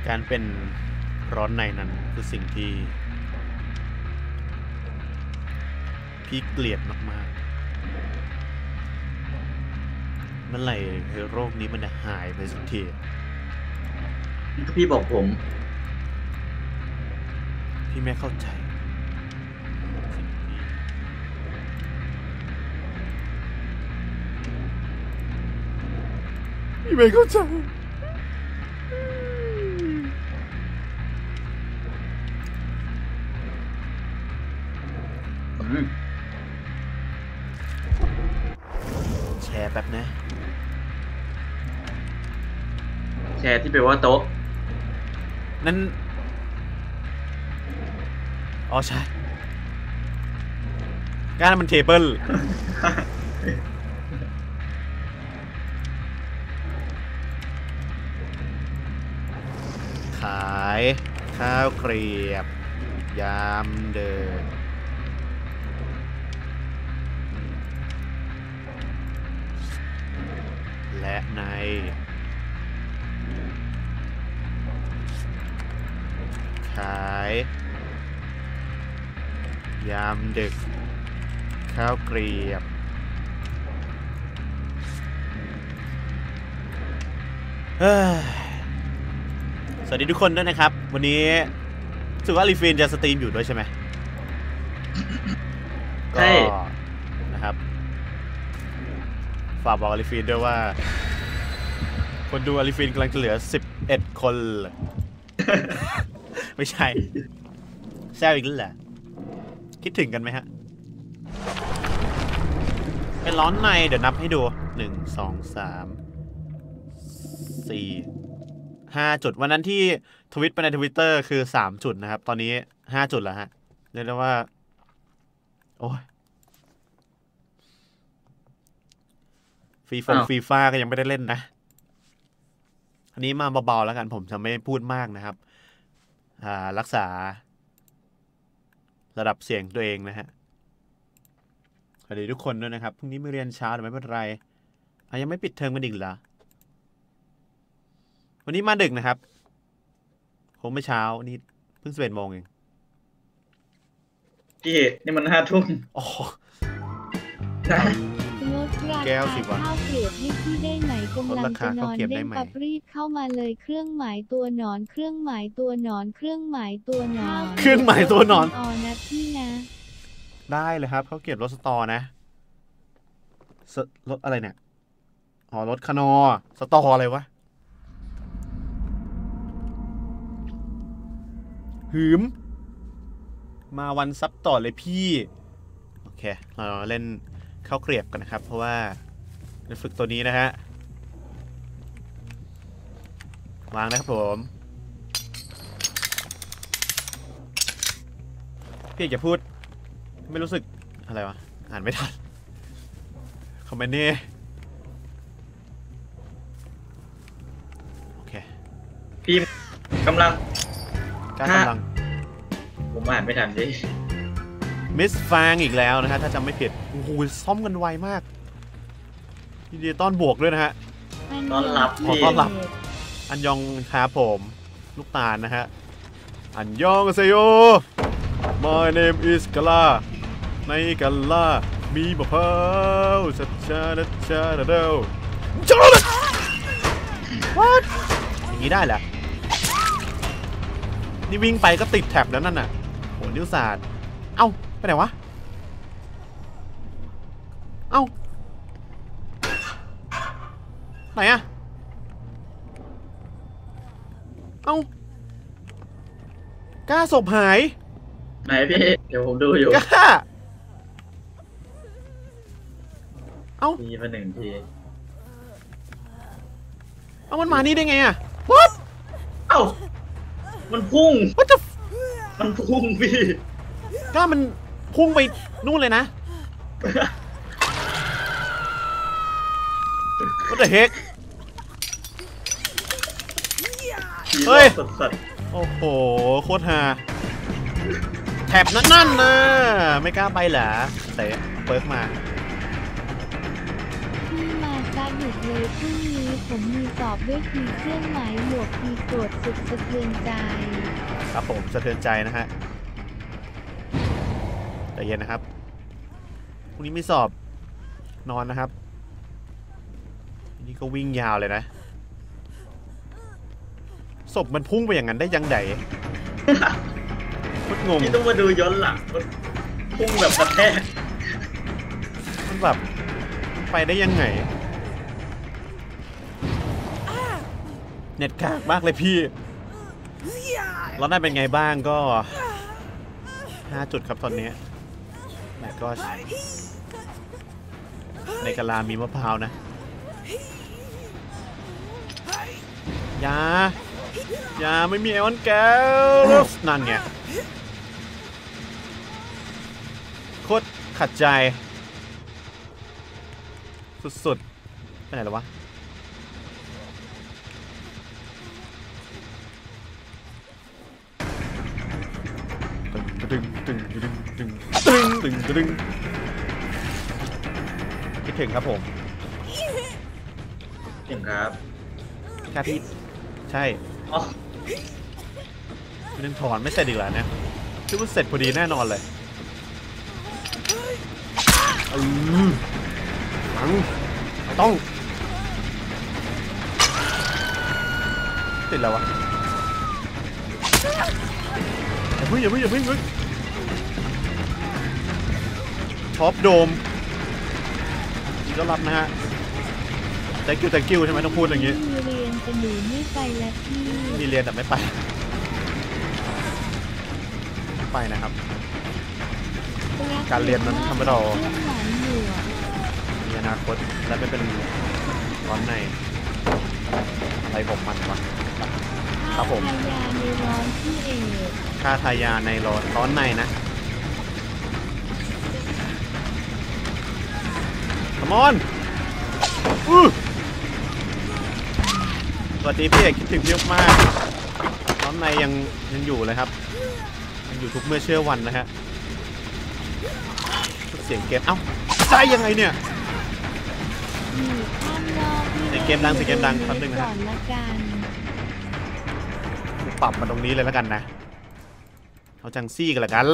การเป็นร้อนในนั้นคือสิ่งที่พี่เกลียดมากๆเมื่อไหร่โรคนี้มันจะหายไปสักทีพี่บอกผมพี่ไม่เข้าใจพี่ไม่เข้าใจแชร์แป๊บนะแชร์ที่แปลว่าโต๊ะนั่นอ๋อใช่ก้านมันเทเบิลขายข้าวเกรียบยามเดินและในขายยามดึกข้าวเกรียบสวัสดีทุกคนด้วยนะครับวันนี้รู้สึกว่าลีฟีนจะสตรีมอยู่ด้วยใช่ไหมใช่นะครับฝากบอกอลิฟีนด้วยว่าคนดูอลิฟีนกำลังจะเหลือ11 คน ไม่ใช่แซวอีกแล้วแหละคิดถึงกันไหมฮะเป็นร้อนในเดี๋ยวนับให้ดู1 2 3 4 5 จุดวันนั้นที่ทวิตไปใน Twitter คือ3 จุดนะครับตอนนี้5 จุดแล้วฮะเรียกได้ว่าโอ้ยฟีฟ่าก็ยังไม่ได้เล่นนะอันนี้มาเบาๆแล้วกันผมจะไม่พูดมากนะครับรักษาระดับเสียงตัวเองนะฮะสวัสดีทุกคนด้วยนะครับพรุ่งนี้ไม่เรียนเช้าแต่ไม่เป็นไรยังไม่ปิดเทอมกันอีกเหรอวันนี้มาดึกนะครับผมไม่เช้านี่เพิ่ง11 โมงเองพี่นี่มัน5 ทุ่มอ๋อลดราคาข้าวเกลียบให้พี่ได้ไหมกำลังจะนอนเด้งปั๊บรีบเข้ามาเลยเครื่องหมายตัวหนอนเครื่องหมายตัวหนอนเครื่องหมายตัวหนอนเครื่องหมายตัวหนอนอ๋อนะพี่นะได้เลยครับเขาเก็บรถสตอนะรถอะไรเนี่ยอ๋อรถคานอสตออะไรวะหืมมาวันซับต่อเลยพี่โอเคเราเล่นข้าวเกรียบกันนะครับเพราะว่าจะฝึกตัวนี้นะฮะวางนะครับผมพี่อยากจะพูดไม่รู้สึกอะไรวะอ่านไม่ทันคอมเมนต์นี่โอเคพี่กำลังผมอ่านไม่ทันดิมิสฟางอีกแล้วนะฮะถ้าจำไม่ผิดโอ้โหซ่อมกันไวมากยินดีต้อนบวกด้วยนะฮะต้อนรับขอต้อนรับอันยองครับผมลูกตาลนะฮะอันยองเซโย My name is กาลาในกาลามีมะพร้าวชัดชาดัดชาดัดเดลจ้าเลย What อย่างนี้ได้แหละนี่วิ่งไปก็ติดแท็บแล้วนั่นน่ะโหนิ้วศาสตร์เอ้าไปไหนวะเอ้าไหนอะเอ้ากล้าศพหายไหนพี่เดี๋ยวผมดูอยู่กล้าเอ้ามีมา1 ทีเอ้ามันมานี่ได้ไงอะ What เอ้ามันพุ่ง What the มันพุ่งพี่กล้ามันพุ่งไปนู่นเลยนะ What the heck เฮ้ยโอ้โหโคตรฮาแถบนั่นนะไม่กล้าไปเหรอเตะเปิร์กมาพี่มาซะหยุดเลยพรุ่งนี้ผมมีสอบด้วยทีเครื่องหมายบวกทีโกรธสุดสะเทือนใจครับผมสะเทือนใจนะฮะใจเย็นนะครับพรุ่งนี้ไม่สอบนอนนะครับนี่ก็วิ่งยาวเลยนะศพมันพุ่งไปอย่างนั้นได้ยังไงพุดงงพี่ต้องมาดูย้อนหลังมันพุ่งแบบกระแทกมันแบบไปได้ยังไงเน็ตกากมากเลยพี่แล้วนั่นเป็นไงบ้างก็5 จุดครับตอนนี้แม่ก็ในกะลามีมะพร้าวนะอย่าไม่มีไอออนแก้วนั่นไงโคตรขัดใจสุดๆไปไหนแล้ววะตึงคิดถึงครับผมถึงครับแค่พี่ใช่อ๋อมันยังถอนไม่เสร็จอีกแล้วเนี่ยคิดว่าเสร็จพอดีแน่นอนเลยต้องติดแล้ววะอย่าเพิ่งท็อปโดมนี่ก็รับนะฮะthank you ใช่ไหมต้องพูดอย่างงี้มีเรียนแต่หนูไม่ไปแล้วพี่มีเรียนแต่ไม่ไปนะครับการเรียนนั้นทำให้เรามีอนาคตและไม่เป็นร้อนในอะไรผมมันวะครับผมทายาในร้อนพี่เอกค่าทายาในร้อนในนะCome on สวัสดีพี่เอกคิดถึงพี่มากร้อนในยังอยู่เลยครับยังอยู่ทุกเมื่อเชื่อวันนะฮะเสียงเกมเอ้าใจยังไงเนี่ยเสียงเกมดังแป๊บนึงนะฮะปรับมาตรงนี้เลยแล้วกันนะเอาจังซี่กันละกัน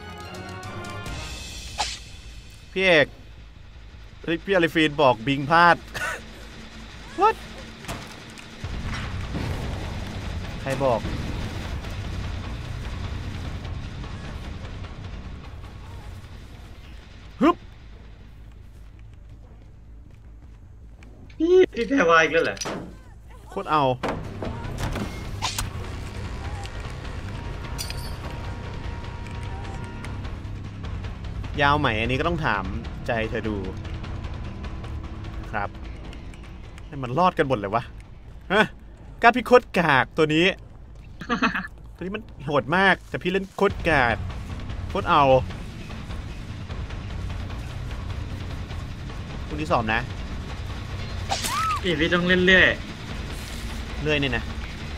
พี่เอกพี่อาริฟีนบอกบิงพลาด What ใครบอกฮึบพี่แพรวาอีกแล้วเหรอโคตรเอายาวไหมอันนี้ก็ต้องถามใจเธอดูครับให้มันรอดกันหมดเลยวะฮะกาพี่โคตรกากตัวนี้ ตัวนี้มันโหดมากแต่พี่เล่นโคตรกากโคตรเอาคุณที่สอบนะพี่ต้องเล่นเรื่อยเนี่ยนะ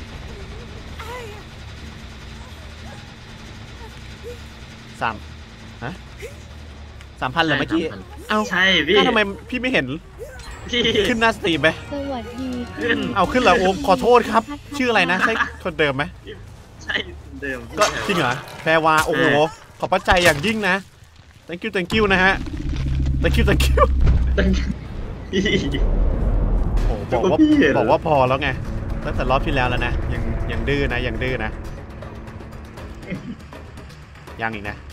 ฮะ3,000เลยเมื่อกี้เอ้าใช่พี่ทำไมพี่ไม่เห็นขึ้นหน้าสตรีมไหมสวัสดีขึ้นขึ้นแล้วโอ้ขอโทษครับชื่ออะไรนะใช่คนเดิมไหมใช่เดิมก็จริงเหรอแพรวาโอ้โหขอบพระใจอย่างยิ่งนะ thank you นะฮะ thank you โอ้บอกว่าพอแล้วไงตั้งแต่รอบที่แล้วแล้วนะยังดื้อนะยังอีกนะ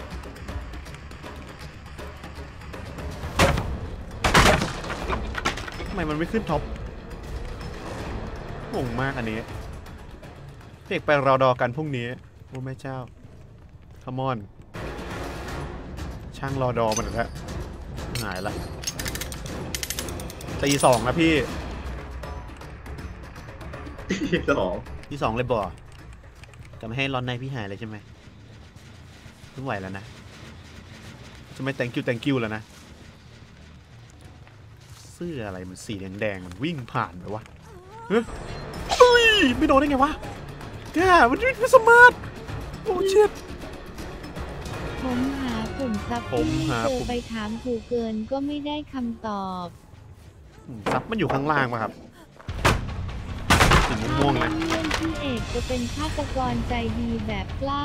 ทำไมมันไม่ขึ้นท็อปงงมากอันนี้เด็กไปรอดอกันพรุ่งนี้โอ้แม่เจ้าคัมอนช่างรอดอมันแล้วหายละตี 2นะพี่ตี 2เลยบ่จะไม่ให้ร้อนในพี่หายเลยใช่ไหมไม่ไหวแล้วนะจะไม่ thank you แล้วนะเสื้ออะไรมันสีแดงมันวิ่งผ่านไปวะเฮ้ยไม่โดนได้ไงวะแกมันวิ่งไปสมาร์ทโอ้ชิตผมหาปุ่มซับที่เจอไปถามกูเกินก็ไม่ได้คำตอบซับมันอยู่ข้างล่างป่ะครับสีม่วงๆนะเพื่อนพี่เอกจะเป็นฆาตกรใจดีแบบกล้า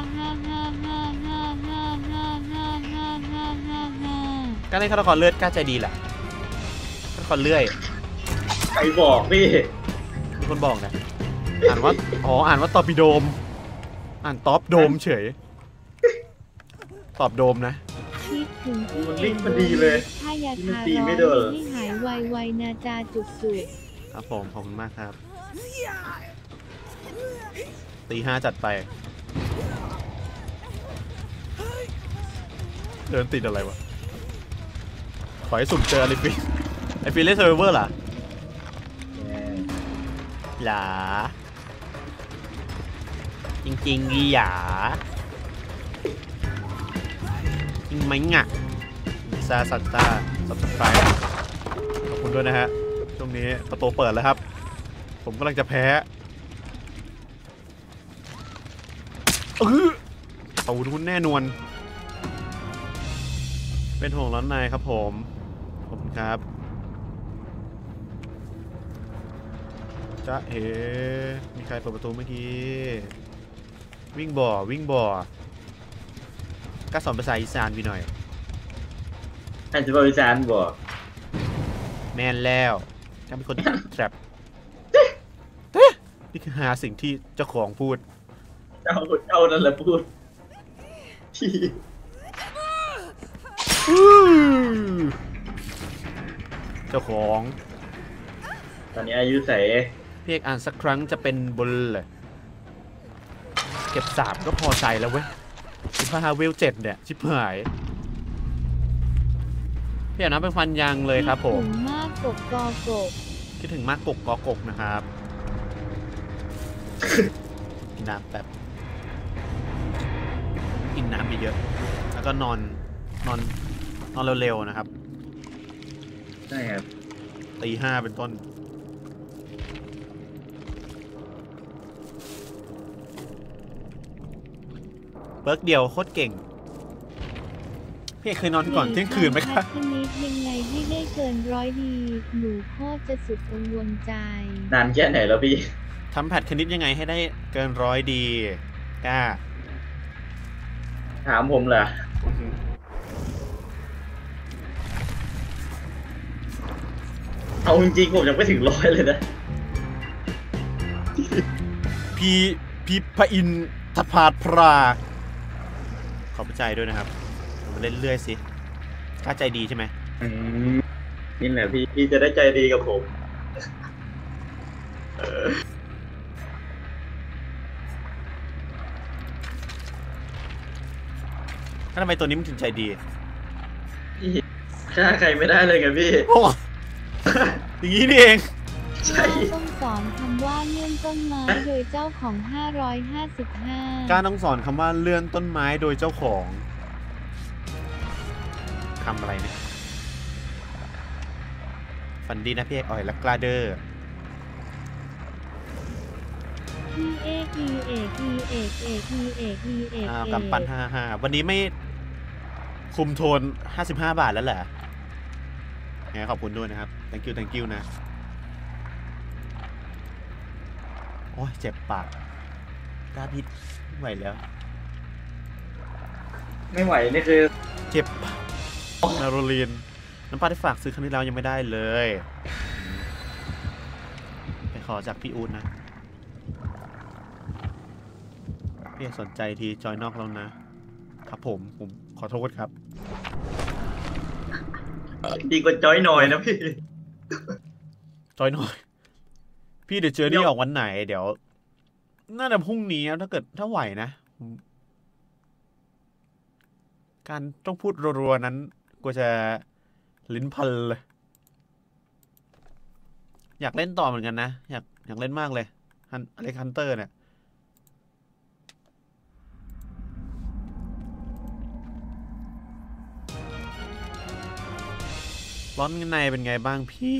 ก็เล่นฆาตกรเลือดกล้าใจดีแหละฆาตกรเลื่อยใครบอกพี่มีคนบอกนะอ่านว่าอ่านว่าตอร์ปิโดมอ่านตอบโดมเฉยตอบโดมนะคิดถึงพี่มันเอวิ่งกพอดีเลยถ้ายามันทาตีร้อไม่นโดนให้หายไวๆนาจาจุดครับผมขอบคุณมากครับตีห้าจัดไปเดินติดอะไรวะขอให้สุ่มเจอไอฟิเล่เซอร์เวอร์เหรอหลาจริงๆดีหยาจริงไหมงะซาซัตตาซับสไครต์ขอบคุณด้วยนะฮะช่วงนี้ประตูเปิดแล้วครับผมกำลังจะแพ้เอาทุนแน่นวนเป็นห่วงร้อนในครับผมขอบคุณครับจ๊ะเอ๋มีใครเปิดประตูเมื่อกี้วิ่งบ่ก็สอนภาษาอีสานพี่หน่อยท่านจะบริจาคบอกแมนแล้วก็เป็นคน แทรปนี่คือหาสิ่งที่เจ้าของพูดเอานั่นแหละพูดพี่เจ้าของตอนนี้อายุใส่พี่เอกอ่านสักครั้งจะเป็นบุญเลยเก็บสามก็พอใจแล้วเว้ย15เวล7เนี่ยชิบหายพี่อยากนับเป็นฟันยังเลยครับผมถึงมากกบกอกบคิดถึงมากกกกนะครับกินน้ำแบบกินน้ำเยอะๆแล้วก็นอนเร็วๆนะครับใช่ครับตีห้าเป็นต้นเบิร์กเดียวโคตรเก่งพี่เคยนอนก่อนเที่ยงคืนไหมครับชนิดยังไงให้ได้เกิน100 ดีหนูโคตรจะสุดกังวลใจนานแค่ไหนแล้วพี่ทำแพทคณิตยังไงให้ได้เกิน100 ดีกล้าถามผมเหรอเอาจริงๆผมยังไม่ถึง100เลยนะพีพระอินทพาดพราขอบใจด้วยนะครับมาเล่นเรื่อยสิกล้าใจดีใช่ไหมนี่แหละพี่จะได้ใจดีกับผมทำไมตัวนี้มันถึงใจดีพี่ฆ่าใครไม่ได้เลยไงพี่โอ้ อย่างนี้นี่เองใช่ต้องสอนคำว่าเลื่อนต้นไม้โดยเจ้าของ555 การต้องสอนคำว่าเลื่อนต้นไม้โดยเจ้าของคำอะไรเนี่ยฝันดีนะพี่เอกอ่อยและกล้าเดอร์พี่เอกกำปั้น55วันนี้ไม่คุมโทน55 บาทแล้วเหรอไงขอบคุณด้วยนะครับ thank you นะโอ้ยเจ็บปากกล้าพิษไม่ไหวแล้วไม่ไหวนี่คือเจ็บนาโรลีนน้ำปลาที่ฝากซื้อครั้งที่แล้วยังไม่ได้เลยไปขอจากพี่อู๊ดนะพี่สนใจทีจอยนอกแล้วนะครับผมขอโทษครับดีกว่าจอยหน่อยนะพี่จอยหน่อยพี่เดี๋ยวเจอนี่ออกวันไหนเดี๋ยวน่าจะพรุ่งนี้ถ้าไหวนะการต้องพูดรัวๆนั้นกูจะลิ้นพันเลยอยากเล่นต่อเหมือนกันนะอยากเล่นมากเลยอเล็กฮันเตอร์เนี่ยร้อนในเป็นไงบ้างพี่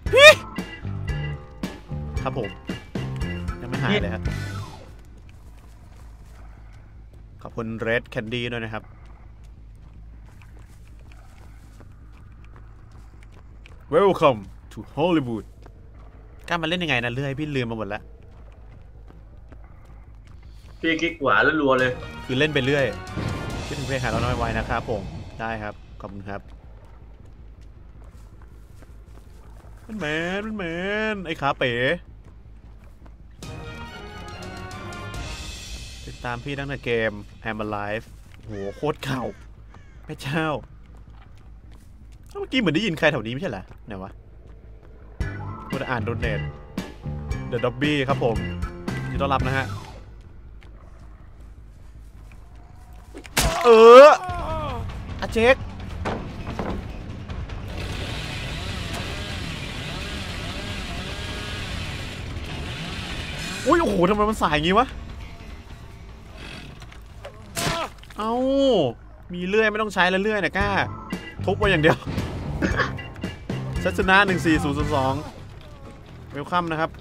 ครับผมยังไม่หายเลยครับขอบคุณ Red Candy ด้วยนะครับ Welcome to Hollywood กล้ามาเล่นยังไงนะเลื่อยพี่ลืมมาหมดแล้วพี่กิ๊กหวานแล้วรัวเลยคือเล่นไปเรื่อยคิดถึงเพลงหาเราน้อยไว้นะครับผมได้ครับขอบคุณครับมันแมนไอ้ขาเป๋ติดตามพี่ตั้งแต่เกม I'm Alive โหโคตรเก่าแม่เจ้าเมื่อกี้เหมือนได้ยินใครแถวนี้ไม่ใช่เหรอไหนวะกูจะอ่านโดเนท The Dobby ครับผมยินดีต้อนรับนะฮะอาเจ๊กอุ้ยโอ้โหทำไมมันสายอย่างงี้วะเอ้ามีเลื่อยไม่ต้องใช้แล้วเลื่อยนะกล้าทุบไว้อย่างเดียวชัชนะ14002เวลคัมนะครับ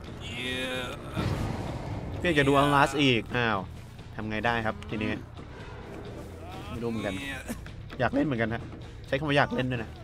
เพี่อยากจะดูอัลลัสอีกอ้าวทำไงได้ครับทีนี้ไม่รู้เหมือนกันอยากเล่นเหมือนกันฮะใช้คำว่าอยากเล่นด้วยนะ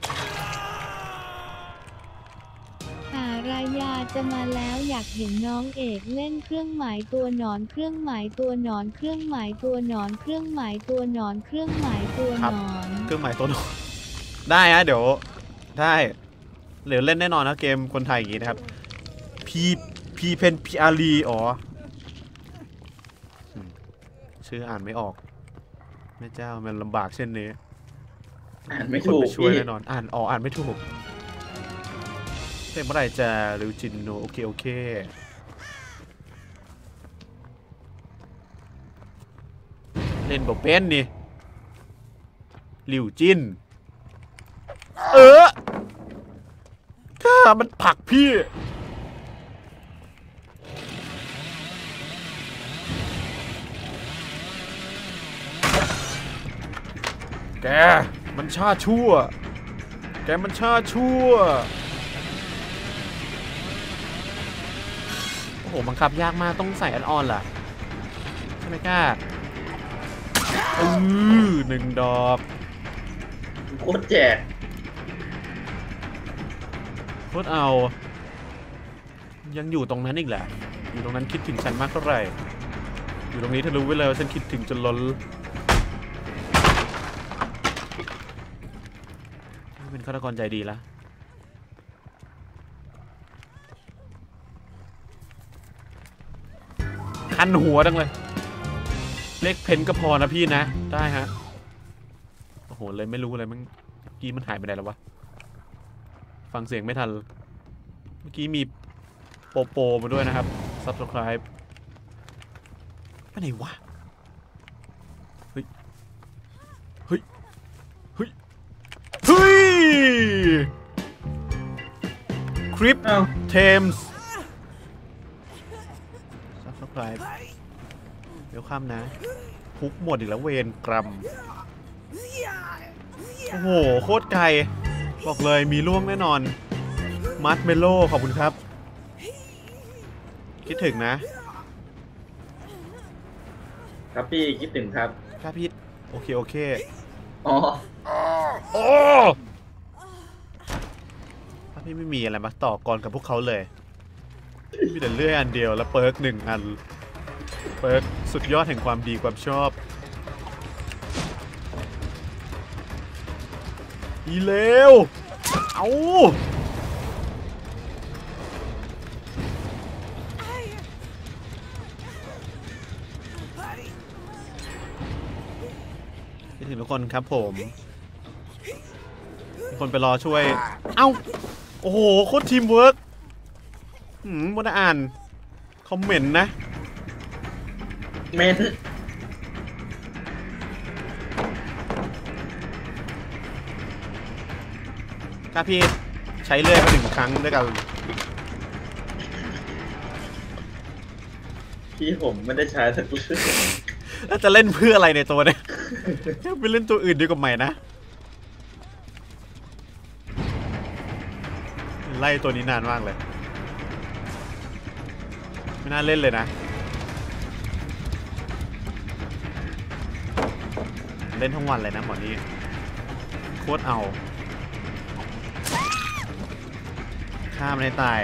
รายาจะมาแล้วอยากเห็นน้องเอกเล่นเครื่องหมายตัวหนอนเครื่องหมายตัวหนอนเครื่องหมายตัวหนอนเครื่องหมายตัวหนอนเครื่องหมายตัวหนอนเครื่องหมายตัวหนอนได้ฮะเดี๋ยวได้เดี๋ยวเล่นแน่นอนนะเกมคนไทยอย่างงี้นะครับพีเพนพีอารีอ๋อชื่ออ่านไม่ออกแม่เจ้ามันลำบากเช่นนี้อ่านไม่ถูกช่วยแน่นอนอ่านไม่ถูกเมื่อไหร่จะริวจินโนโอเคเล่นบอกเป็นนี่ริวจินข้ามันผลักพี่แกมันชาชั่วโอ้โหบังคับยากมากต้องใส่แอดออนล่ะใช่ไหมก้า1 ดอกโคตรแจกโคตรเอายังอยู่ตรงนั้นอีกแหละอยู่ตรงนั้นคิดถึงฉันมากเท่าไหร่อยู่ตรงนี้ถ้ารู้ไว้เลยว่าฉันคิดถึงจนล้นเป็นฆาตกรใจดีแล้วคันหัวดังเลยเล็กเพนก็พอนะพี่นะได้ฮะโอ้โหเลยไม่รู้อะไรมั้งเมื่อกี้มันหายไปไหนแล้ววะฟังเสียงไม่ทันเมื่อกี้มีโปมาด้วยนะครับ Subscribe ไปไหนวะเฮ้ยคริปเทมส์Subscribe เดี๋ยวข้ามนะพุกหมดอีกแล้วเวนกรัมโอ้โหโคตรไกลบอกเลยมีล่วงแน่นอนมัดเมโลขอบคุณครับคิดถึงนะครับพี่คิดถึงครับพี่โอเคอ๋อพี่ไม่มีอะไรมาต่อกรกับพวกเขาเลยมีแต่เลื่อยอันเดียวแล้วเปิร์ก1 อันเปิร์กสุดยอดแห่งความดีความชอบอีเลวเอาถึงทุกคนครับผมมีคนไปรอช่วยเอ้าโอ้โหโคตรทีมเวิร์กมัวแต่อ่านคอมเมนต์นะเมนถ้าพี่ใช้เลื่อยมา1 ครั้งด้วยกันพี่ผมไม่ได้ใช้สักเลื่อยแล้วจะเล่นเพื่ออะไรในตัวเนี่ยไปเล่นตัวอื่นดีกว่าใหม่นะไล่ตัวนี้นานมากเลยไม่น่าเล่นเลยนะเล่นทั้งวันเลยนะหมอนี่โคตรเอาฆ่ามันให้ตาย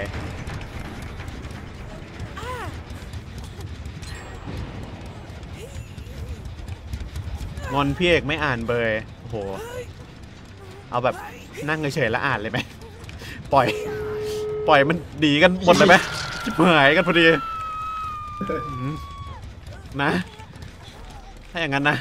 งอนพี่เอกไม่อ่านเบยโอ้โหเอาแบบนั่งเฉยๆแล้วอ่านเลยไหมปล่อยมันดีกันหมดเลยไหมชิบหายกันพอดีนะถ้าอย่างนั้นนะ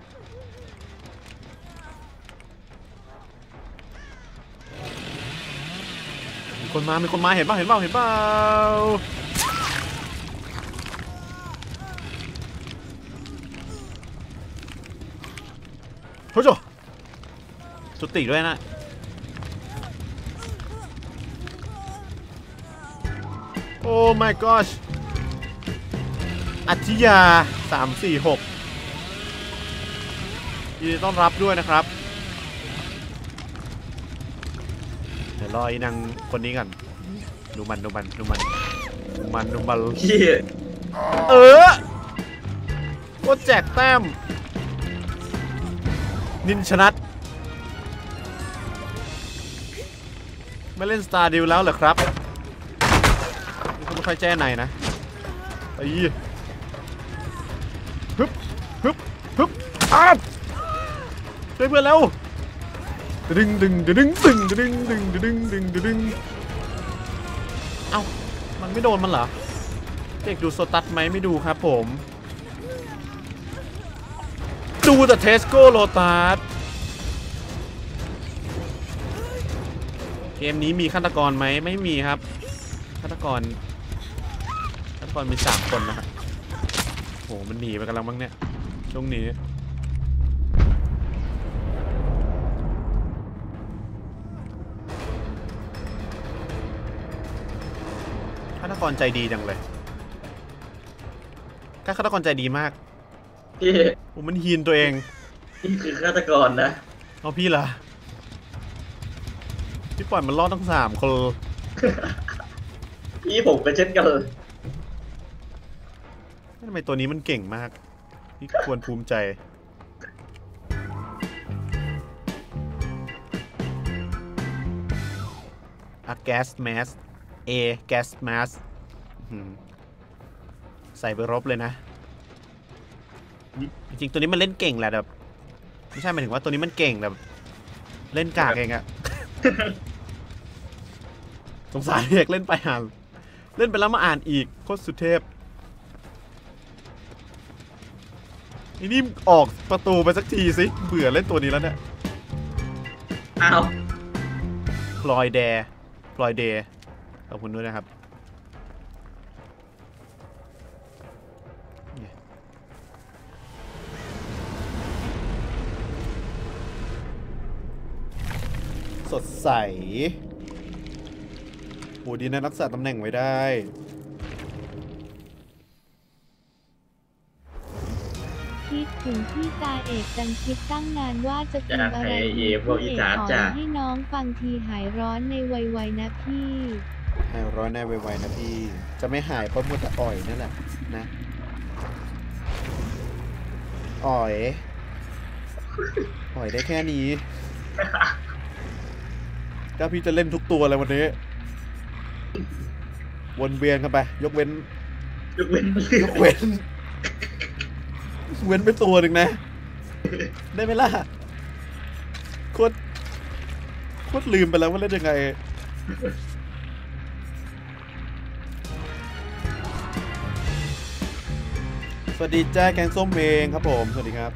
มีคนมาเห็นเปล่าเฮ้ยจุติด้วยนะโอ้ my gosh อัจฉริยา346ยินดีต้อนรับด้วยนะครับเดี๋ยวรออีนางคนนี้กันดูมันพี่ก็แจกแต้มนินชนัดไม่เล่นสตาร์ดิวแล้วเหรอครับนี่ก็ไม่ค่อยแจ้ไหนนะไอ้ฮึบอ้าวช่วยเพื่อนแล้วดึงเอ้ามันไม่โดนมันเหรอเด็กดูโซตัสไหมไม่ดูครับผมดูแต่เทสโก้โลตัสเกมนี้มีฆาตกรไหมไม่มีครับฆาตกรมี3 คนนะครับโหมันหนีไปกันแล้วมั้งเนี่ยช่วงนี้ฆาตกรใจดีจังเลยฆาตกรใจดีมากพี่มันฮีนตัวเองนี่คือฆาตกรนะเอาพี่เหรอพี่ปล่อยมันรอดทั้ง3 คนพี่ผมก็เช่นกันเลยทำไมตัวนี้มันเก่งมากพี่ควรภูมิใจแก๊สแมสแก๊สแมสใส่ไปรบเลยนะจริงๆตัวนี้มันเล่นเก่งแหละแบบไม่ใช่หมายถึงว่าตัวนี้มันเก่งแบบเล่นกากเองอะสงสารเด็กเล่นไปอ่านเล่นไปแล้วมาอ่านอีกโคตรสุดเทพนี่ออกประตูไปสักทีสิเบื่อเล่นตัวนี้แล้วเนี่ยอ้าวพลอยเดย์ขอบคุณด้วยนะครับสดใสโหดีนะรักษาตำแหน่งไว้ได้คิดถึงพี่ตาเอกจังคิดตั้งนานว่าจะพิมพ์อะไรพี่เอกขอให้น้องฟังทีหายร้อนในไวๆนะพี่หายร้อนในไวๆนะพี่จะไม่หายเพราะมัวแต่อ่อยนั่นแหละนะอ่อยได้แค่นี้ก็พี่จะเล่นทุกตัวเลยวันนี้วนเวียนกันไปยกเว้นไปตัวหนึ่งนะได้ไหมล่ะโคตรลืมไปแล้วว่าเล่นยังไงสวัสดีจ้าแกงส้มเองครับผมสวัสดีครับ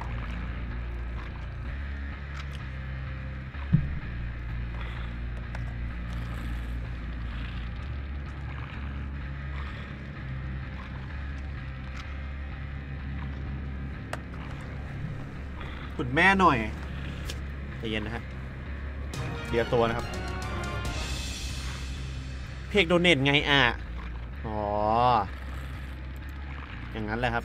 ขุดแม่หน่อยใจเย็นนะฮะเดี๋ยวตัวนะครับเพกโดเนทไงอ่ะอ๋ออย่างนั้นแหละครับ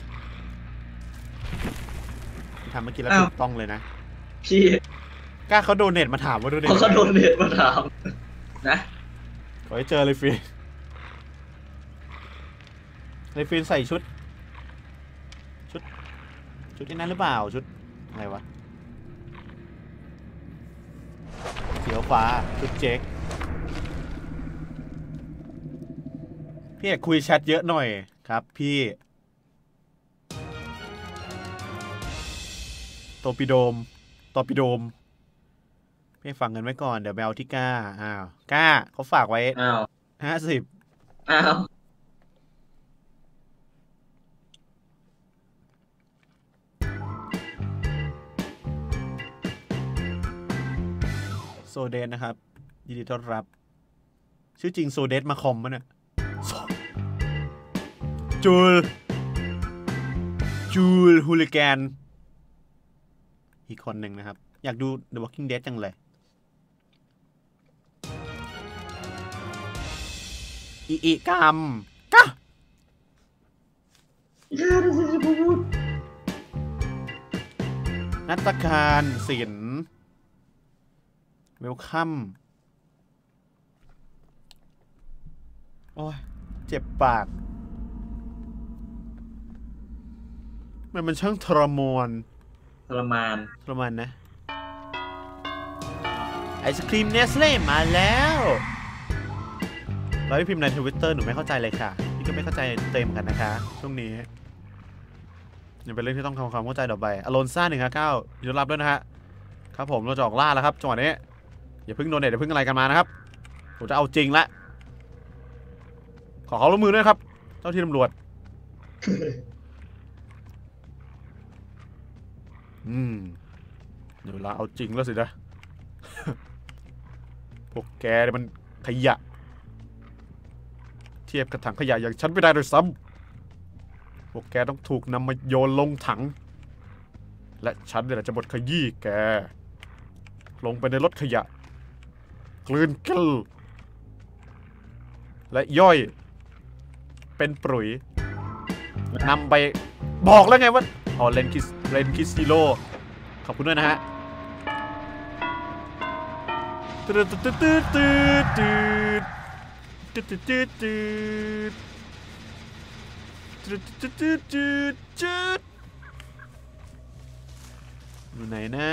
ทำเมื่อกี้แล้วถูกต้องเลยนะพี่กล้าเขาโดเนทมาถามว่าโดเนทเขาโดเนทมาถามนะขอให้เจอเลยฟินใส่ชุดที่นั้นหรือเปล่าชุดอะไรวะสีฟ้าชุดเจ๊กพี่เอกคุยแชทเยอะหน่อยครับพี่โตปิโดมพี่ฟังกันไว้ก่อนเดี๋ยวไปเอาที่ก้าอ้าวก้าเขาฝากไว้อ้าว 50 อ้าวโซเดนนะครับยินดีต้อนรับชื่อจริงโซเดนมาคอมมั้ยเนี่ยจูลฮูลิแกนอีกคนหนึ่งนะครับอยากดู The Walking Dead จังเลยอีกรรมก้านัตการศิลป์เวลคัมโอ้ยเจ็บปากมันช่างทรมานนะไอศครีมเนสเล่มาแล้วเราไปพิมพ์ใน Twitter หนูไม่เข้าใจเลยค่ะพี่ก็ไม่เข้าใจเต็มกันนะคะช่วงนี้ยังเป็นเรื่องที่ต้องทำความเข้าใจต่อไปอโลนซ่า159ยอมรับด้วยนะฮะครับผมเราจะออกล่าแล้วครับจังหวะนี้อย่าเพิ่งโดนเน็ตอย่าเพิ่งอะไรกันมานะครับผมจะเอาจริงละขอเขาร่วมมือด้วยครับเจ้าที่ตำรวจเดี๋ยวเวลาเอาจริงแล้วสินะ พวกแกเนี่ยมันขยะเทียบกับถังขยะอย่างฉันไม่ได้ด้วยซ้ำพวกแกต้องถูกนำมาโยนลงถังและฉันเนี่ยจะบดขยี้แกลงไปในรถขยะกลืนกลืนและย่อยเป็นปุ๋ยนำไปบอกแล้วไงว่าอ๋อเลนคิสซิโร่ขอบคุณด้วยนะฮะอยู่ไหนนะ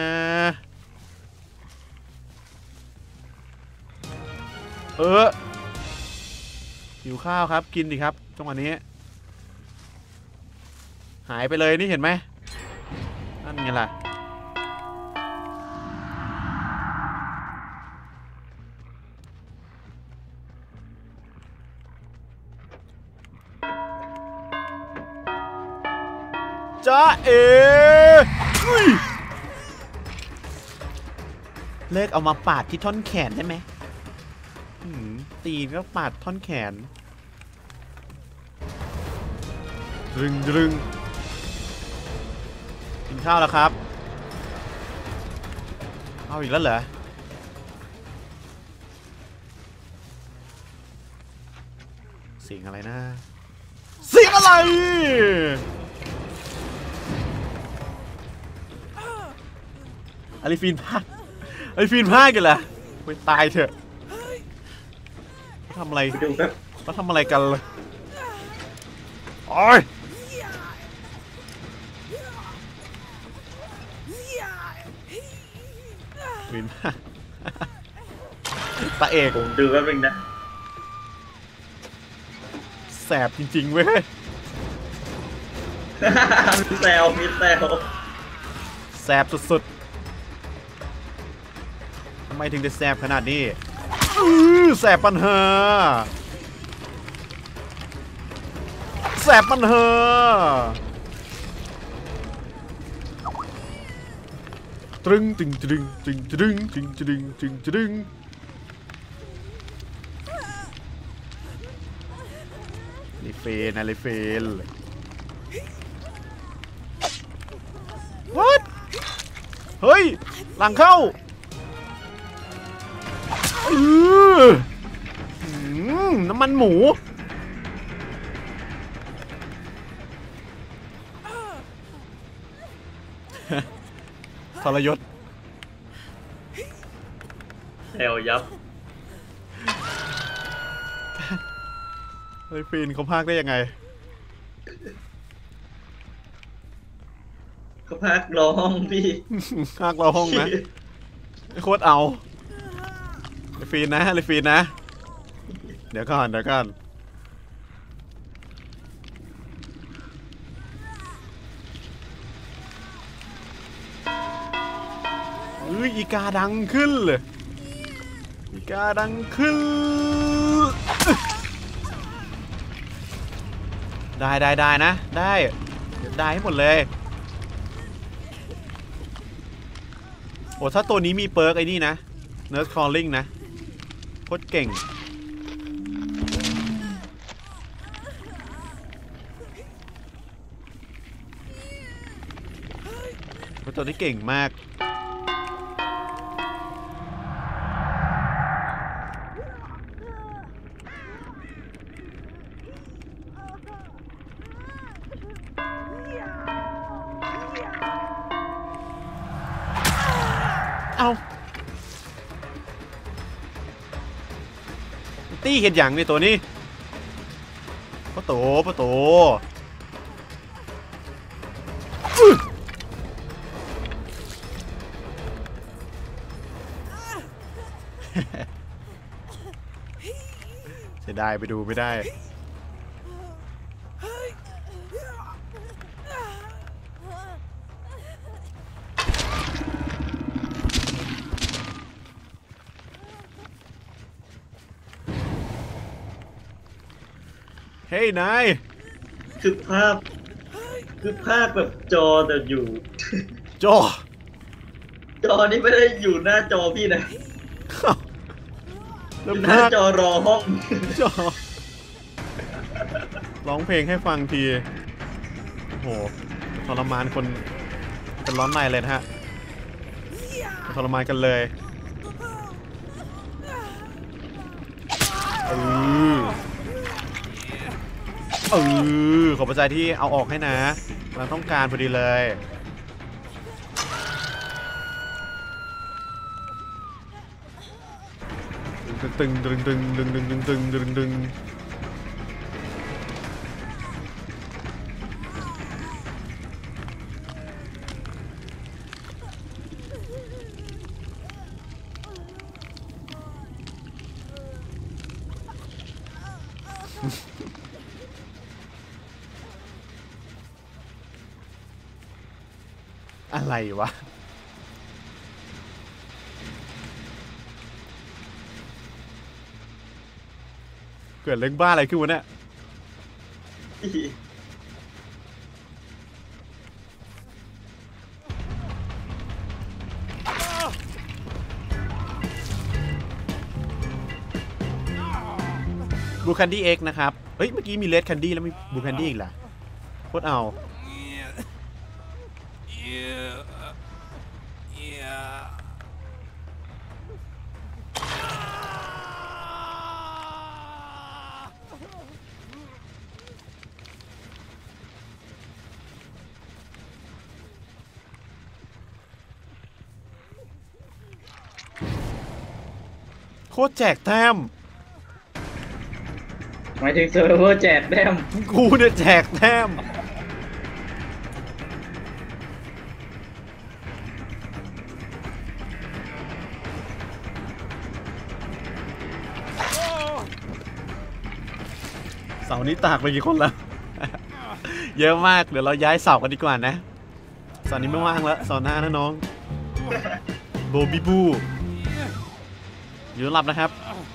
หิวข้าวครับกินดิครับจังหวะนี้หายไปเลยนี่เห็นไหมนั่นไงล่ะจ้าเอ๋เลิกเอามาปาดที่ท่อนแขนได้ไหมตีนก็ปาดท่อนแขนดึงกินข้าวแล้วครับเอาอีกแล้วเหรอเสียงอะไรนะเสียงอะไรอลิฟีนพากกันเหรอไปตายเถอะเขาทำอะไรกันเลยโอ้ยวินตาเอกผมดูแป๊บนึงนะแสบจริงๆเว้ยมีแซวแสบสุดๆทำไมถึงได้แสบขนาดนี้แสบปัญหาตรึงลิเฟนWhat เฮ้ยหลังเข้าน้ำมันหมูทรยศแซวยับไอ้ฟีนเขาพากได้ยังไงเขาพากร้องพี่พากร้องนะโคตรเอาไอ้ฟีนนะเดี๋ยวก่อนฮ้ยอีกาดังขึ้นเลยอีกาดังขึ้นได้นะได้ให้หมดเลยโอ้ถ้าตัวนี้มีเปิร์กไอ้นี่นะ Nurse Calling นะโคตรเก่งตัวนี้เก่งมากเอาตี้เห็นอย่างในตัวนี้ปะโตเสียดายไปดูไม่ได้เฮ้ยนายคือภาพแบบจอแต่อยู่จอนี้ไม่ได้อยู่หน้าจอพี่นะอยู่หน้าจอรอห้องจอร้องเพลงให้ฟังทีโอ้โหทรมานคนเป็นร้อนในเลยนะฮะทรมานกันเลยขอบใจที่เอาออกให้นะเราต้องการพอดีเลยตึงอะไรวะเกิดเรื่องบ้าอะไรขึ้นวะเนี่ยบูคันดี้เอ็กนะครับเฮ้ยเมื่อกี้มีเลดคันดี้แล้วมีบูคันดี้อีกล่ะโคตรเอาโคตรแจกแต้มหมายถึงเซิร์ฟเวอร์แจกแต้มกูเนี่ยแจกแต้มเสานี้ตากไปกี่คนแล้ว เยอะมากเดี๋ยวเราย้ายเสากันดีกว่านะเสานี้ไม่ว่างแล้วเสาหน้านะน้องโบบิบูอยู่หลับนะครับ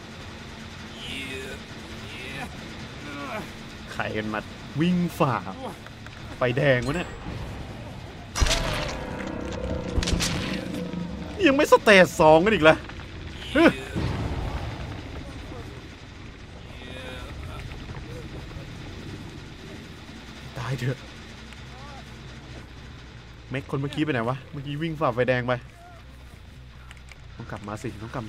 ใครกันมาวิ่งฝ่าไฟแดงวะเนี่ยยังไม่สเตจ2กันอีกเลยตายเถอะเม็กคนเมื่อกี้ไปไหนวะเมื่อกี้วิ่งฝ่าไฟแดงไปต้องกลับมาสิ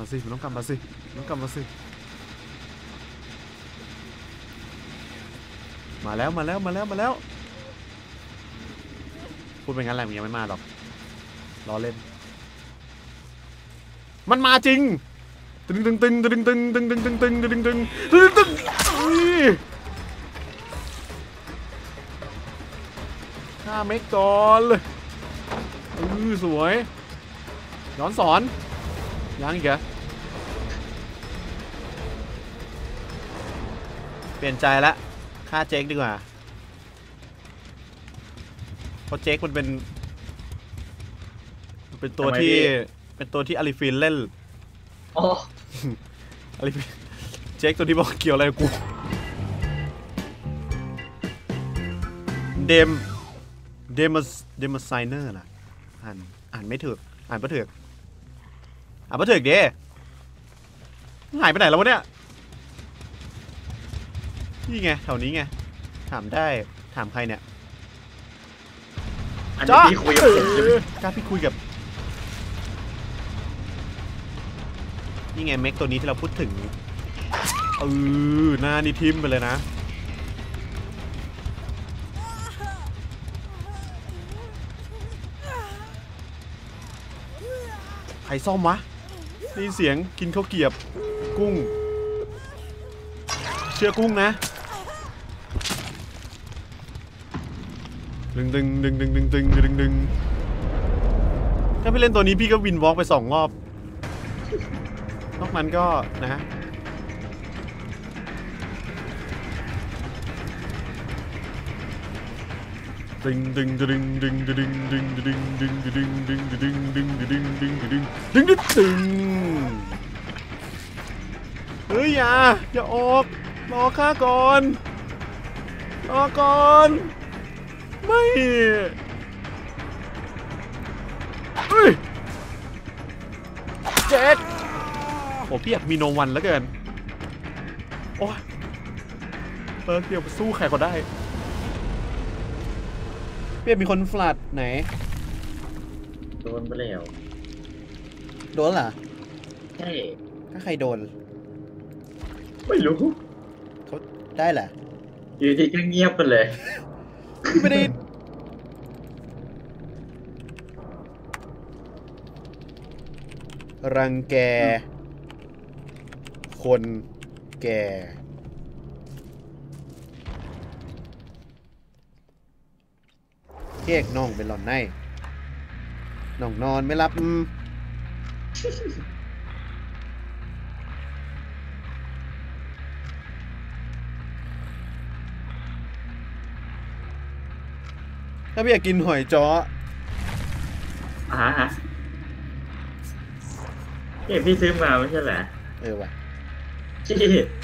มาแล้วพูดไปงั้นแหละมันยังไม่มาหรอกล้อเล่นมันมาจริงตึงฆ่าเมกก่อนเลยสวยย้อนสอนยังอีกเหรอเปลี่ยนใจละฆ่าเจ๊กดีกว่าเพราะเจ๊กมันเป็นตัวที่เป็นตัวที่อาริฟินเล่นอ๋ออาริฟินเจ๊กตัวที่บอกเกี่ยวอะไรกับกูเดมไซเนอร์ล่ะอ่านไม่ถูกอ่านปะเถือกเด้หายไปไหนแล้ววะเนี่ยนี่ไงแถวนี้ไงถามได้ถามใครเนี่ยอันนี้พี่คุยกับผมใช่ไหมกล้าพี่คุยกับนี่ไงเม็กตัวนี้ที่เราพูดถึงหน้านี่ทิมไปเลยนะใครซ่อมวะได้ยินเสียงกินข้าวเกรียบกุ้งเชื่อกุ้งนะดึงถ้าพี่เล่นตัวนี้พี่ก็วินวอล์กไป2 รอบนอกนั้นก็นะเฮ้ยอย่าออกรอข้าก่อนไม่เฮ้ยเจ็ดโอ้พี่อยากมีโนวันแล้วเกินโอ้ยเปิร์กเดียวสู้ใครก็ได้พี่อยากมีคนฟลัดไหนโดนไปแล้วโดนเหรอใช่ถ้าใครโดนไม่รู้เขาได้เหรออยู่ดีก็เงียบไปเลยไม่ได้รังแกคนแก่เค้กน้องเป็นหล่อนในน้องนอนไม่รับถ้าพี่อยากกินหอยจ้อพี่ซื้อมาไม่ใช่เหรอว่ะที่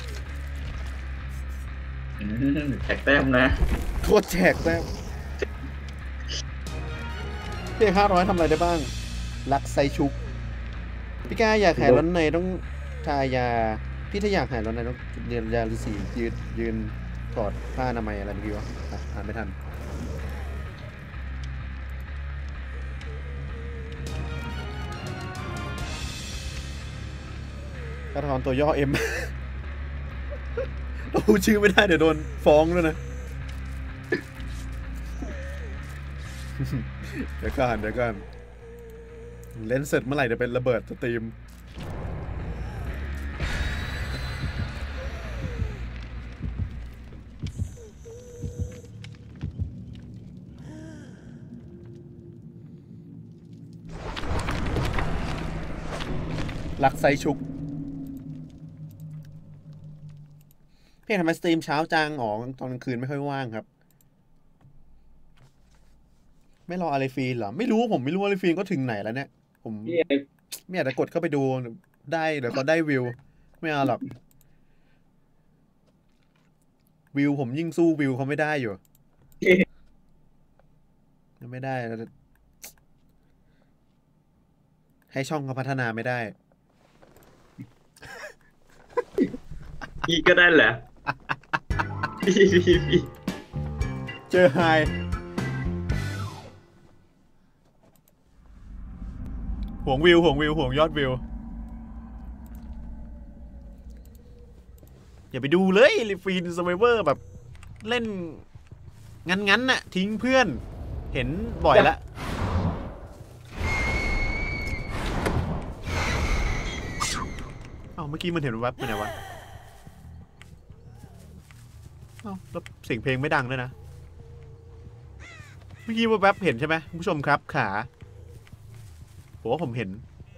แท็กแต้มนะโคตรแจกแต้มเพียง500ทำอะไรได้บ้างรักไซชุกพี่กาอยากหายร้อนในต้องทายาพี่ถ้าอยากหายร้อนในต้องเรียนยาฤาษียืนกอดผ้าอนามัยอะไรเมื่อกี้วะอ่านไม่ทันกระทอนตัวย่อเอ็ม เราพูดชื่อไม่ได้เดี๋ยวโดนฟ้องด้วยนะ เดี๋ยวก่อนเล่นเสร็จเมื่อไหร่จะเป็นระเบิดสตรีมหลักไซชุกพี่ทำไมสตรีมเช้าจังอ๋อตอนกลางคืนไม่ค่อยว่างครับไม่รออาริฟีนเหรอไม่รู้ผมไม่รู้อาริฟีนก็ถึงไหนแล้วเนี่ยผมไม่อยากจะกดเข้าไปดูได้เดี๋ยวก็ได้วิวไม่เอาหรอกวิวผมยิ่งสู้วิวเขาไม่ได้อยู่ยังไม่ได้ให้ช่องเขาพัฒนาไม่ได้พี่ก็ได้แหละพี่เจอไฮห่วงวิวห่วงยอดวิวอย่าไปดูเลยลิฟีนสไวเวอร์แบบเล่นงั้นน่ะทิ้งเพื่อนเห็นบ่อยละเมื่อกี้มันเห็นแวบไปไหนวะแล้วเสียงเพลงไม่ดังด้วยนะเมื่อกี้ว่าแวบเห็นใช่ไหมคุณผู้ชมครับขาผมว่าผมเห็น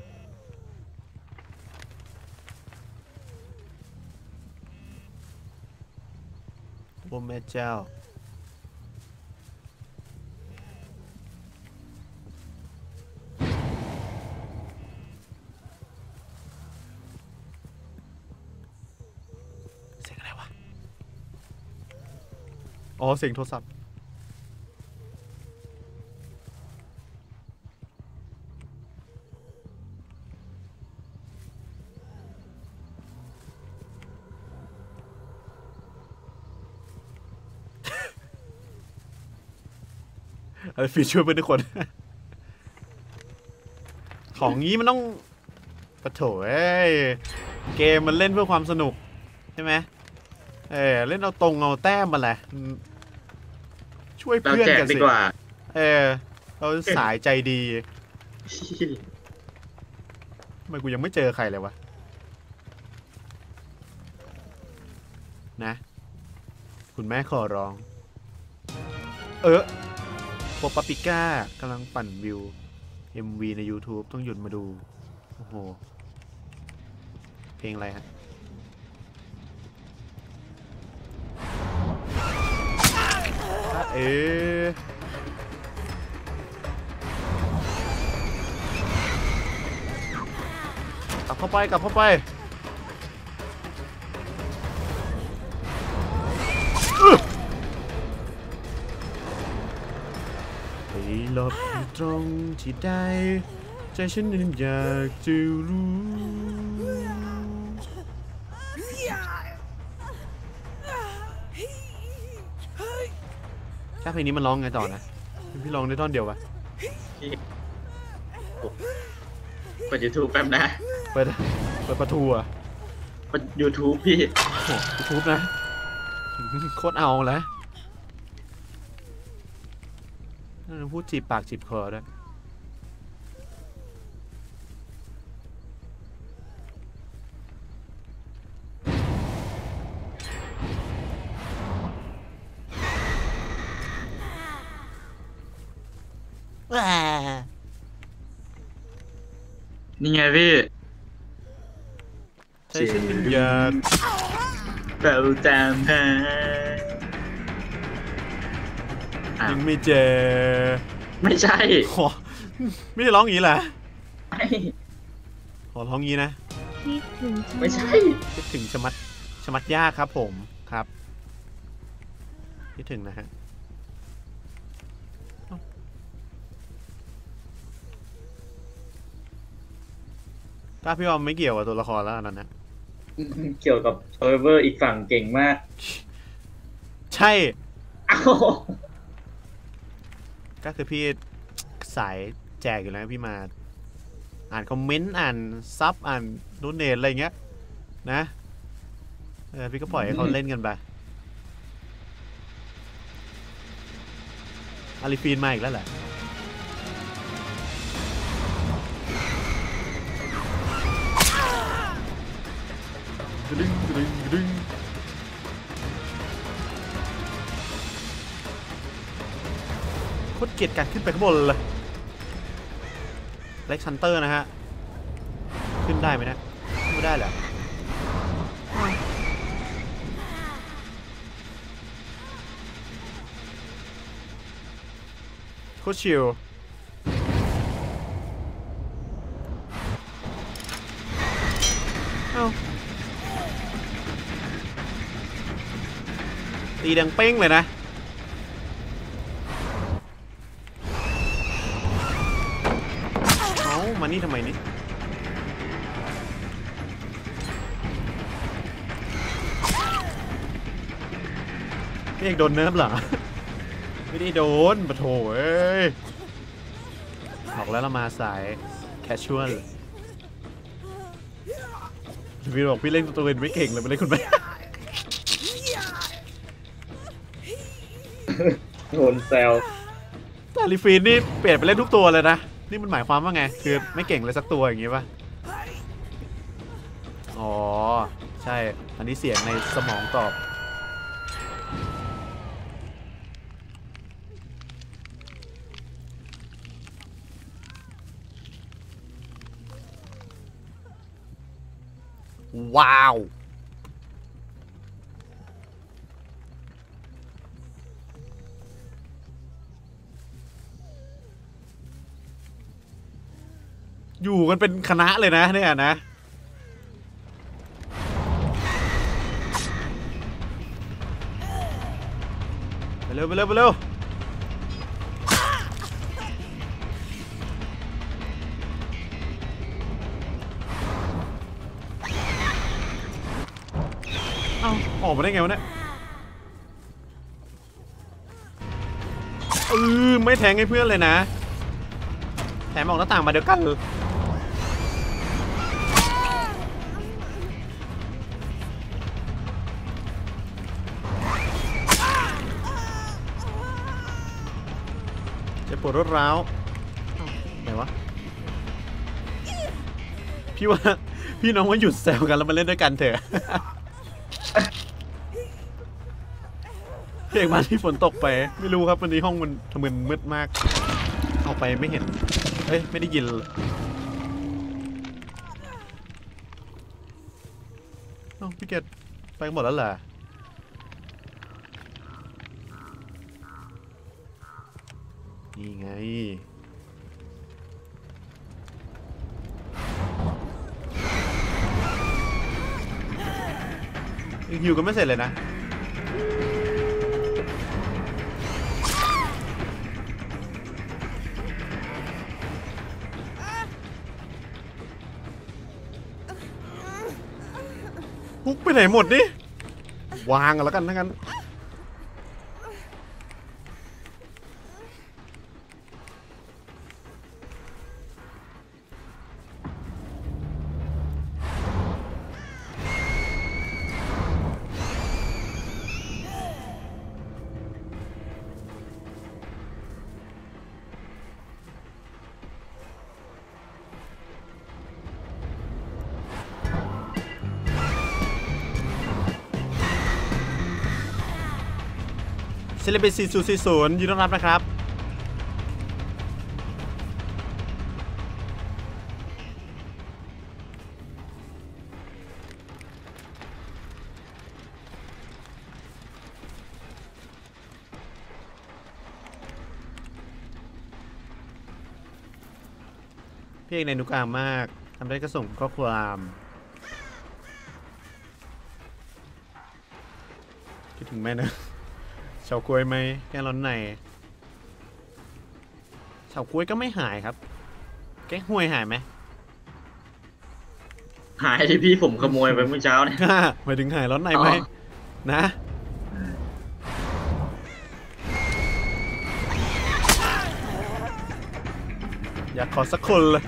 โอ้แม่เจ้าอ๋อเสียงโทรศัพท์ อะไรฟีช่วยเพื่อนทุกคน ของงี้มันต้องปะโถเอ้ยเกมมันเล่นเพื่อความสนุกใช่ไหมเล่นเอาตรงเอาแต้มมาแหละช่วยเราเพื่อนแจกกันดีสิกว่าเราสายใจดีทำไมกูยังไม่เจอใครเลยวะนะคุณแม่ขอร้องโปปาปิก้ากำลังปั่นวิว MV ใน YouTube ต้องหยุดมาดู โอ้โห เพลงอะไรฮะกลับเข้าไปกลับเข้าไปไปหลบอยู่ตรงที่ใดใจฉันนั้นอยากจะรู้ถ้าเพลงนี้มันร้องไงต่อนะพี่ร้องได้ท่อนเดียววะเปิด YouTube แป๊บนะเปิดประตูอ่ะเปิด YouTube พี่ยูทูบนะ โคตรเอาแล้วพูดจีบปากจีบคอด้วยนี่ไงพี่ใจฉันอยากเราตามหายังไม่เจอไม่ใช่ขอไม่ได้ร้องอย่างนี้แหละไม่ขอร้องงี้นะคิดถึงฉันไม่ใช่คิดถึงชะมัดยากครับผมครับคิดถึงนะฮะถ้าพี่ออมไม่เกี่ยวกับตัวละครแล้วอันนั้นนะเกี่ยวกับเซิร์ฟเวอร์อีกฝั่งเก่งมากใช่อ้าวก็คือพี่สายแจกอยู่แล้วพี่มาอ่านคอมเมนต์อ่านซับอ่านโดเนทอะไรเงี้ยนะพี่ก็ปล่อยให้เขาเล่นกันไปอาริฟีนมาอีกแล้วแหละดึงดึงดึงโคตรเกลียดการขึ้นไปข้างบนเลยเล็กซันเตอร์นะฮะขึ้นได้ไหมนะไม่ได้เหรอโคตรชิลเอ้าตีดังเป้งเลยนะมานี่ทำไมนี่พี่เอกโดนเนิร์ฟเหรอ ไม่ได้โดนปะโถเอ้ยบอกแล้วเรามาสายแคชชวลพี่บอกพี่เล่นตัวเองไม่เก่งเลยไม่เล่นคุณแม่โดนแซวแต่ลิฟีนนี่เปลี่ยนไปเล่นทุกตัวเลยนะนี่มันหมายความว่าไงคือไม่เก่งเลยสักตัวอย่างงี้ป่ะอ๋อใช่อันนี้เสียงในสมองตอบว้าวอยู่กันเป็นคณะเลยนะเนี่ยนะเร็วไปเร็วไปเร็วเอาออกมาได้ไงวะเนี่ยไม่แทงให้เพื่อนเลยนะแถมออกหน้าต่างมาเดียวกันปวดรถร้าวไหนวะพี่ว่าพี่น้องว่าหยุดแซวกันแล้วมาเล่นด้วยกันเถอะเพียงมาที่ฝนตกไปไม่รู้ครับวันนี้ห้องมันทำมึนมืดมากเอาไปไม่เห็นเอ้ยไม่ได้ยินเอ้าพี่เกดไปหมดแล้วเหรอนี่ไงฮิวก็ไม่เสร็จเลยนะพุกไปไหนหมดนี่วางกันแล้วกันทั้งนั้นเซเลบ4040ยินดีต้อนรับนะครับพี่เอกในนุกามมากทำได้ก็ส่งข้อความคิดถึงแม่นะเฉาก๊วยไหมแกร้อนในเฉาก๊วยก็ไม่หายครับแกห่วยหายไหมหายที่พี่ผมขโมยไปเมื่อเช้าเนี่ยหมายถึงหายร้อนในไหมนะอยากขอสักคนเลย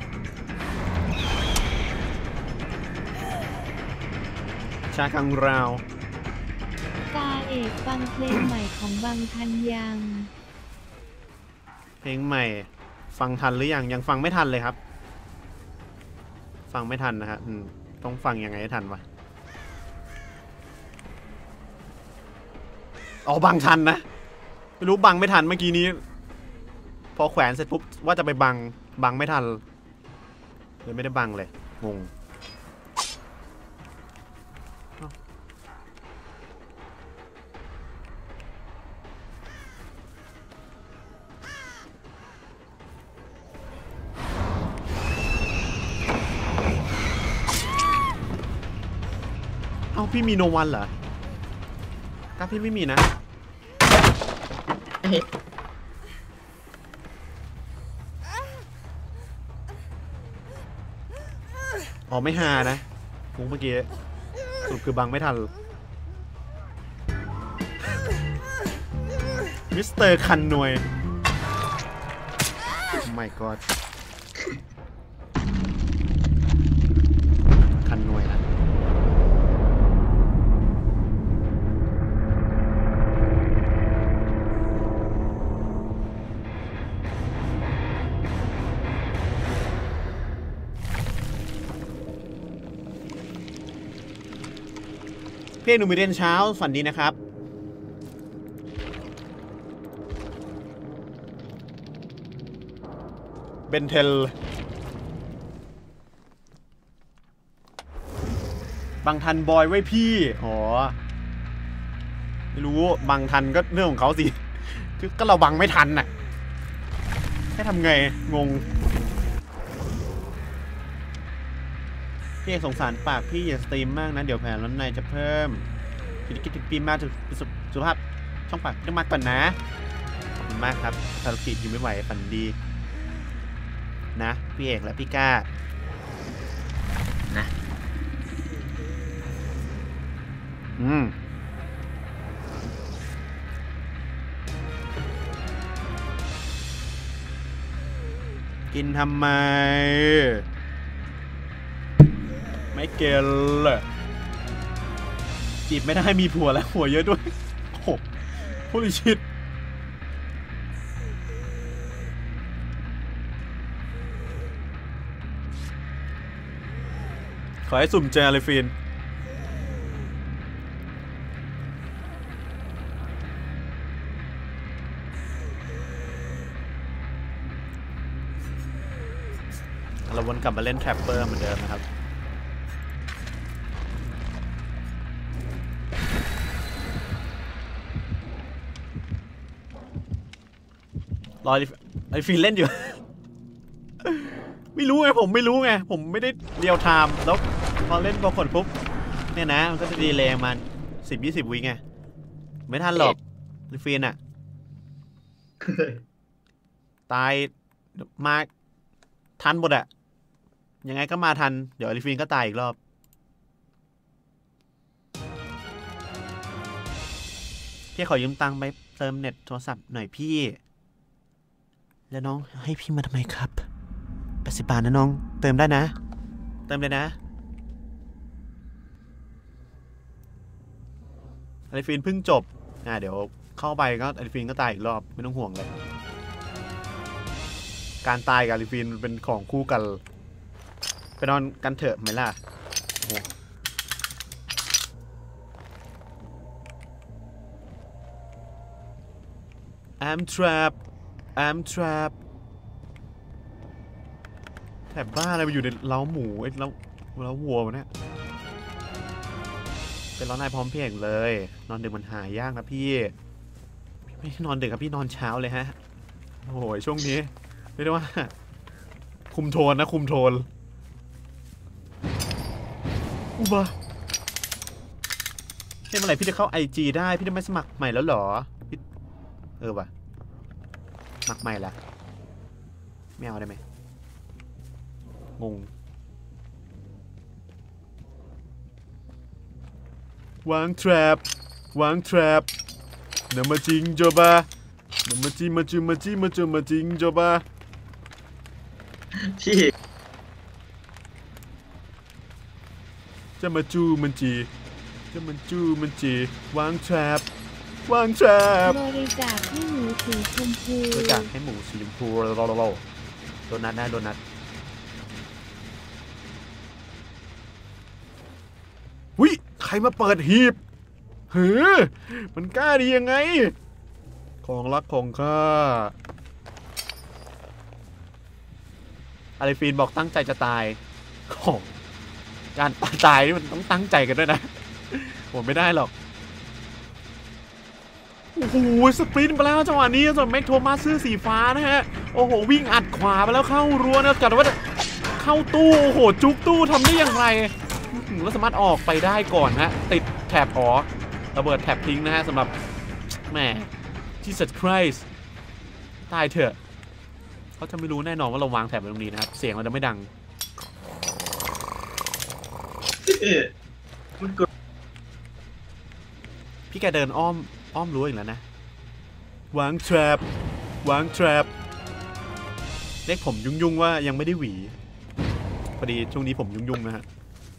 ชากังราวตาเอกฟังเพลงใหม่ของบังทันยังเพลงใหม่ฟังทันหรือยังยังฟังไม่ทันเลยครับฟังไม่ทันนะฮะต้องฟังยังไงให้ทันวะอ๋อบังทันนะไม่รู้บังไม่ทันเมื่อกี้นี้พอแขวนเสร็จปุ๊บว่าจะไปบังไม่ทันเลยไม่ได้บังเลยงงพี่มีโนวันเหรอถ้าพี่ไม่มีนะอ๋อไม่ฮานะฟุกเมื่อกี้สรุปคือบังไม่ทันมิสเตอร์คันนวยไม่ก็คันนวยนะพี่หนูมีเรียนเช้าฝันดีนะครับเบนเทลบังทันบอยไว้พี่อ๋อไม่รู้บังทันก็เรื่องของเขาสิคือก็เราบังไม่ทันน่ะให้ทำไงงงพี่สงสารปากพี่อย่าสตรีมมากนะเดี๋ยวแผลร้อนในจะเพิ่มคิดถึงปีมากสุขภาพช่องปากจะมาก่อนนะขอบคุณมากครับภารกิจอยู่ไม่ไหวฝันดีนะพี่เอกและพี่ก้านะกินทำไมไม่เกลจีบไม่ได้มีผัวแล้วหัวเยอะด้วยโอ้โหพูดชิดขอให้สุ่มเจอเลยฟินเราวนกลับมาเล่นแทร็ปเปอร์เหมือนเดิมนะครับรอไอฟินเล่นอยู่ ไม่รู้ไงผมไม่รู้ไงผมไม่ได้เรียลไทม์แล้วพอเล่นพอกดปุ๊บเนี่ยนะมันก็จะดีเลย์มัน10-20 วิไงไม่ทันหรอกไอฟินอะตายมาทันหมดอะยังไงก็มาทันเดี๋ยวไอฟินก็ตายอีกรอบพี่ขอยืมตังค์ไปเติมเน็ตโทรศัพท์หน่อยพี่แล้วน้องให้พี่มาทำไมครับ80 บาทนะน้องเติมได้นะเติมเลยนะอลิฟินเพิ่งจบเดี๋ยวเข้าไปก็อลิฟินก็ตายอีกรอบไม่ต้องห่วงเลยการตายกับอลิฟินเป็นของคู่กันไปนอนกันเถอะไหมล่ะI'm trapped แถบบ้าอะไรมาอยู่ในเล้าหมูไอ้เล้าวัวมันเนี่ยเป็นร้อนนายพร้อมเพียงเลยนอนดึกมันหายากนะพี่ไม่นอนดึกครับพี่นอนเช้าเลยฮะโอ้โหช่วงนี้เรียกได้ว่าคุมโทนนะคุมโทนอุบะเมื่อไหร่พี่จะเข้า IG ได้พี่จะไม่สมัครใหม่แล้วเหรอพี่ว่ะสมัครใหม่ละไม่เอาได้ไหมงงวางแทร็ปนามาจิงโจบะนามาจิมาจิงโจบะพี่จะมาจูมันจีวางแทร็ปบริจาคให้หมูสีชมพูโดนัทนะโดนัทวิใครมาเปิดหีบเฮ้ยมันกล้าดียังไงของรักของข้าอาริฟีนบอกตั้งใจจะตายของการตายนี่มันต้องตั้งใจกันด้วยนะผมไม่ได้หรอกโอ้โหสปรินต์ไปแล้วจังหวะนี้ส่วนแม็กโทมัสซื้อสีฟ้านะฮะโอ้โหวิ่งอัดขวาไปแล้วเข้ารั้วนะกัดว่าเข้าตู้โอ้โหจุกตู้ทำได้อย่างไรแล้วสามารถออกไปได้ก่อนฮะติดแถบระเบิดแถบทิ้งนะฮะสำหรับแหมJesus Christ ตายเถอะเขาจะไม่รู้แน่นอนว่าเราวางแถบไว้ตรงนี้นะครับเสียงเราจะไม่ดังพี่แกเดินอ้อมรั้วอีกแล้วนะวางแทร็ปเรียกผมยุ่งว่ายังไม่ได้หวีพอดีช่วงนี้ผมยุ่งนะฮะ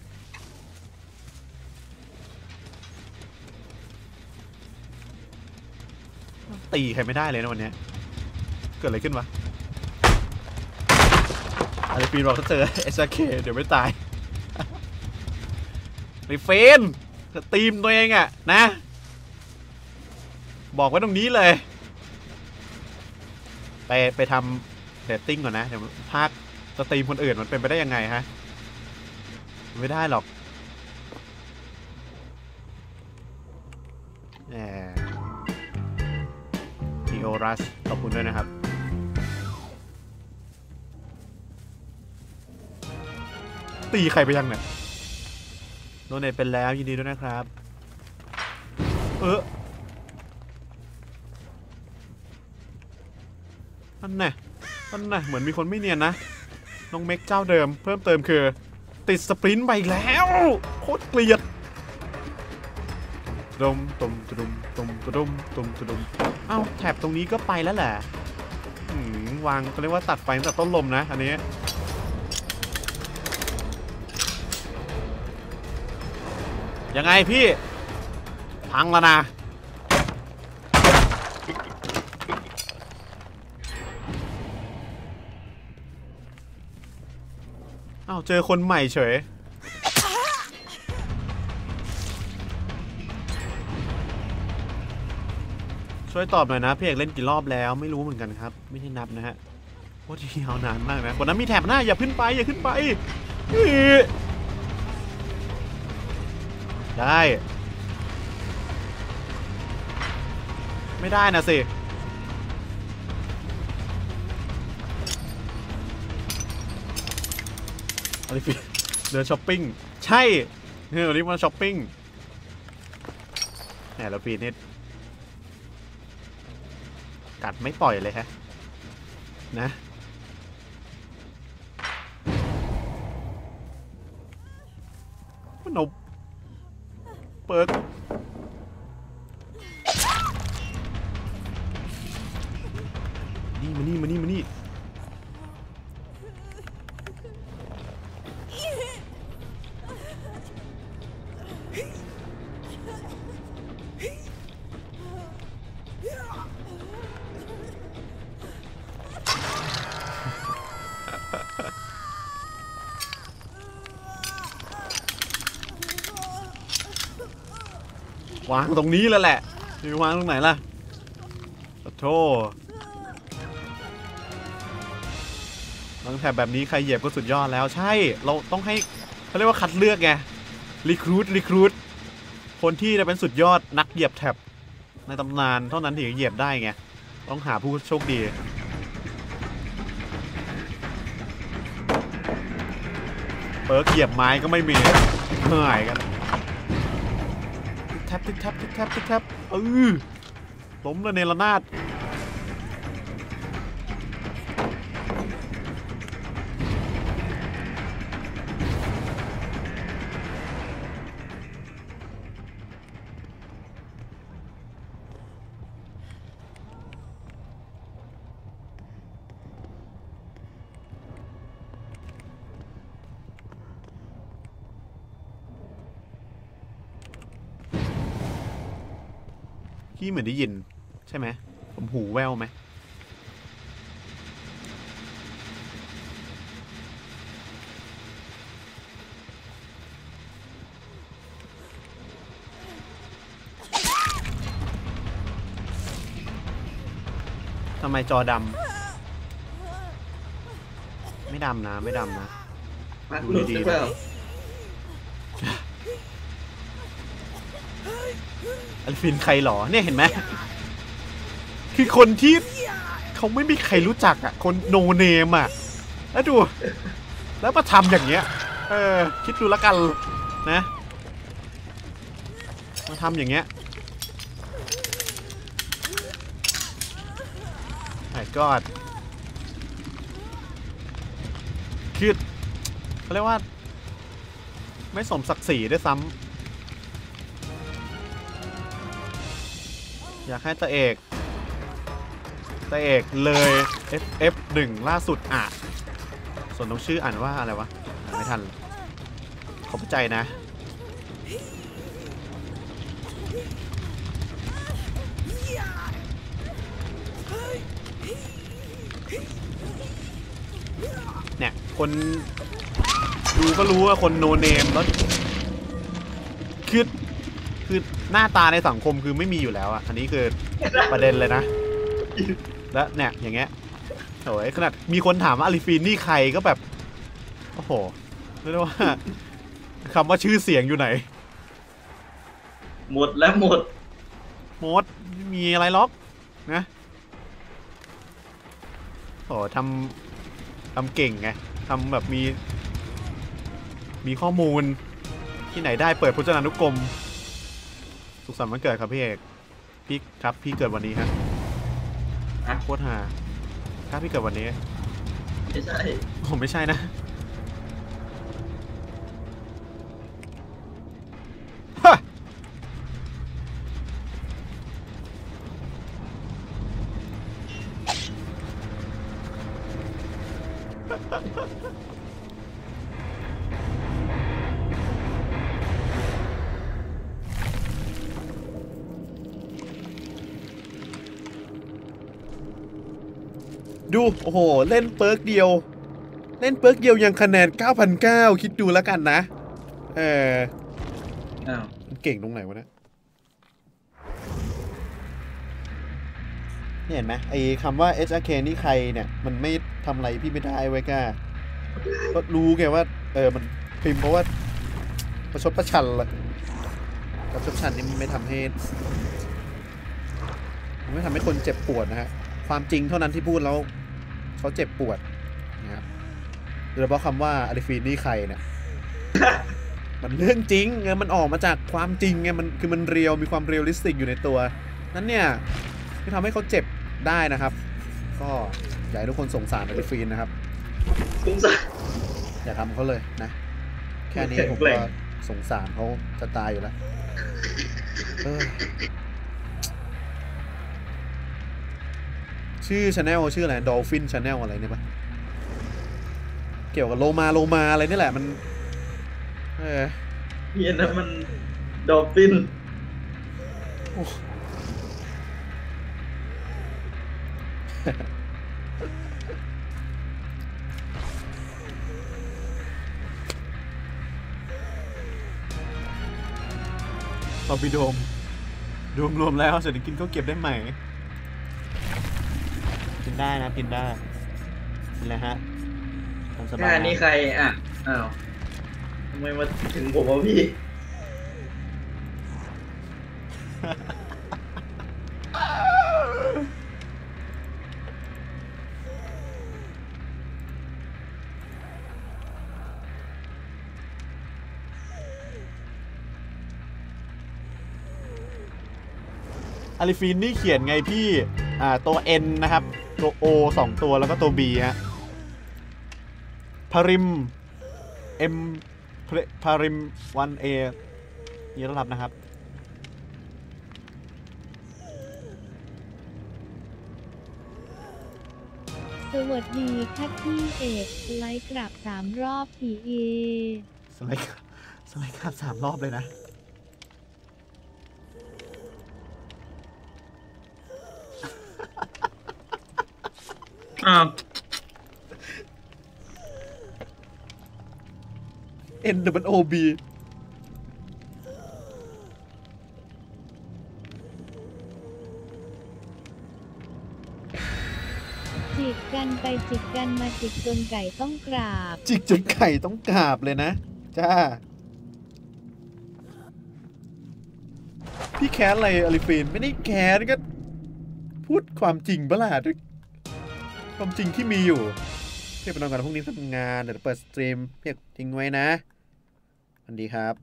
ตีใครไม่ได้เลยนะวันนี้เกิดอะไรขึ้นวะอะไรปีนเราถ้าเจอSRKเดี๋ยวไม่ตายไอ้เฟนตีมตัวเองอะนะบอกไว้ตรงนี้เลยไปทำเรตติ้งก่อนนะเดี๋ยวภาคสตรีมคนอื่นมันเป็นไปได้ยังไงฮะไม่ได้หรอกทีโอรัสขอบคุณด้วยนะครับตีใครไปยังเนี่ยโดนเนตเป็นแล้วยินดีด้วยนะครับนั่นน่ะเหมือนมีคนไม่เนียนนะน้องเม็กเจ้าเดิมเพิ่มเติมคือติดสปรินต์ไปอีกแล้วโคตรเกลียดตุมตุมตุมตุมตุมตุมตุมเอ้าแถบตรงนี้ก็ไปแล้วแหละวางเขาเรียกว่าตัดไฟตั้งแต่ต้นลมนะอันนี้ยังไงพี่พังแล้วนะอ้าวเจอคนใหม่เฉยช่วยตอบหน่อยนะพี่เอกเล่นกี่รอบแล้วไม่รู้เหมือนกันครับไม่ได้นับนะฮะโคตรยาวนานมากนะคนนั้นมีแถบหน้าอย่าขึ้นไปได้ไม่ได้นะสิอะไรฟิเดินช้อปปิ้งใช่วันนี้มาช้อปปิ้งแหมแล้วปีนี้กัดไม่ปล่อยเลยฮะนะมันเอาเปิดมานี่วางตรงนี้แล้วแหละจะวางตรงไหนล่ะขอโทษวางแถบแบบนี้ใครเหยียบก็สุดยอดแล้วใช่เราต้องให้เขาเรียกว่าคัดเลือกไงรีครูทคนที่จะเป็นสุดยอดนักเหยียบแถบในตำนานเท่านั้นถึงจะเหยียบได้ไงต้องหาผู้โชคดีเปิร์กเหยียบไม้ก็ไม่มีเหนื่อยกันแท็บล้มระเนระนาดพี่เหมือนได้ยินใช่ไหมผมหูแว่วไหมทำไมจอดำไม่ดำนะดูดีๆนะอัลฟินใครหรอเนี่ยเห็นไหมคือคนที่เขาไม่มีใครรู้จักอ่ะคนโนเนมอ่ะแล้วดูแล้วมาทำอย่างเงี้ยคิดดูแล้วกันนะมาทำอย่างเงี้ยไอ้กอดคือเขาเรียกว่าไม่สมศักดิ์ศรีด้วยซ้ำอยากให้ตาเอกเลย FF1 ล่าสุดอ่ะส่วนต้องชื่ออ่านว่าอะไรวะไม่ทันขอบใจนะเนี่ยคนดูก็รู้ว่าคนโนเนมแล้วคือหน้าตาในสังคมคือไม่มีอยู่แล้วอ่ะอันนี้คือประเด็นเลยนะและเนี่ยอย่างเงี้ยโอ้ยขนาดมีคนถามว่าอาลิฟีนนี่ใครก็แบบโอ้โหเรียกว่าคำว่าชื่อเสียงอยู่ไหนหมดไม่มีอะไรล็อกนะโอ้ทำเก่งไงทำแบบมีข้อมูลที่ไหนได้เปิดพจนานุกรมสุขสันต์วันเกิดครับพี่เอกพี่ครับพี่เกิดวันนี้ครับโคตรฮาถ้าพี่เกิดวันนี้ไม่ใช่ผมไม่ใช่นะฮะดูโอ้โหเล่นเปิร์กเดียวเล่นเปิร์กเดียวยังคะแนน 9,900 คิดดูแล้วกันนะอ้าวมันเก่งตรงไหนวะเนี่ยเห็นไหมไอ้คำว่า HRK นี่ใครเนี่ยมันไม่ทำอะไรพี่ไม่ได้ไว้ก้าก็รู้ไงว่ามันพิมพ์เพราะว่าประชดประชันละประชดประชันนี่มันไม่ทำให้คนเจ็บปวดนะฮะความจริงเท่านั้นที่พูดแล้วเขาเจ็บปวดนะครับโดยเฉพาะคำว่าอาริฟีนนี่ใครเนี่ย มันเรื่องจริงไงมันออกมาจากความจริงไงมันคือมันเรียวมีความเรียลลิสติกอยู่ในตัวนั้นเนี่ยที่ทำให้เขาเจ็บได้นะครับก็อยากให้ทุกคนสงสารอาริฟีนนะครับสงสารอย่าทำเขาเลยนะแค่นี้ผมก็สงสารเขาจะตายอยู่แล้วชื่อ channel ชื่ออะไร Dolphin Channel อะไรเนี่ยปะเกี่ยวกับโลมาอะไรนี่แหละมันเฮียนะมันดอลฟินเอาไปโดมรวมแล้วเสร็จกินก็เก็บได้ใหม่กินได้นะกินได้กินเลยฮะทำสบายนี่ใครอ่ะอ้าวทำไมมาถึงผมวะพี่อาริฟีนนี่เขียนไงพี่ตัว N นะครับตัว O 2 ตัวแล้วก็ตัว B ฮะพาริม M พาริม 1A ยินดีต้อนรับนะครับสวัสดีค่ะพี่เอกไลค์กลับ3 รอบพี่เอสไลด์กลับ3 รอบเลยนะอ้าว NWOB จิกกันไปจิกกันมาจิกจนไก่ต้องกราบจิกจนไก่ต้องกราบเลยนะจ้าพี่แค้นอะไรอาริฟีนไม่ได้แค้นก็พูดความจริงบ้าล่ะด้วยความจริงที่มีอยู่เพื่อไปนอนกันพรุ่งนี้ทำงานเดี๋ยวเปิดสตรีมเรียกทิ้งไว้นะสวัสดีครับ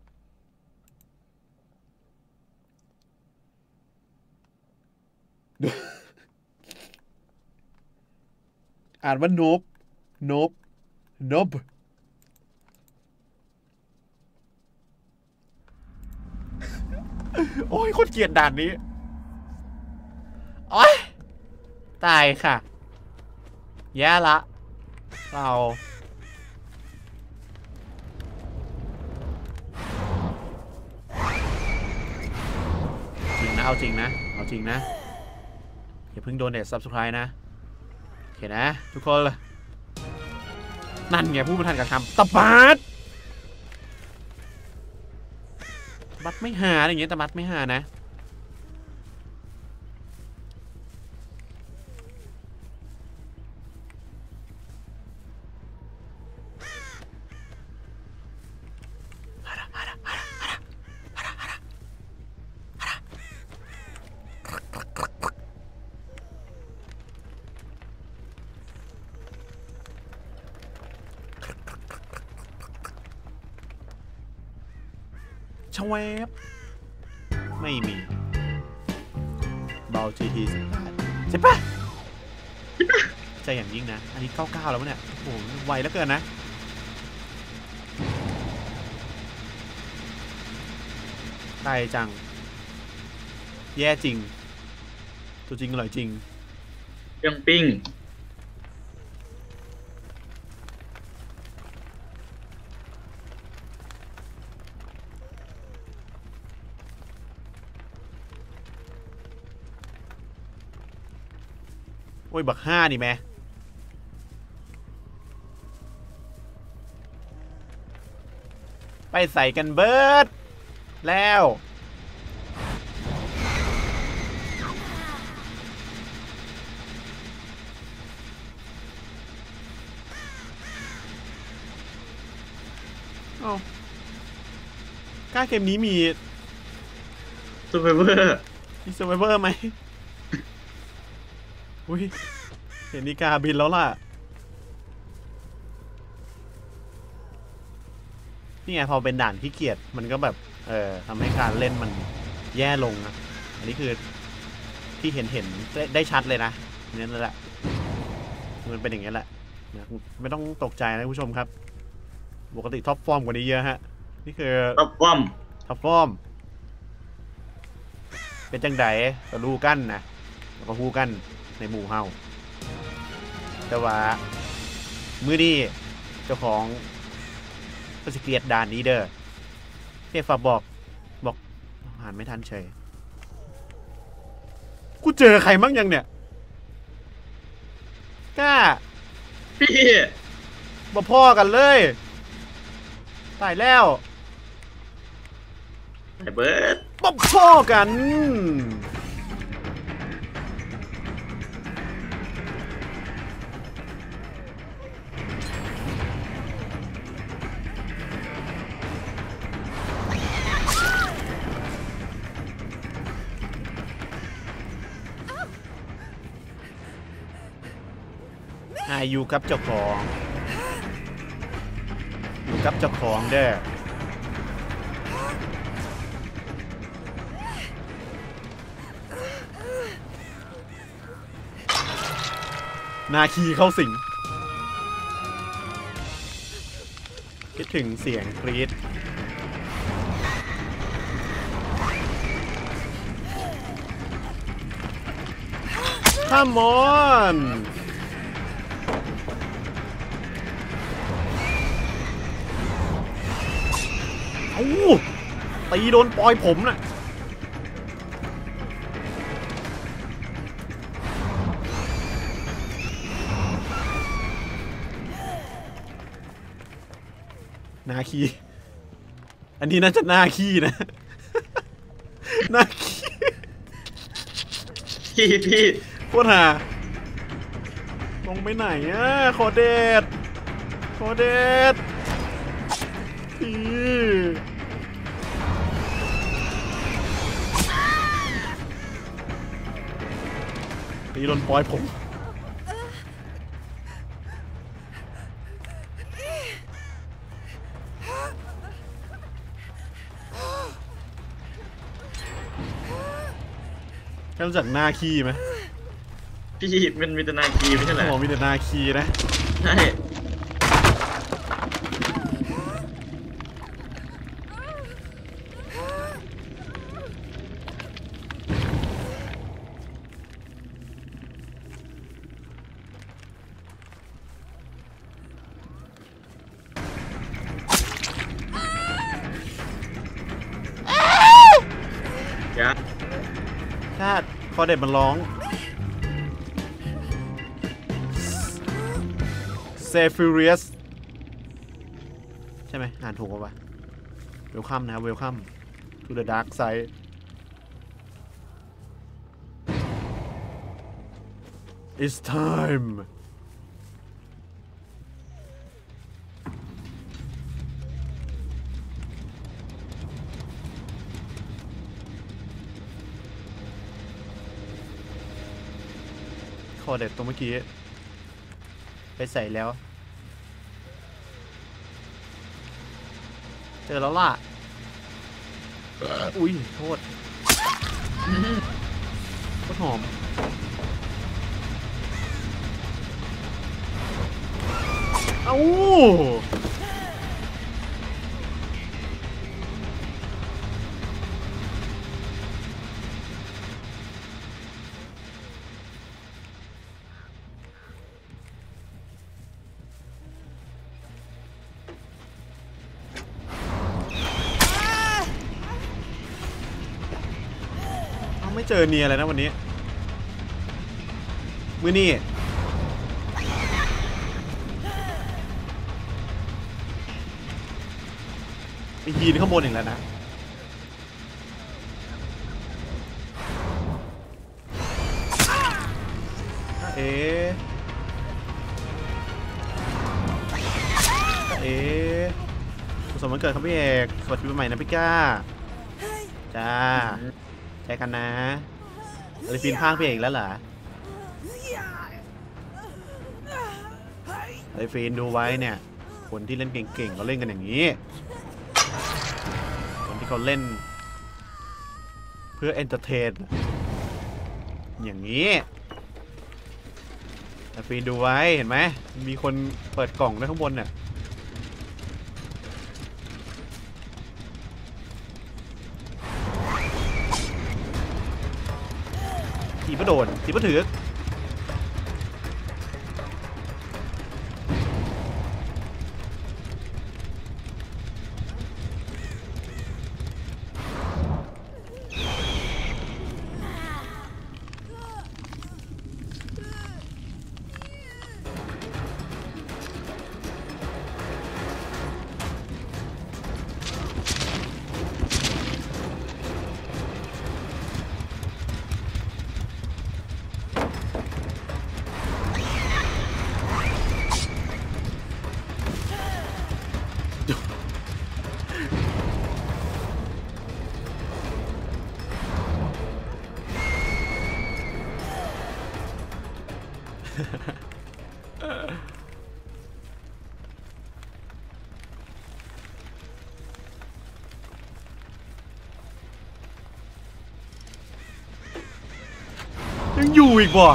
อ่านว่าโนบโอ้ยโคตรเกลียดด่านนี้โอ้ยตายค่ะแย่ละเราจริงนะเอาจริงนะอย่าเพิ่งโดนเน็ต Subscribe นะโอเคนะทุกคนเลยนั่นไงผู้บริหารกับคำตบัดไม่หาอย่างเงี้ยตบัดไม่หานะชวบไม่มีเบา GT 18ใช่ปะใจอย่างยิ่งนะอันนี้99แล้วเนี่ยโอ้โหไวเหลือเกินนะตายจังแย่จริงตัวจริงอร่อยจริงยังปิ้งโอ้ยบัก5นี่แม่ไปใส่กันเบิร์ดแล้วกล้าเกมนี้มีซูเปอร์เวอร์มีเซอร์ไวเวอร์ไหม อุ้ยเห็นนิกาบินแล้วล่ะนี่ไงพอเป็นด่านขี้เกียจมันก็แบบทำให้การเล่นมันแย่ลงนะอันนี้คือที่เห็นได้ชัดเลยนะนี่แหละมันเป็นอย่างนี้แหละไม่ต้องตกใจนะผู้ชมครับปกติท็อปฟอร์มกว่านี้เยอะฮะนี่คือท็อปฟอร์มเป็นจังไดก็รู้กันนะแล้วก็ฮู้กันในหมู่เฮาแต่ว่ามื้อนี้เจ้าของก็สิเกลียดด่านนี้เด้อเรียกฝากบอกอ่านไม่ทันเฉยกูเจอใครมั่งยังเนี่ยกล้าพี่บ่พ่อกันเลยตายแล้วไอ้เบิร์ดบ่พ่อกันอยู่กับเจ้าของเด้อนาคีเข้าสิงคิดถึงเสียงกรี๊ดคัมออนตีโดนปอยผมน่ะนาคีอันนี้น่าจะนาคีนะนาคีพี่โคตรหาลงไปไหนอ่ะขอเดชตีโดนปอยผมรู้จักนาคีไหมพี่มันมีแต่นาคีไม่ใช่เหรอมีแต่นาคีนะใช่ชาติคอเด็ดมันร้องเซฟิเรียสใช่ไหมอ่านถูกป่ะเวลคัมนะเวลคัมทูเดอะดาร์กไซด์It's time คอเด็ดตัวเมื่อกี้ไปใส่แล้วเจอแล้วล่ะอุ้ยโทษหอมเอาไม่เจอเนียเลยนะวันนี้มื้อนี้ไปยืนข้างบนอีกแล้วนะเอ๊ะสุขสันต์วันเกิดครับพี่เอกสวัสดีปีใหม่นะพี่ก้าจ้าใช้กันนะอะไรฟินพากพี่เอกแล้วเหรอไอ้ฟินดูไว้เนี่ยคนที่เล่นเก่งๆเขาเล่นกันอย่างนี้คนที่เขาเล่นเพื่อเอนเตอร์เทนอย่างนี้ไอ้ฟินดูไว้เห็นไหมมีคนเปิดกล่องด้วยข้างบนเนี่ยถีบก็โดนถีบก็ถือยังอยู่อีกบ่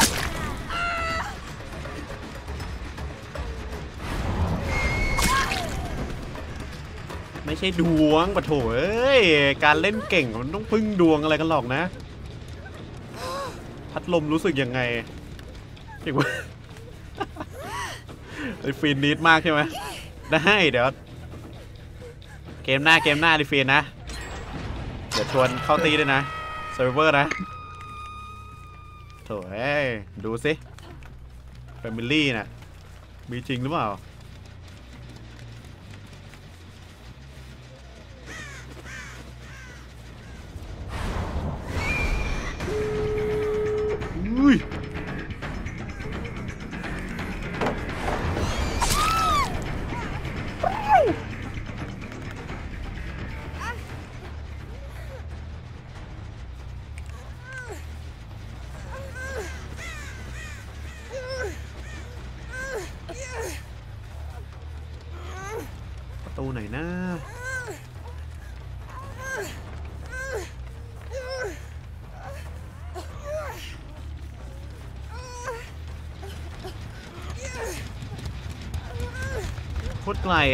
ไม่ใช่ดวงปะโถเอ้ยการเล่นเก่งมันต้องพึ่งดวงอะไรกันหรอกนะพัดลมรู้สึกยังไงเห็นว่าไอ้ฟีนนิดมากใช่ไหมได้เดี๋ยวเกมหน้าดิฟีนนะเดี๋ยวชวนเข้าตีด้วยนะเซิร์ฟเวอร์นะโถ่เอ้ยดูสิแฟมิลี่น่ะมีจริงหรือเปล่าอุ้ยประตูไหนนะโคตรไกล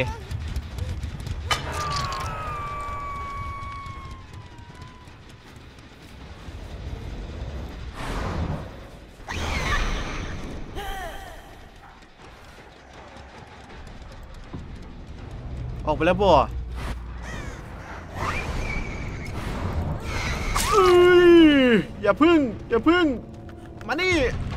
ออกไปแล้วบ่อย่าพึ่งมานี่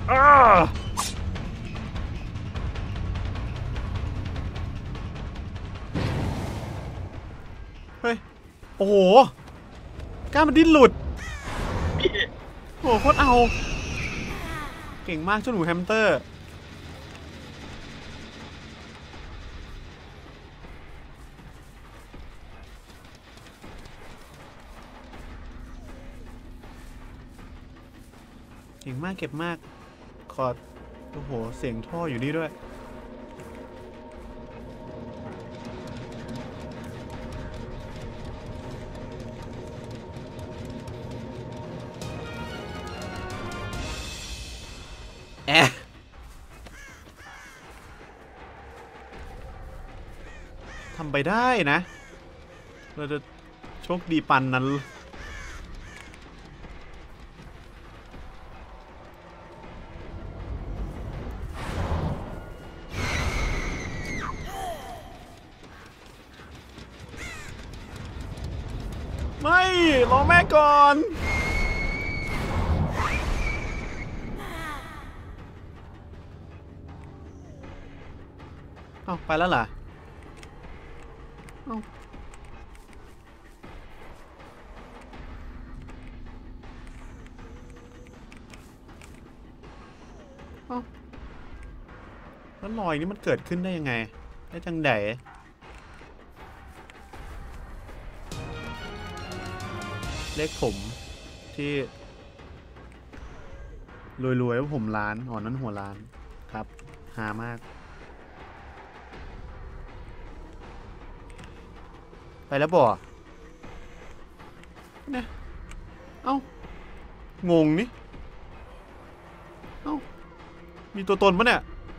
เฮ้ยโอ้โหกล้ามันดิ้นหลุดโอ้โหโคตรเอาเก่งมากเจ้าหนูแฮมสเตอร์เก่งมากเก็บมากขอโอ้โหเสียงท่ออยู่นี่ด้วยไปได้นะเราจะโชคดีปันนั้นไม่รอแม่ก่อนเอ้าไปแล้วเหรอเอ้าแล้วรอยนี้มันเกิดขึ้นได้ยังไงได้จังไดเลขผมที่รวยๆว่าผมล้านอ๋อนั้นหัวล้านครับหามากไปแล้วบ่เนี่ยเอ้างงนี่เอ้ามีตัวตนปะเนี่ย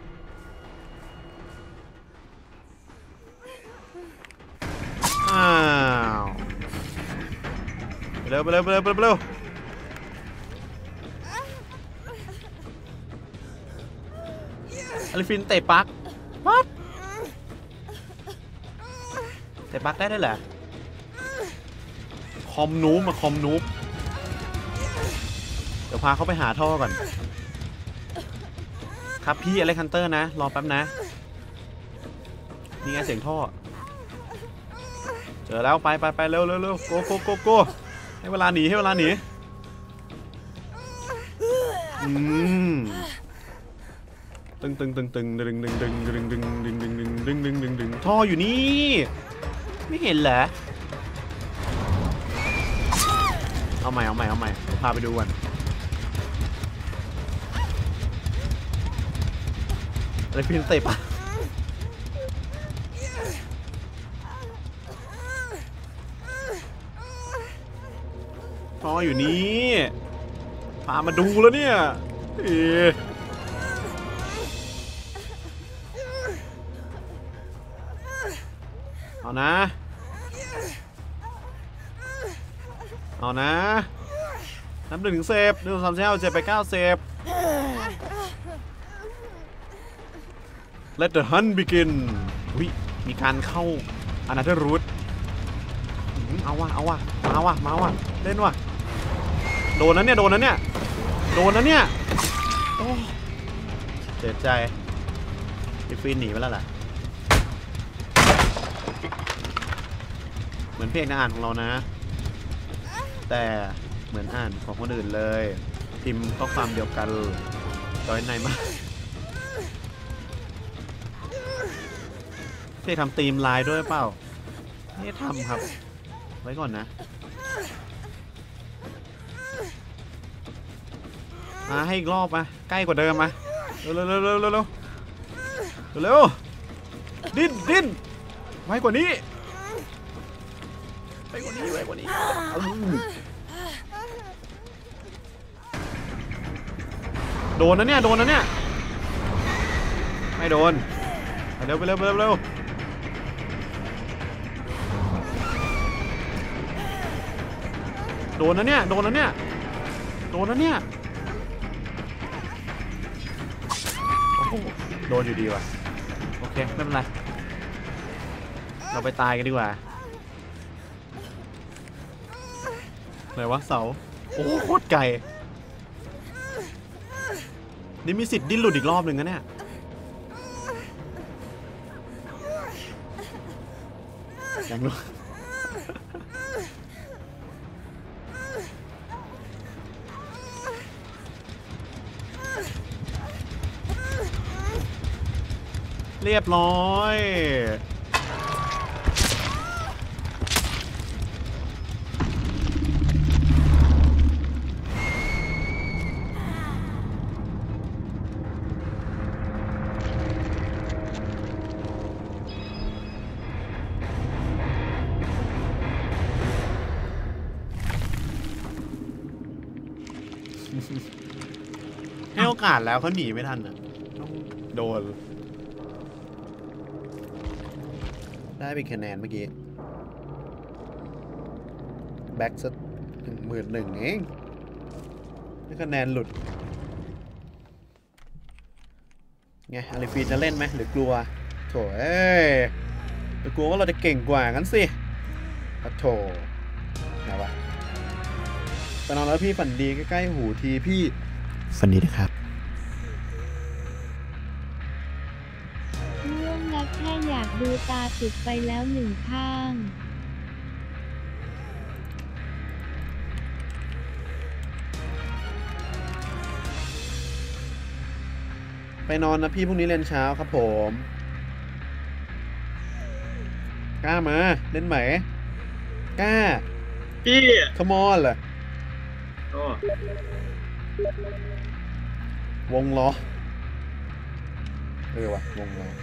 อ้าวไปเร็วไปเร็วไปเร็วไปเร็วอลิฟินเตะปักวัดเตะปักได้ด้วยเหรอคอมนูบมาคอมนูบเดี๋ยวพาเขาไปหาท่อก่อนครับพี่อเล็กซันเตอร์นะรอแป๊บนะนี่ไงเสียงท่อเจอแล้วไปไปไปเร็วเร็วเร็วโกโกโกโกให้เวลาหนีให้เวลาหนีตึงตึงตึงตึงดึงดึงดึงดึงดึงดึงดึงดึงดึงดึงดึงดึงท่ออยู่นี่ไม่เห็นเหรอเอาใหม่เอาใหม่เอาใหม่พาไปดูกันอะไรพี่เตะปะท่ออยู่นี่พามาดูแล้วเนี่ยเอานะเอานะนับ1 ถึง 10 1 2 3 4 5 6 7 8 9 10 Let the hunt begin วิมีการเข้าAnother Routeเอาวะเอาวะมาว่ะมาว่ะเล่นว่ะโดนนั้นเนี่ยโดนนั้นเนี่ยโดนนั้นเนี่ยโอ้เสียใจพี่ฟินหนีไปแล้วล่ะเหมือนเพลงอ่านของเรานะแต่เหมือนอ่านของคนอื่นเลยพิมพ์ข้อความเดียวกันจอยในมากเพลงทำธีมไลน์ด้วยเปล่าไม่ทำครับไว้ก่อนนะมาให้อีกรอบมาใกล้กว่าเดิมมาเร็วเร็วเร็วเร็วเร็วเร็วเร็วดิ้นดิ้นไว้กว่านี้ไว้กว่านี้ไว้กว่านี้โดนนะเนี่ยโดนนะเนี่ยไม่โดนไปเร็วไปเร็วไปเร็วเร็วโดนนะเนี่ยโดนนะเนี่ยโดนนะเนี่ยโอ้โหโดนอยู่ดีว่ะโอเคไม่เป็นไรเราไปตายกันดีกว่าไหนวะเสาโอ้โคตรไกลนี่มีสิทธิ์ดิ้นหลุดอีกรอบหนึ่งนะเนี่ยยังรู้เรียบร้อยให้โอกาสแล้วเขาหนีไม่ทันอ่ะต้องโดนได้ไปคะแนนเมื่อกี้แบ็กสัก11,000เองไม่คะแนนหลุดไงอาริฟีนจะเล่นไหมหรือกลัวโถเอ้ยหรือกลัวว่าเราจะเก่งกว่างั้นสิโถไหนวะไปนอนแล้วพี่ฝันดีใกล้ๆหูทีพี่ฝันดีนะครับง่วงนักแค่อยากดูตาติดไปแล้วหนึ่งข้างไปนอนนะพี่พรุ่งนี้เรียนเช้าครับผมกล้ามาเล่นไหมกล้าพี่ come on เหรออ๋อวงล้อว่ะวงล้อ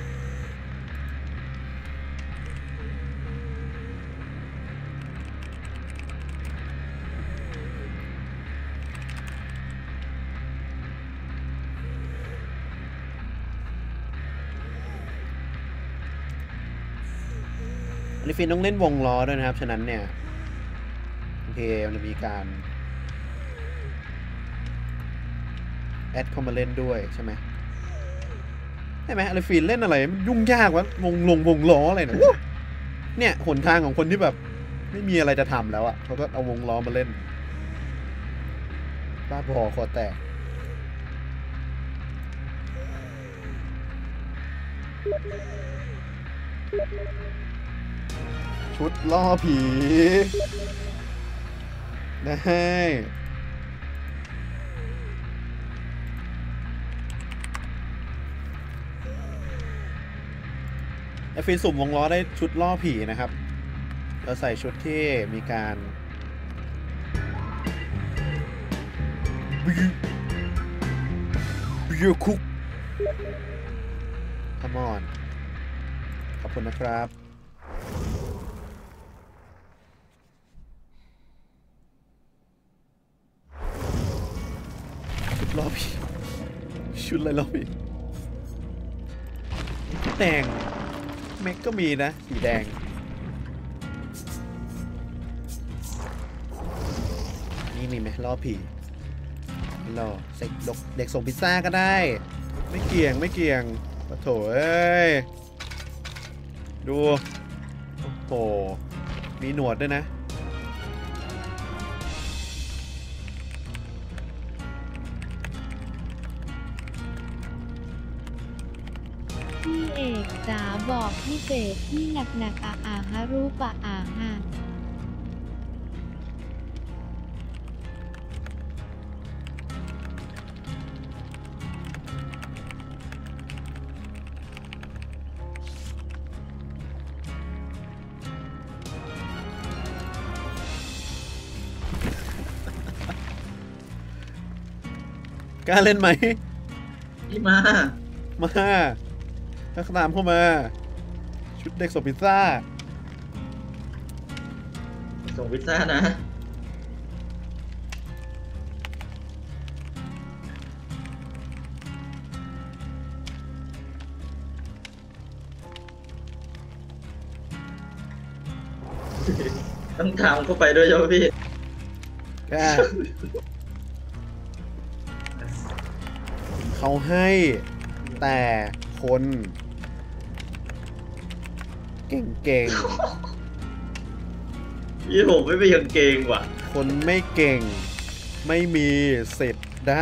อันนี้ฟินต้องเล่นวงล้อด้วยนะครับฉะนั้นเนี่ยโอเคมันจะมีการแอดเข้ามาเล่นด้วยใช่ไหมใช่ไหมอลิฟีนเล่นอะไรมันยุ่งยากวะวงล้ออะไรเนี่ยหนทางของคนที่แบบไม่มีอะไรจะทำแล้วอ่ะเขาก็เอาวงล้อมาเล่นบ้าบอคอแตกชุดล่อผีได้ไอฟินสุ่มวงล้อได้ชุดล่อผีนะครับเราใส่ชุดที่มีการบิวคุกคัมอนขอบคุณนะครับชุดล่อผีชุดอะไรล่อผีแดงแม็กก็มีนะสีแดงนี่มีไหมล่อผีล่อเด็กส่งพิซซ่าก็ได้ไม่เกี่ยงปะโถเอ้ยดูโอ้โหมีหนวดด้วยนะพี่เอกจ๋าบอกพี่เศษที่หนักฮารู้ปะฮะกล้าเล่นไหมพี่มาถ้าตามเข้ามาชุดเด็กส่งพิซซ่าส่งพิซซ่านะต้องถามเข้าไปด้วยใช่ไหมพี่กล้า เขาให้แต่คนเก่งพี่ผมไม่เป็นกางเกงว่ะๆ คนไม่เก่งไม่มีสิทธิ์ได้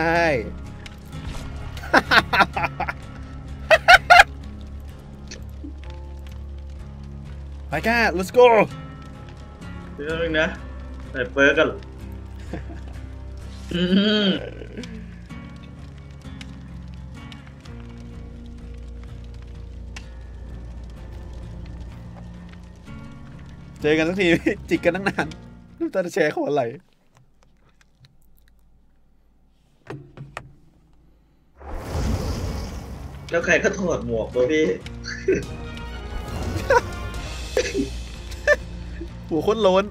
ไปก้า let's go เรื่องนะใส่เปิร์กกันอืมเจอกันสักที จิกกันตั้งนานน้ำตาจะแชร์เขาอะไรแล้วใครก็ถอดหมวกตัวพี่หัวโคตรโล้น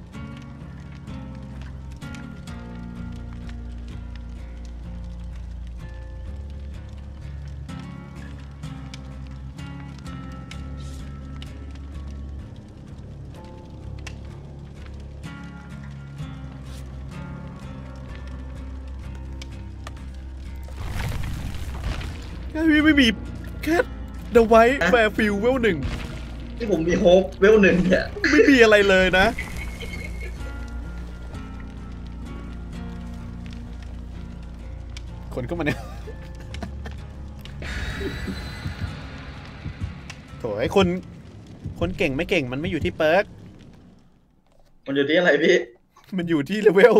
พี่ไม่มีแค่เดอะไวท์แฟร์ฟิลเวลหนึ่งที่ผมมีโฮปเวลหนึ่งเนี่ยไม่มีอะไรเลยนะคนเข้ามาเนี่ยโถ่ไอ้คนเก่งไม่เก่งมันไม่อยู่ที่เปิร์กมันอยู่ที่อะไรพี่มันอยู่ที่เลเวล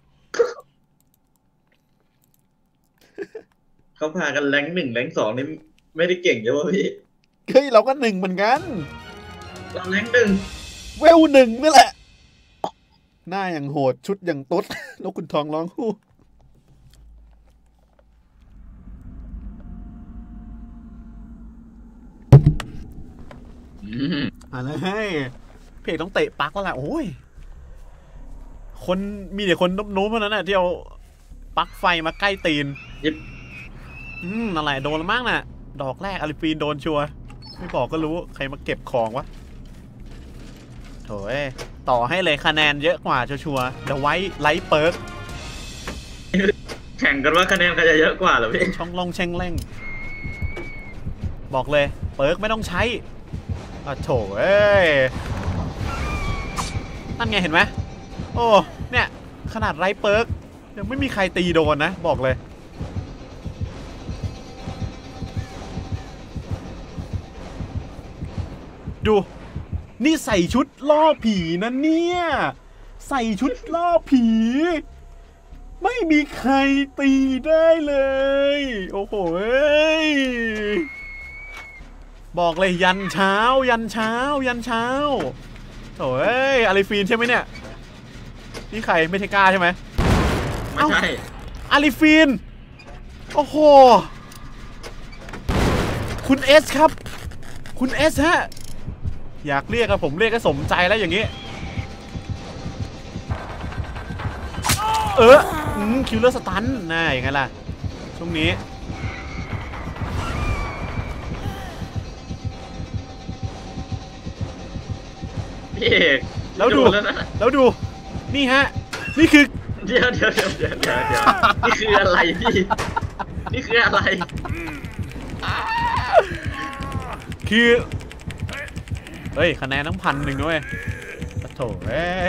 เขาพากันแรงค์1แรงค์2นี่ไม่ได้เก่งใช่ป่ะพี่เฮ้ยเราก็หนึ่งเหมือนกันเราแรงค์1 เวลหนึ่งนี่แหละ หน้าอย่างโหดชุดอย่างตุ๊ด แล้วคุณทองร้องคู่อะไรให้เพจต้องเตะปักแล้วแหละโอ้ยคนมีแต่คนโน้มๆเท่านั้นน่ะที่เอาปลั๊กไฟมาใกล้ตีนยิบอะไรโดนแล้วมั้งน่ะดอกแรกอาริฟีนโดนชัวร์ไม่บอกก็รู้ใครมาเก็บของวะโถ่ต่อให้เลยคะแนนเยอะกว่าชัวร์เดี๋ยวไว้ไลท์เปิร์กแข่งกันว่าคะแนนใครจะเยอะกว่าเหรอพี่ช่องลงเช่งเร่งบอกเลยเปิร์กไม่ต้องใช้โถ่นั่นไงเห็นไหมโอ้เนี่ยขนาดไร้เปิร์กยังไม่มีใครตีโดนนะบอกเลยดูนี่ใส่ชุดล่อผีนะเนี่ยใส่ชุดล่อผีไม่มีใครตีได้เลยโอ้โหบอกเลยยันเช้ายันเช้ายันเช้าโถ่อาริฟีนใช่ไหมเนี่ยนี่ใครไม่ใช่กล้าใช่ไหมไม่ใช่อาริฟีนโอ้โหคุณเอสครับคุณเอสฮะอยากเรียกอะผมเรียกก็สมใจแล้วอย่างนี้คิวเลอร์สตันน่าอย่างไงล่ะช่วงนี้พี่เอกแล้วดูนี่ฮะนี่คือเดี๋ยวนี่คืออะไรพี่นี่คืออะไรคือเฮ้ยคะแนนต้อง1,000ด้วยโถ่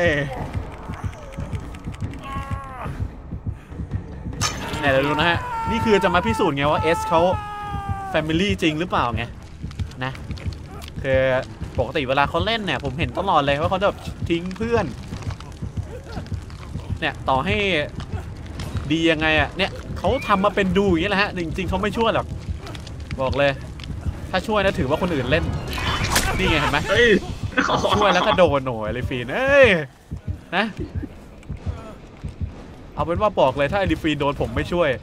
เนี่ยเดี๋ยวดูนะฮะนี่คือจะมาพิสูจน์ไงว่า S เขา Family จริงหรือเปล่าไงนะคือปกติเวลาเขาเล่นเนี่ยผมเห็นตลอดเลยว่าเขาจะแบบทิ้งเพื่อนเนี่ยต่อให้ดียังไงอะเนี่ยเขาทำมาเป็นดูอย่างนี้แหละฮะจริงๆเขาไม่ช่วยหรอกบอกเลยถ้าช่วยนะถือว่าคนอื่นเล่นนี่ไงเห็นไหมช่วยแล้วก็โดนหน่อยเลยฟีนนะเอาเป็นว่าบอกเลยถ้าไอริฟีนโดนผมไม่ช่วย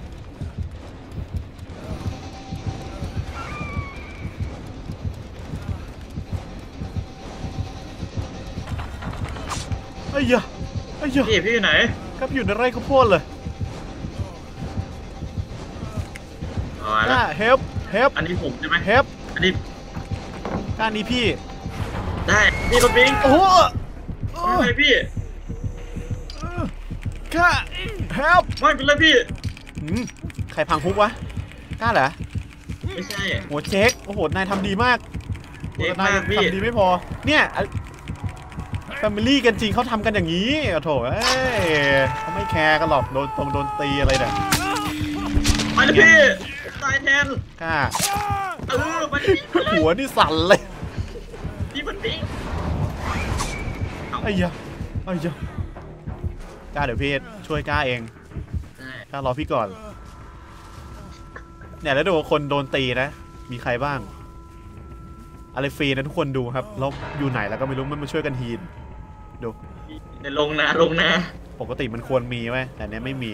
ไอ้ยะพี่อยู่ไหนครับอยู่ในไร่ข้าวโพดเลยน่าเฮฟอันนี้ผมใช่ไหมเฮฟอันนี้ด้านนี้พี่ได้พี่รถบิงโอ้โหไม่เป็นไรพี่กล้าเฮฟไม่เป็นไรพี่ใครพังคุกวะกล้าเหรอไม่ใช่หัวเช็คโอ้โหนายทำดีมากนายทำดีไม่พอเนี่ยแฟมิลี่กันจริงเขาทำกันอย่างนี้โถเขาไม่แคร์กันหรอกโดนตีอะไรเนี่ยไปเลยพี่ตายแทนกล้ามันหัวนี่สั่นเลยพี่มันพี่ไอ้ยะกล้าเดี๋ยวพี่ช่วยกล้าเองกล้ารอพี่ก่อนเนี่ยแล้วดูคนโดนตีนะมีใครบ้างอะไรฟรีนะทุกคนดูครับแล้วอยู่ไหนแล้วก็ไม่รู้มันมาช่วยกันฮีนดูในลงนะปกติมันควรมีไหมแต่เนี้ยไม่มี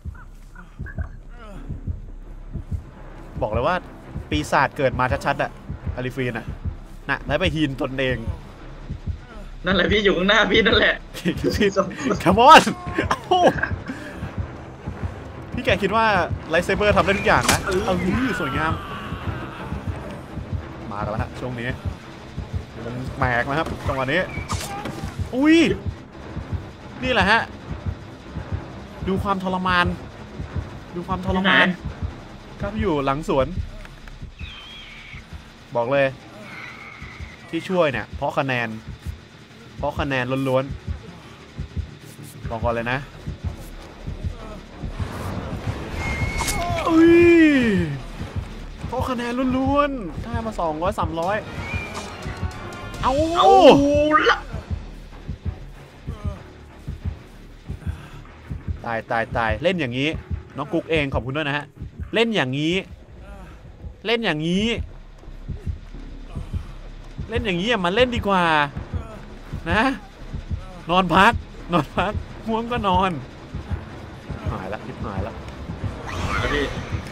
บอกเลยว่าปีศาจเกิดมาชัดๆอะอาริฟีนอะน่ะแล้วไปฮีนตนเองนั่นแหละพี่อยู่ข้างหน้าพี่นั่นแหละคัมอนพี่แกคิดว่าไลท์เซเบอร์ทำได้ทุกอย่างนะสวยงามมาแล้วฮะช่วงนี้วงแหมกนะครับจังหวะนี้อุ้ยนี่แหละฮะดูความทรมานครับอยู่หลังสวนบอกเลยที่ช่วยเนี่ยเพราะคะแนนล้วนๆบอกก่อนเลยนะอุ้ยเพราะคะแนนล้วนๆได้มา200 300เอาละตายเล่นอย่างนี้น้องกุ๊กเองขอบคุณด้วยนะฮะเล่นอย่างนี้มาเล่นดีกว่านะนอนพักง่วงก็นอนหายละพี่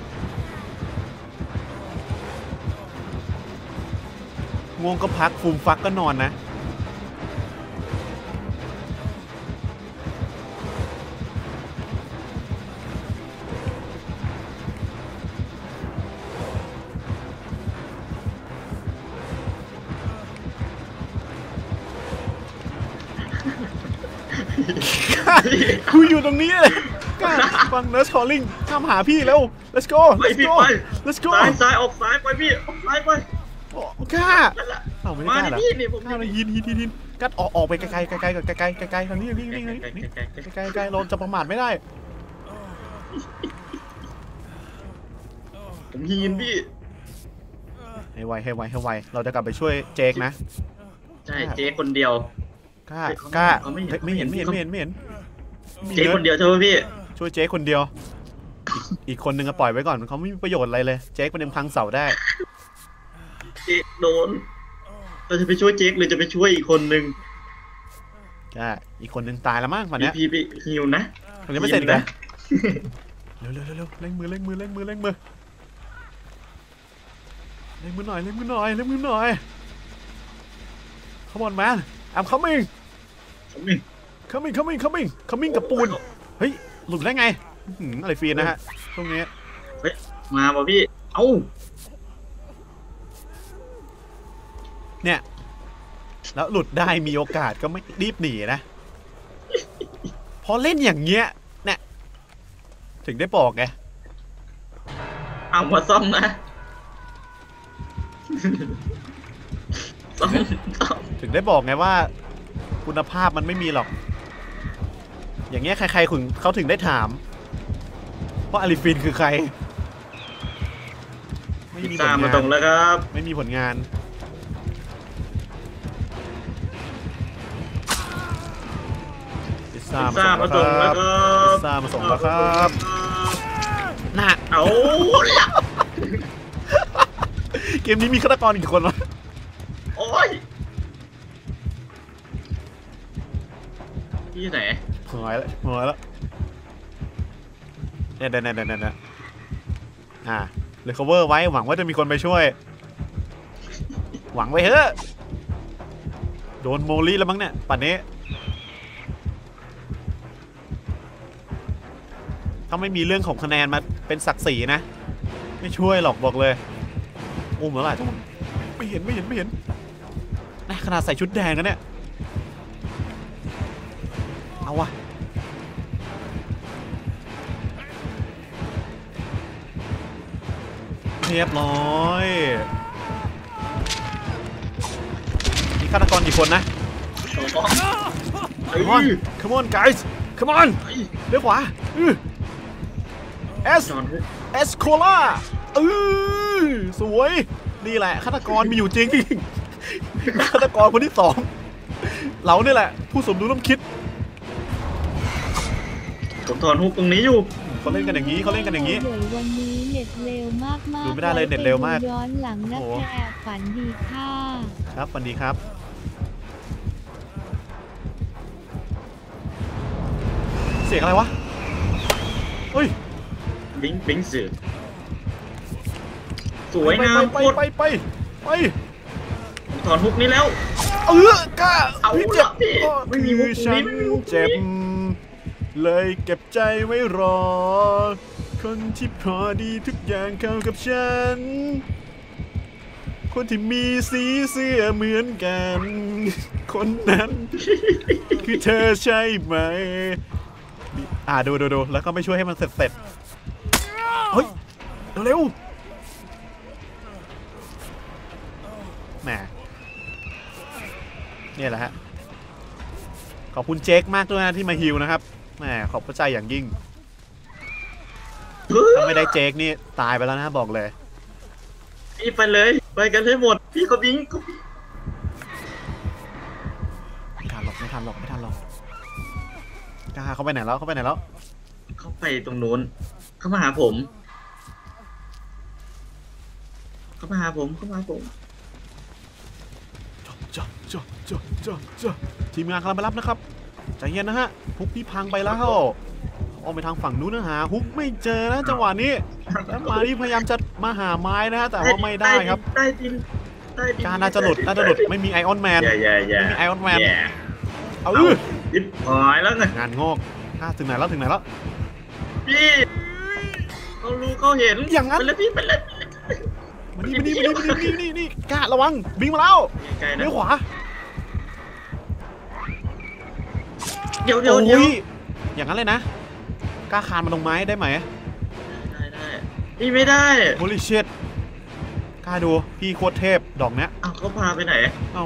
ง่วงก็พักฟูมฟักก็นอนนะคุยอยู่ตรงนี้เลยกล้าฟังเนิร์สคอลลิ่งข้ามหาพี่แล้ว let's go ไปพี่ไป let's go ซ้ายออกซ้ายไปพี่ออกซ้ายไปกล้าเอาไม่ได้กล้าเหรอพี่นี่ผมกล้าเลยยินกัดออกไปไกลทางนี้ไกลเราจะประมาทไม่ได้ผมยินพี่ให้ไวเราจะกลับไปช่วยเจคนะใช่เจคคนเดียวกล้าไม่เห็นเจ๊คนเดียวใช่ไหมพี่ช่วยเจ๊คนเดียวอีกคนนึงก็ปล่อยไว้ก่อนเขาไม่มีประโยชน์อะไรเลยเจ๊มันยังพังเสาได้เจ๊โดนเราจะไปช่วยเจ๊หรือจะไปช่วยอีกคนนึงอีกคนนึงตายแล้วมั้งวันนี้พี่ฮิวนะมันยังไม่เสร็จเลยเร็วเร่งมือหน่อยCome on man I'm coming กับปูนเฮ้ยหลุดได้ไงอะไรฟรีนะฮะตรงนี้เฮ้ยมาป่ะพี่เอ้าเนี่ยแล้วหลุดได้มีโอกาสก็ไม่รีบหนีนะพอเล่นอย่างเงี้ยเนี่ยถึงได้บอกไงเอามาซ่อมนะถึงได้บอกไงว่าคุณภาพมันไม่มีหรอกอย่างเงี้ยใครๆเขาถึงได้ถามว่าอาริฟินคือใครไม่มีผลงานมาตรงแล้วครับไม่มีผลงานพิซซ่ามาส่งแล้วครับน่ะเอาเกมนี้มีฆาตกรกี่คนวะโอ้ยที่ไหนหายแล้วเนี่ยเลยคัฟเวอร์ไว้หวังว่าจะมีคนไปช่วยหวังไว้เถอะโดนโมลี่แล้วมั้งเนี่ยป่านนี้ถ้าไม่มีเรื่องของคะแนนมาเป็นศักดิ์ศรีนะไม่ช่วยหรอกบอกเลยอุ้มแล้วล่ะทุกคนไม่เห็นนะขนาดใส่ชุดแดงนะเนี่ยเอาวะเรียบร้อยมีฆาตกรกี่คนนะ Come on guys Come on เลี้ยวขวาเอสโคล่าสวยนี่แหละฆาตกรมีอยู่จริงฆาตกรคนที่2เราเนี่ยแหละผู้สมรู้ร่วมคิดผมถอนฮุกตรงนี้อยู่เขาเล่นกันอย่างนี้วันนี้เน็ตเร็วมากดูไม่ได้เลยเน็ตเร็วมากย้อนหลังนักแอบฝันดีค่ะครับฝันดีครับเสียงอะไรวะเฮ้ยบิงสื่อสวยงามไปถอนฮุกนี้แล้วกล้าพี่เจ็บไม่มีฮุกฉันเจ็บเลยเก็บใจไว้รอคนที่พอดีทุกอย่างเข้ากับฉันคนที่มีสีเสื้อเหมือนกันคนนั้นคือเธอใช่ไหมดูแล้วก็ไม่ช่วยให้มันเสร็จเฮ้ยเร็วแหมเนี่ยแหละฮะขอบคุณเจคมากด้วยนะที่มาฮิวนะครับแหมขอบพระใจอย่างยิ่งถ้าไม่ได้เจคนี่ตายไปแล้วนะบอกเลยพี่ไปเลยไปกันให้หมดพี่ก็บิงไม่ทันหรอกกล้าเขาไปไหนแล้วเขาไปตรงนู้นเข้ามาหาผมทีมงานกำลังไปรับนะครับใจเย็นนะฮะฮุกพี่พังไปแล้วออกไปทางฝั่งนู้นนะฮะฮุกไม่เจอนะจังหวะนี้แล้วมานี่พยายามจะมาหาไม้นะฮะแต่ว่าไม่ได้ครับใต้ดินการน่าจะหลุดไม่มีไอออนแมนไม่มีไอออนแมนยิบหายแล้วไงงานงอกถึงไหนแล้วพี่เขารู้เขาเห็นอย่างนั้นไปเลยพี่ไปเลยมานี่กล้าระวังบิงมาแล้วเลี้ยวขวาเดี๋ยวอย่างนั้นเลยนะกล้าคานมาลงไม้ได้ไหมได้พี่ไม่ได้โฮลิเชตกล้าดูพี่โคตรเทพดอกเนี้ยเขาพาไปไหน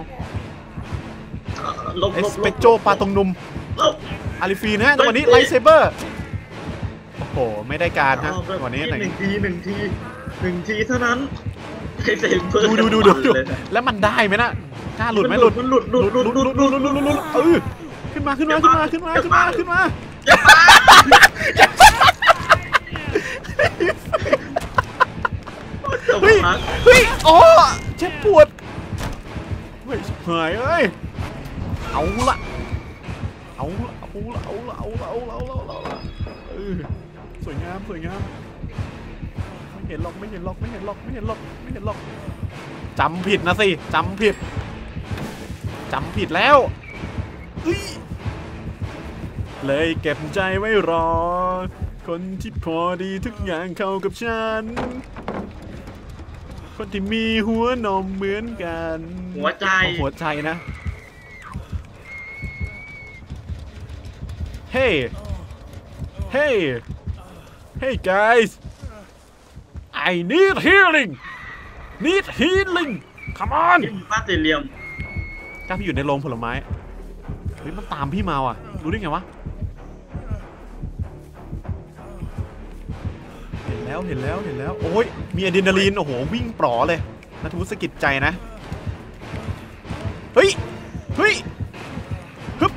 เอสเปกโจปาตรงนุ่มอาริฟีนะจังหวะนี้ไลท์เซเบอร์โอ้โหไม่ได้การฮะจังหวะนี้หนึ่งทีเท่านั้นดูแล้วมันได้ไหมนะกล้าหลุดไหมหลุดขึ้นมาเฮ้ยโอ้เจ็บปวดเฮ้ยหายเอ้ยเอาละสวยงามไม่เห็นหรอกจำผิดนะสิจำผิดแล้วเลยเก็บใจไว้รอคนที่พอดีทุกอย่างเข้ากับฉันคนที่มีหัวนมเหมือนกันหัวใจนะ Hey guys I need healing come on ป้าตีเหลี่ยมถ้าพี่อยู่ในโรงผลไม้เฮ้ยมันตามพี่มาว่ะรู้ได้ไงวะเห็นแล้วโอ้ยมีอะดรีนาลีนโอ้โหวิ่งปลอเลยนัทวุฒิสกิดใจนะเฮ้ยฮึบ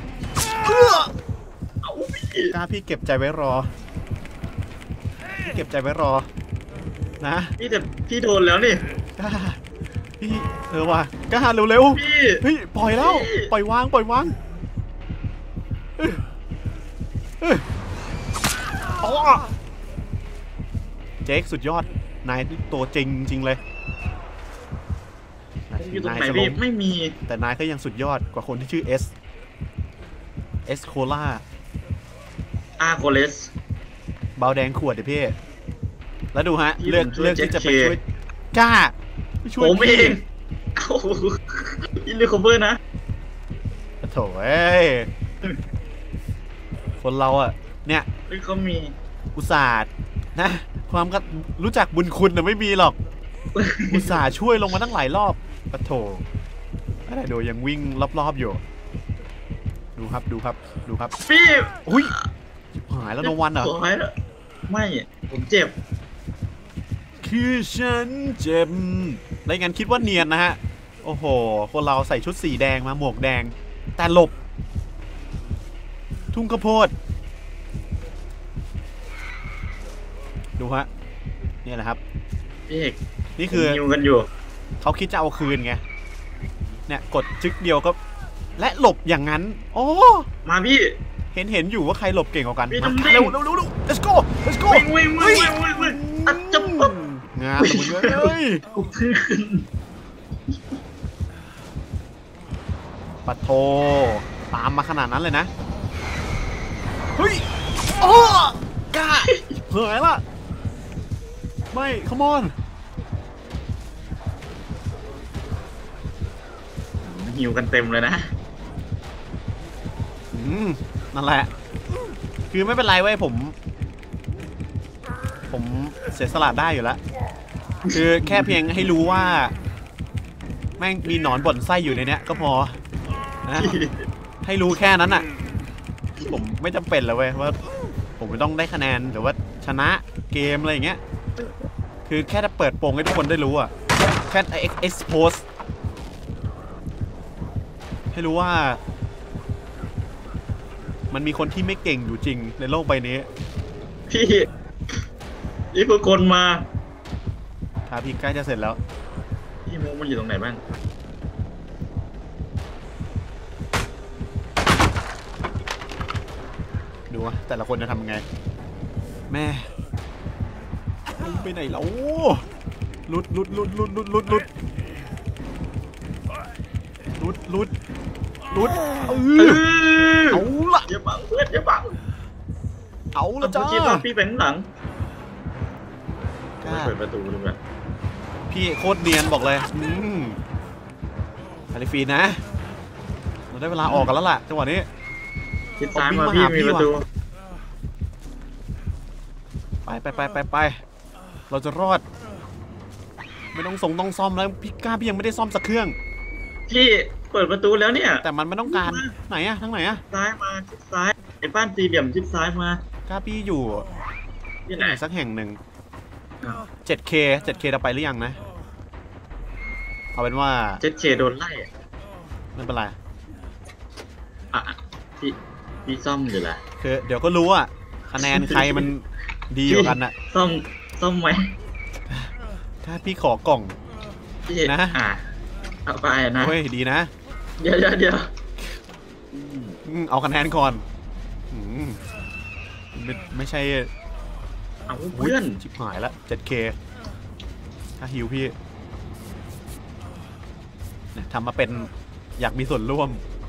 กล้าพี่เก็บใจไว้รอนะพี่โดนแล้วนี่กล้าพี่ว่ะกล้าเร็วเฮ้ยปล่อยแล้วปล่อยวางเจคสุดยอดนายตัวจริงเลยอยู่ตรงไหนพี่ไม่มีแต่นายก็ยังสุดยอดกว่าคนที่ชื่อเอสโคล่าโคเลสเบาแดงขวดเดี๋ยวพี่แล้วดูฮะเลือกที่จะไปช่วยกล้าช่วยผมเองอินเลคอมเบอร์นะโถ่คนเราอ่ะเนี่ยเขามีอุตส่าห์นะความก็รู้จักบุญคุณแต่ไม่มีหรอกอุตส่าห์ช่วยลงมาตั้งหลายรอบปะโถอะไรดูยังวิ่งรอบๆอยู่ดูครับพี่อุ้ยหายแล้วโนวันเหรอไม่ผมเจ็บคือฉันเจ็บแล้วงั้นคิดว่าเนียนนะฮะโอ้โหคนเราใส่ชุดสีแดงมาหมวกแดงแต่หลบทุ่งข้าวโพดดูฮะนี่แหละครับพี่เอกนี่คือยิงกันอยู่เขาคิดจะเอาคืนไงเนี่ยกดจึ๊กเดียวก็และหลบอย่างนั้นโอ้มาพี่เห็นอยู่ว่าใครหลบเก่งกว่ากันเร็ว let's go วิ่งจับงานเลยปัดโทตามมาขนาดนั้นเลยนะเฮ้ยโอ้กล้าเผยละไม่ come on หิวกันเต็มเลยนะนั่นแหละคือไม่เป็นไรเว้ยผมผมเสียสละได้อยู่แล้วคือแค่เพียงให้รู้ว่าแม่งมีหนอนบ่นไส้อยู่ในเนี้ยก็พอนะให้รู้แค่นั้นอ่ะผมไม่จำเป็นเลยเว้ยว่าผมไม่ต้องได้คะแนนหรือว่าชนะเกมอะไรอย่างเงี้ยคือแค่จะเปิดโปงให้ทุกคนได้รู้อ่ะแค่ expose ให้รู้ว่ามันมีคนที่ไม่เก่งอยู่จริงในโลกใบนี้พี่นี่คือคนมาครับพี่ใกล้จะเสร็จแล้วพี่มุกมันอยู่ตรงไหนบ้างดูว่าแต่ละคนจะทำยังไงแม่ไปไหนแล้วลุดเอาละอย่าบังเพื่อนอย่าบังเอาละจ้าพี่เป็นหลังเปิดประตูดูแบบพี่โคตรเนียนบอกเลยคาลิฟีนะเราได้เวลาออกกันแล้วล่ะจังหวะนี้ทิศซ้ายมาพี่มีประตูไปเราจะรอดไม่ต้องต้องซ่อมแล้วพี่ก้าพี่ยังไม่ได้ซ่อมสักเครื่องพี่เปิดประตูแล้วเนี่ยแต่มันไม่ต้องการไหนอะทางไหนอะซ้ายมาทิศซ้ายไอ้บ้านสี่เหลี่ยมทิศซ้ายมาก้าพี่อยู่ที่ไหนสักแห่งหนึ่ง 7K เราไปหรือยังนะเอาเป็นว่า 7K โดนไล่ไม่เป็นไรพี่ซ่อมอยู่แหละคือเดี๋ยวก็รู้อะคะแนนใครมันดีกว่ากันอะซ่อมไหมถ้าพี่ขอกล่องนะเอาไปนะเฮ้ยดีนะเดี๋ยวเอาคะแนนก่อนไม่ใช่เอาเพื่อนชิบหายละ 7K ถ้าฮิวพี่ทำมาเป็นอยากมีส่วนร่วม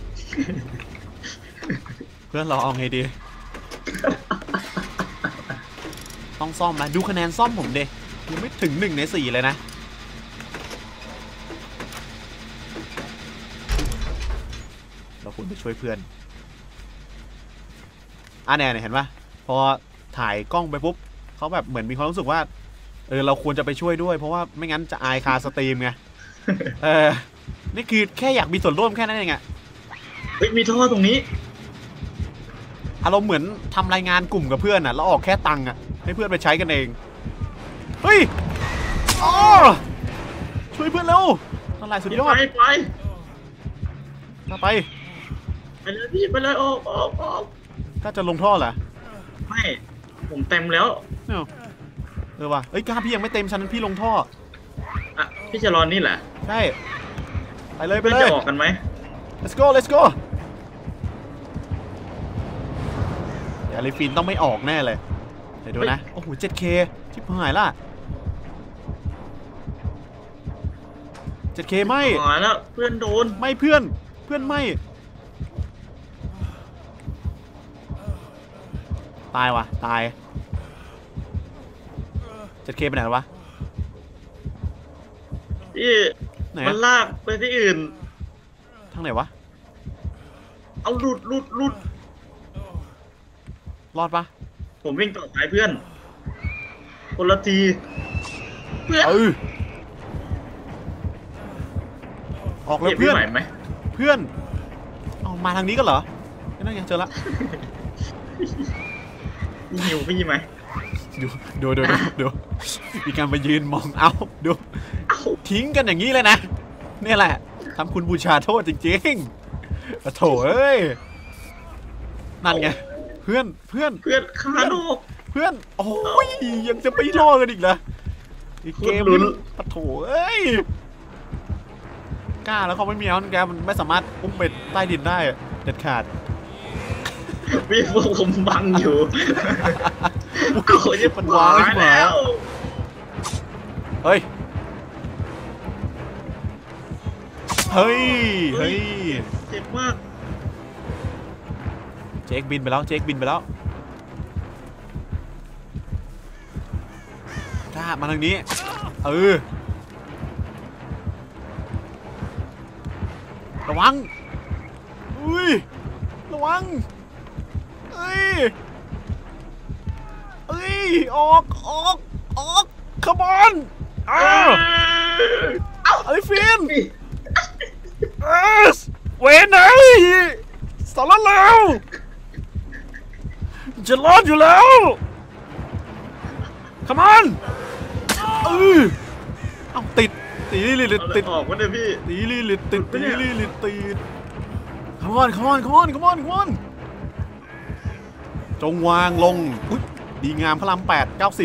เพื่อนเราเอาไงดีต้องซ่อมนะดูคะแนนซ่อมผมเด็ยังไม่ถึง1 ใน 4เลยนะเราควรไปช่วยเพื่อนเนี่ยเห็นปะพอถ่ายกล้องไปปุ๊บเขาแบบเหมือนมีความรู้สึกว่าเราควรจะไปช่วยด้วยเพราะว่าไม่งั้นจะอายคาสตรีมไงนี่คือแค่อยากมีส่วนร่วมแค่นั้นเองอะมีท่อตรงนี้อารมณ์เหมือนทำรายงานกลุ่มกับเพื่อนอะแล้วออกแค่ตังค์อะให้เพื่อนไปใช้กันเองเฮ้ยช่วยเพื่อนเร็วอะไรสุดยอดไปเลยพี่ไปเลยออกถ้าจะลงท่อเหรอไม่ผมเต็มแล้วว่ะก้าพี่ยังไม่เต็มชั้นพี่ลงท่อพี่จะรอนี่แหละใช่ไปเลยจะออกกันไหม let's go เดี๋ยวลิฟินต้องไม่ออกแน่เลยเดี๋ยวดูนะโอ้โห 7K ชิบหายละ 7K ไม่หายแล้วเพื่อนโดนไม่เพื่อนไม่ตายวะตาย 7K ไปไหนวะพี่มันลากไปที่อื่นทางไหนวะเอาหลุดรอดปะผมวิ่งต่อสายเพื่อนคนละทีเพื่อนออกแล้วเพื่อนไหมเพื่อนเอามาทางนี้กันเหรอนั่นไงเจอละหิวพี่ไหมดูมีการไปยืนมองดูทิ้งกันอย่างนี้เลยนะนี่แหละทำคุณบูชาโทษจริงๆโถ่เอ้ยนั่นไงเพื่อนคาโนกเพื่อนโอ้ยยังจะไปล่อกันอีกเหรออีกเกมนี้โถ่เอ้ยกล้าแล้วเขาไม่มีแกมันไม่สามารถอุ้มไปใต้ดินได้เด็ดขาดพี่พวกผมบังอยู่โอ้ยมันว้าวแล้วเฮ้ยเจ็บมากเจ๊กบินไปแล้วถ้ามาทางนี้ระวังระวังเอ้ยออกcome on อะไรฟินเวนไหนสารแล้วจะรอดอยู่แล้ว come on เอาติดติดออกวะเนี่ยพี่ตีลิติดcome on จงวางลงอุ๊ยดีงามพระราม8 90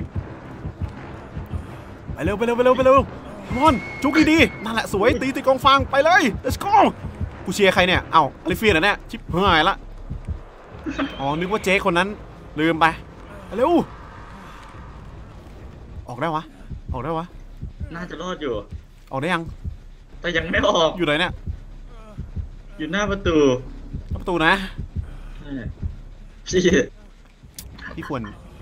ไปเร็วcome on จุกดีๆนั่นแหละสวยตีกองฟางไปเลย let's go กูเชียร์ใครเนี่ยเอ้าอลิเฟียนะเนี่ยชิบหายละอ๋อนึกว่าเจ๊คนนั้นลืมไปเร็วออกได้วะน่าจะรอดอยู่ออกได้ยังแต่ยังไม่ออกอยู่ไหนเนี่ยอยู่หน้าประตูประตูนะพี่ควร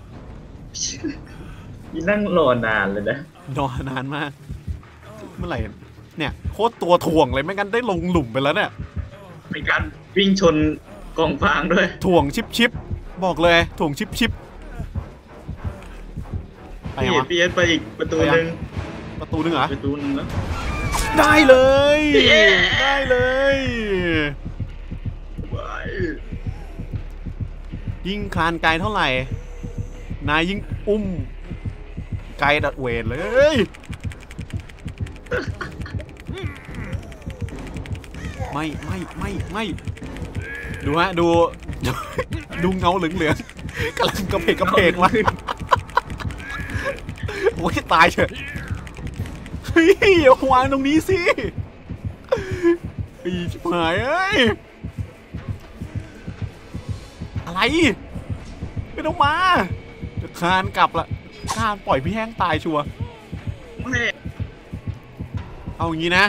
พี่นั่งรอนานเลยนะรอนานมากเมื่อไหร่เนี่ยโคตรตัวถ่วงเลยไม่งั้นได้ลงหลุมไปแล้วเนี่ยมีการวิ่งชนกองฟางด้วยถ่วงชิปบอกเลยถ่วงชิปพี่เปียนไปอีกประตูนึงเหรอประตูนึงแล้วได้เลย ยิ่งคลานไกลเท่าไหร่นายยิ่งอุ้มไกลดัดเวทเลยไม่ดูฮะดูเงาเหลืองๆกำลังกระเพกมาโอ้ยตายเถอะเฮ้ยเอาวางตรงนี้สิปีชิบหายเอ้ยอะไรไม่ต้องมาจะคานกลับละคานปล่อยพี่แห้งตายชัวร์เอาอย่างนี้นะ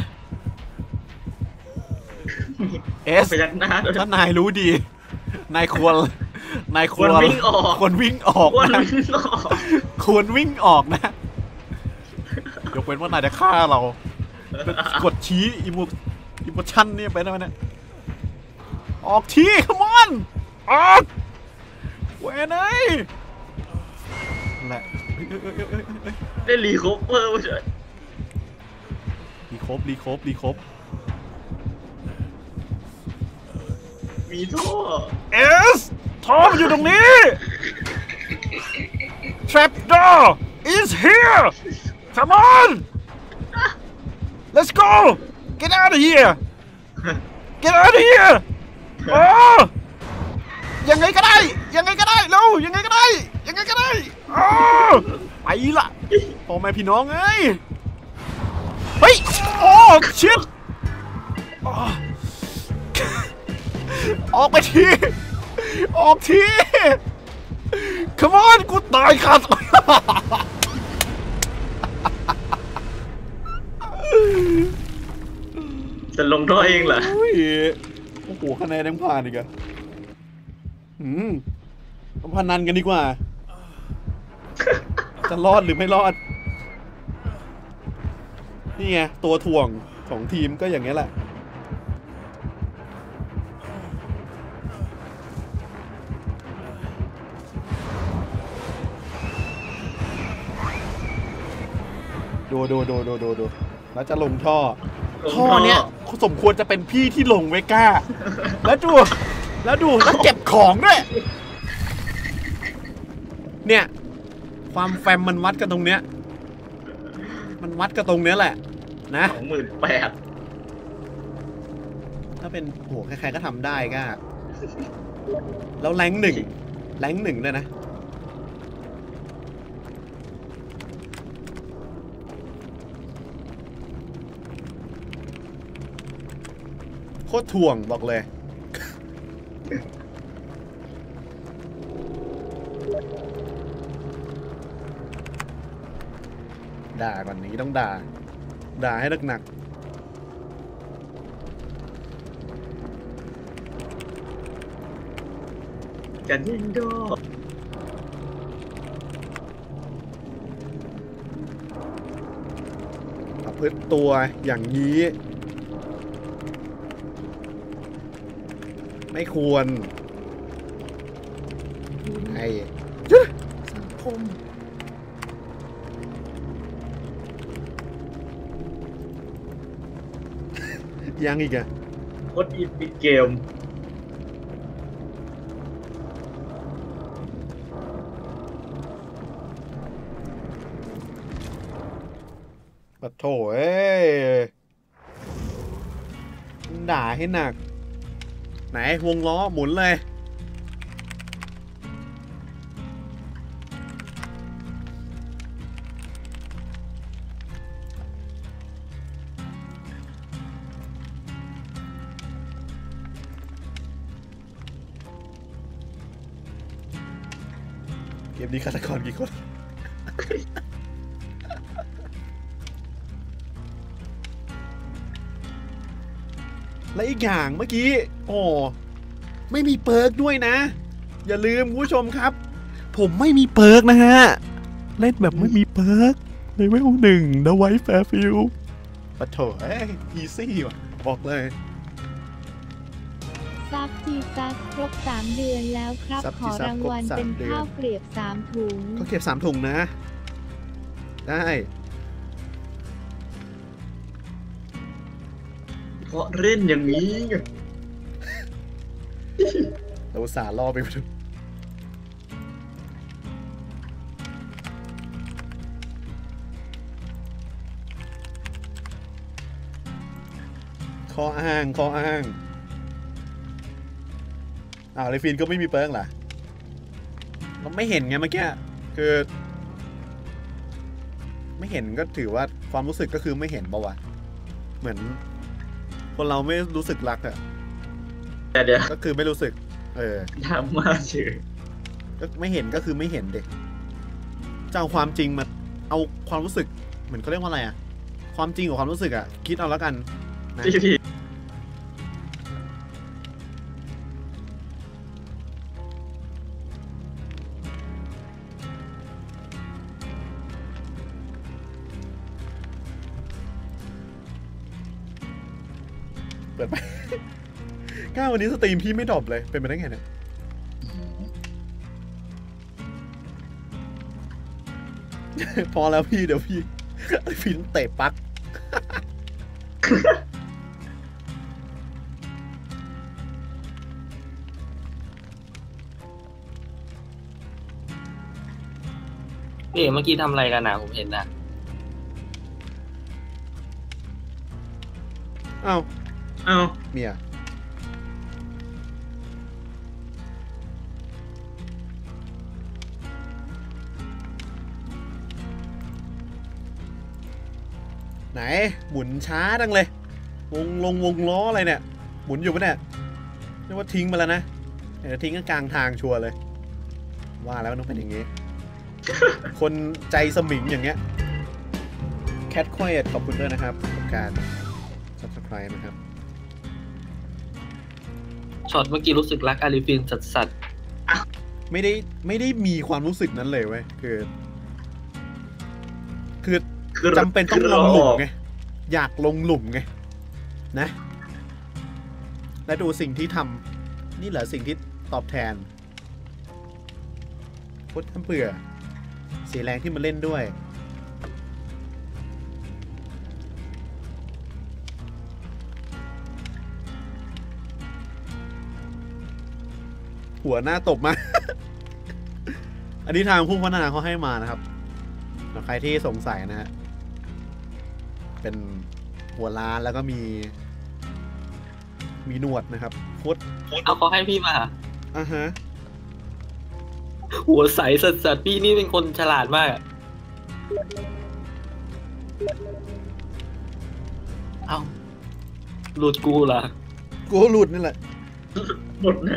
เอสถ้านายรู้ดีนายควรวิ่งออกควรวิ่งออกนะยกเว้นว่านายจะฆ่าเรากดชี้อิโมชั่นนี่ไปได้ไหมเนี่ยออกทีคัมอนออกเว้ยนายนั่นแหละได้รีโคฟเวอร์เฉยรีครบมีท่อท่อมันอยู่ตรงนี้ Trap door is here come on let's go get out of here โอ้ยังไงก็ได้เร็วยังไงก็ได้ไปละพ่อแม่พี่น้องเอ้ยเฮ้ยโอ้ชิดออกที come on กูตายขาดจะลงท่อเองเหรอโอ้โหคะแนนยังผ่านอีกอะต้องพนันกันดีกว่าจะรอดหรือไม่รอดนี่ไงตัวถ่วงของทีมก็อย่างนี้แหละดูแล้วจะลงท่อเนี้ยสมควรจะเป็นพี่ที่ลงเวก้าแล้วดูแล้วเก็บของด้วยเนี่ยความแฟมมันวัดกันตรงเนี้ยแหละนะ 28,000 ถ้าเป็นโหใครๆก็ทำได้ก็แล้วแรงค์หนึ่งด้วยนะโคตรถ่วงบอกเลยด่าก่อนนี้ต้องด่าให้หนักกันยิงก็ประพฤติตัวอย่างนี้ไม่ควรไอ้พมยังอีกอะโคตรอินปิดเกมปะโถเอ้ยด่าให้หนัก ไหนวงล้อหมุนเลย เกมนี้ฆาตกรกี่คน และอีกอย่างเมื่อกี้ โอ้ไม่มีเปิร์กด้วยนะ อย่าลืมคุณผู้ชมครับ ผมไม่มีเปิร์กนะฮะ เล่นแบบไม่มีเปิร์กเลเวล1 The White Fairfield ปะโถเอ้ยอีซี่ว่ะ บอกเลยซับทีซักครบ3 เดือนแล้วครับซับขทีอซักรางครบวัล 3 เป็นเดือนข้าวเกลียบ3 ถุงเขาเก็บ3 ถุงนะ ได้เพราะเล่นอย่างนี้ไงเราอุตส่าห์ล่อไปดูข้ออ้างอ้าวเลฟินก็ไม่มีเปิร์กเหรอเราไม่เห็นไงเมื่อกี้คือ ไม่เห็นก็ถือว่าความรู้สึกก็คือไม่เห็นปะวะเหมือน คนเราไม่รู้สึกรักอะแต่เดี๋ยวก็คือไม่รู้สึกทำมาเฉยก็ไม่เห็นก็คือไม่เห็นเด็กจะเอาความจริงมาเอาความรู้สึกเหมือนเขาเรียกว่าอะไรอะความจริงกับความรู้สึกอะคิดเอาแล้วกันนะพี่เปิดไป ก้าววันนี้สตรีมพี่ไม่ดรอปเลยเป็นไปได้ไงเนี่ย พอแล้วพี่เดี๋ยวพี่ ฟินเตะปักพี่เอกเมื่อกี้ทำอะไรกันนะผมเห็นนะอ้าวเอ้าเมียไหนหมุนช้าดังเลยวงล้ออะไรเนี่ย หมุนอยู่ปะเนี่ยเรียกว่าทิ้งมาแล้วนะเดี๋ยวทิ้งกลางทางชัวร์เลย ว่าแล้วต้องเป็นอย่างงี้ คนใจสมิงอย่างเงี้ยแคทควายขอบคุณด้วยนะครับกับการ subscribe นะครับช็อตเมื่อกี้รู้สึกรักอาริฟินสัสไม่ได้มีความรู้สึกนั้นเลยเว้ยคือคือจำเป็นต้องลงหลุมไงอยากลงหลุมไงนะ และดูสิ่งที่ทำนี่เหรอสิ่งที่ตอบแทนโคตรทำเปื่อเสียแรงที่มาเล่นด้วย หัวหน้าตบมา อันนี้ทางผู้พัฒนาเขาให้มานะครับใครที่สงสัยนะฮะ เป็นหัวล้านแล้วก็มีหนวดนะครับโคตรๆเอาเขาให้พี่มาอ่ะฮะหัวใสสัสๆพี่นี่เป็นคนฉลาดมากอะเอาหลุดกูเหรอกูหลุดนี่แหละหมดนะ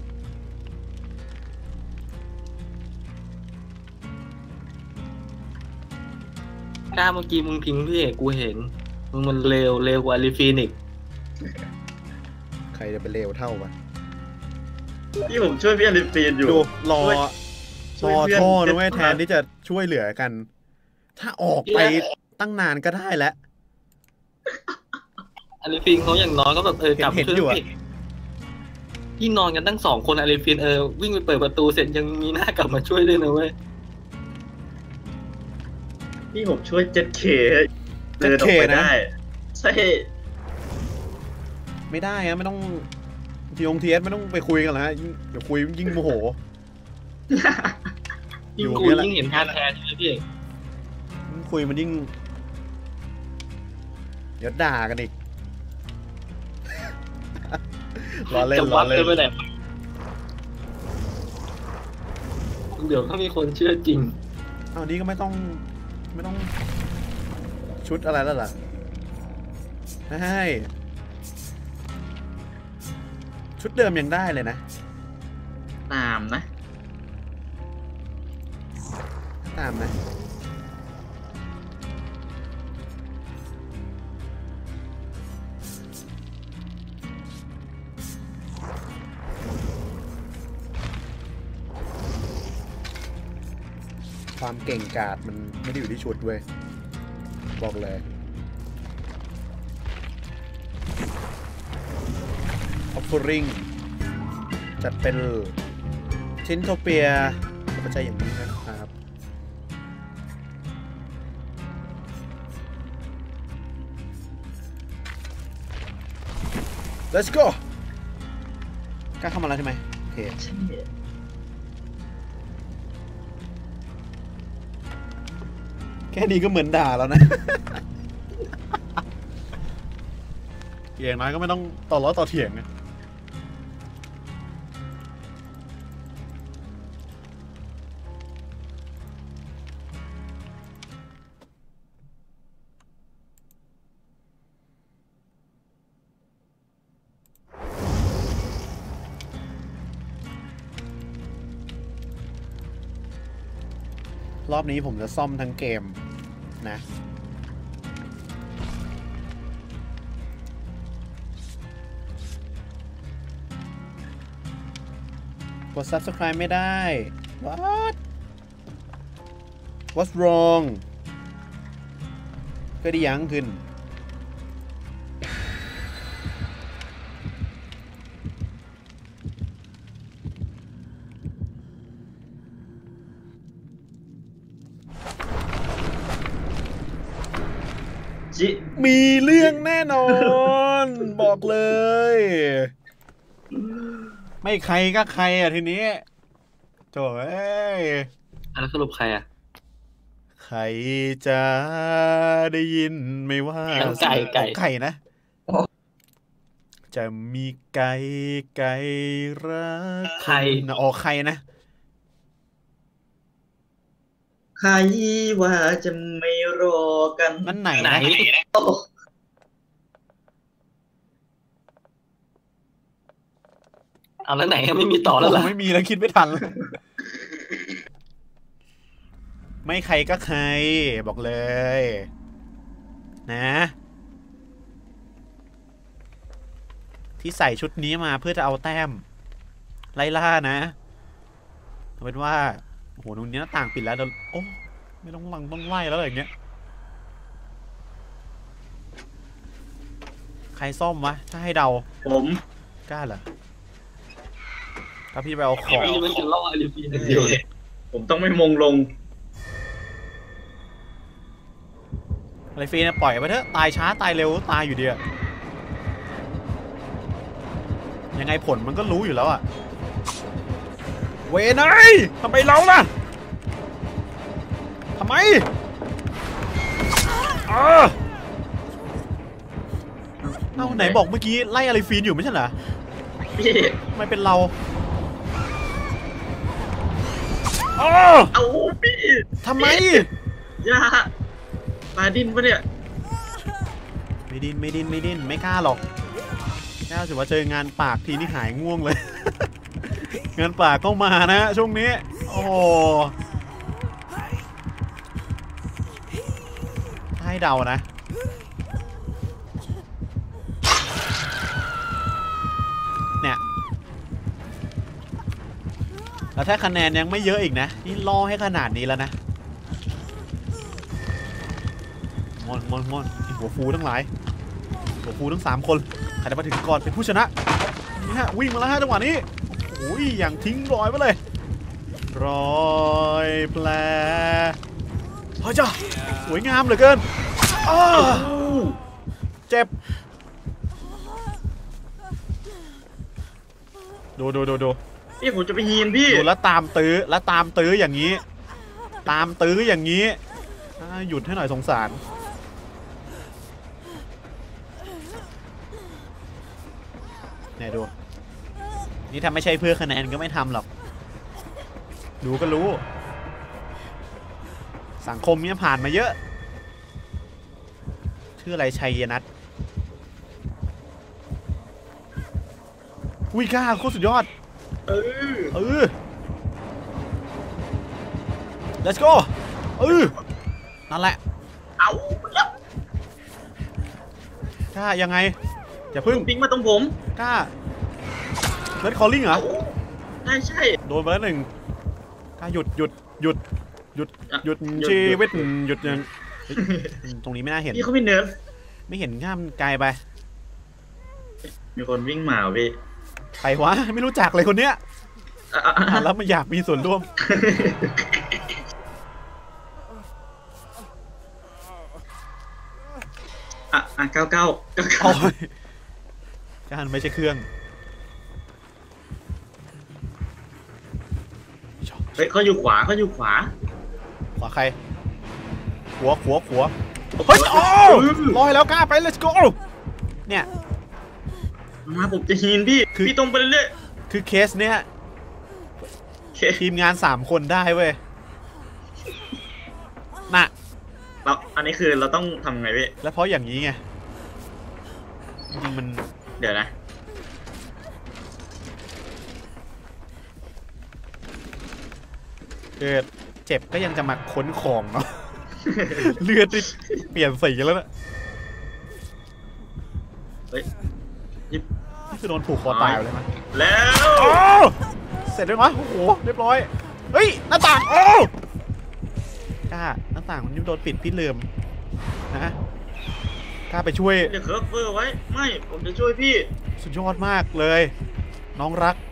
กล้าเมื่อกี้มึงทิ้งพี่เอกกูเห็นมึงมันเร็วกว่าอาริฟินอีกใครจะไปเร็วเท่าวะที่ผมช่วยพี่อลิฟีนอยู่ดูรอช่วยเพื่อนท่อนะเว้ยเจ็บแทนที่จะช่วยเหลือกัน ถ้าออกไปตั้งนานก็ได้แล้วอาริฟินเขาอย่างน้อยก็แบบกลับเห็นช่วยอยู่อะพี่พี่นอนกันตั้ง2 คนอาริฟินวิ่งไปเปิดประตูเสร็จยังมีหน้ากลับมาช่วยด้วยนะเว้ยนี่ผมช่วย 7K เดินออกไปได้ใช่ไม่ได้อะไม่ต้องทีเอสไม่ต้องไปคุยกันแล้วฮะเดี๋ยวคุยยิ่งโมโหยิ่งกูยิ่งเห็นท่าแท้ใช่ไหมพี่คุยมันยิ่งเดี๋ยวด่ากันอีก ล้อเล่นจะล้อวัดเล่นไปไหนเดี๋ยวถ้ามีคนเชื่อจริงอ้าวนี้ก็ไม่ต้องชุดอะไรแล้วล่ะใช่ชุดเดิมยังได้เลยนะตามนะตามนะความเก่งกาจมันไม่ได้อยู่ที่ชุดเว้ยบอกเลย offering จัดเป็นชินโทเปียก็จะอย่างนี้นะครับ let's go กล้าเข้ามาแล้วใช่ไหมโอเคแค่นี้ก็เหมือนด่าแล้วนะ อย่างน้อยก็ไม่ต้องต่อล้อต่อเถียงนะรอบนี้ผมจะซ่อมทั้งเกมนะ กด subscribe ไม่ได้ what what's wrong ก็ดียังขึ้นมีเรื่องแน่นอน บอกเลย ไม่ใครก็ใครอ่ะทีนี้โถ่เอ้ยแล้วสรุปใครอ่ะใครจะได้ยินไม่ว่าไก่นะ จะมีไก่รักใครนะอ๋อใครนะใครว่าจะไม่รอกันนั่นไหนไหนนะเอาแล้วไหนไม่มีต่อแล้วเหรอไม่มีแล้วคิดไม่ทัน ไม่ใครก็ใครบอกเลย นะ ที่ใส่ชุดนี้มาเพื่อจะเอาแต้มไล่ล่านะเอาเป็นว่าโอ้โหตรงนี้หน้าต่างปิดแล้วเดี๋ยวโอ้ไม่ต้องไล่แล้วอะไรอย่างเงี้ยใครซ่อมวะถ้าให้เดาผมกล้าเหรอถ้าพี่ไปเอาของพี่มันจะล่ออลิฟีนเดียวเลยผมต้องไม่มงลงอะไรฟรีนะปล่อยไปเถอะตายช้าตายเร็วตายอยู่ดีอะยังไงผลมันก็รู้อยู่แล้วอะเวนไอทำไมเราล่ะทำไมเอ้าไหนบอกเมื่อกี้ไล่อะไรฟีนอยู่ไม่ใช่เหรอพี่ทำไมเป็นเราเอาพี่ทำไมอย่าตาดิ้นปะเนี่ยไม่ดิ้นไม่กล้าหรอกแค่ถือว่าเจองานปากทีนี่หายง่วงเลย งานปากก็มานะช่วงนี้โอ้ให้เดานะเนี่ยแล้วถ้าคะแนนยังไม่เยอะอีกนะนี่ล่อให้ขนาดนี้แล้วนะมอนหัวฟูทั้งหลายหัวฟูทั้ง3คนใครจะมาถึงก่อนเป็นผู้ชนะนี่ฮะวิ่งมาแล้วฮะจังหวะนี้โอ้ยอย่างทิ้งรอยไปเลยรอยแผลพระเจ้าสวยงามเหลือเกินอ้าเจ็บดูพี่ผมจะไปฮีนพี่ดูแล้วตามตื้ออย่างนี้หยุดให้หน่อยสงสารเนี่ยดูนี่ถ้าไม่ใช่เพื่อคะแนนก็ไม่ทำหรอกดูก็รู้สังคมเนี่ยผ่านมาเยอะชื่ออะไรชัยนัทอุ้ยก้าโคตรสุดยอดlet's go นั่นแหละเอากล้ายังไงอย่าพึ่งปิงมาตรงผมกล้าเลิศคอลลิ่งเหรอใช่โดนไปแล้วหนึ่งกล้าหยุดชีวิตหยุดยังตรงนี้ไม่น่าเห็นพี่เขาไม่เนิร์ฟไม่เห็นง่ามไกลไปมีคนวิ่งมาพี่ใครวะไม่รู้จักเลยคนเนี้ยแล้วมันอยากมีส่วนร่วม 99 การไม่ใช่เครื่องเฮ้ยเขาอยู่ขวาขวาใครหัวเฮ้ยโอ้ลอยแล้วกล้าไป let's go เนี่ยมาผมจะฮีนพี่ตรงไปเรื่อยคือเคสเนี้ยทีมงาน3คนได้เว้ยน่ะแล้วอันนี้คือเราต้องทำไงพี่แล้วเพราะอย่างนี้ไงจริงมันเดี๋ยวนะเจ็บก็ยังจะมาค้นของเนาะเลือดเปลี่ยนสีแล้วนะเฮ้ยนี่คือโดนผูกคอตายเลยมั้ยแล้วเสร็จแล้วมั้ยโอ้โหเรียบร้อยเฮ้ยหน้าต่างกล้าหน้าต่างมันโดนปิดพี่ลืมนะกล้าไปช่วยจะเคิร์ฟเวอร์ไว้ไม่ผมจะช่วยพี่สุดยอดมากเลยน้องรัก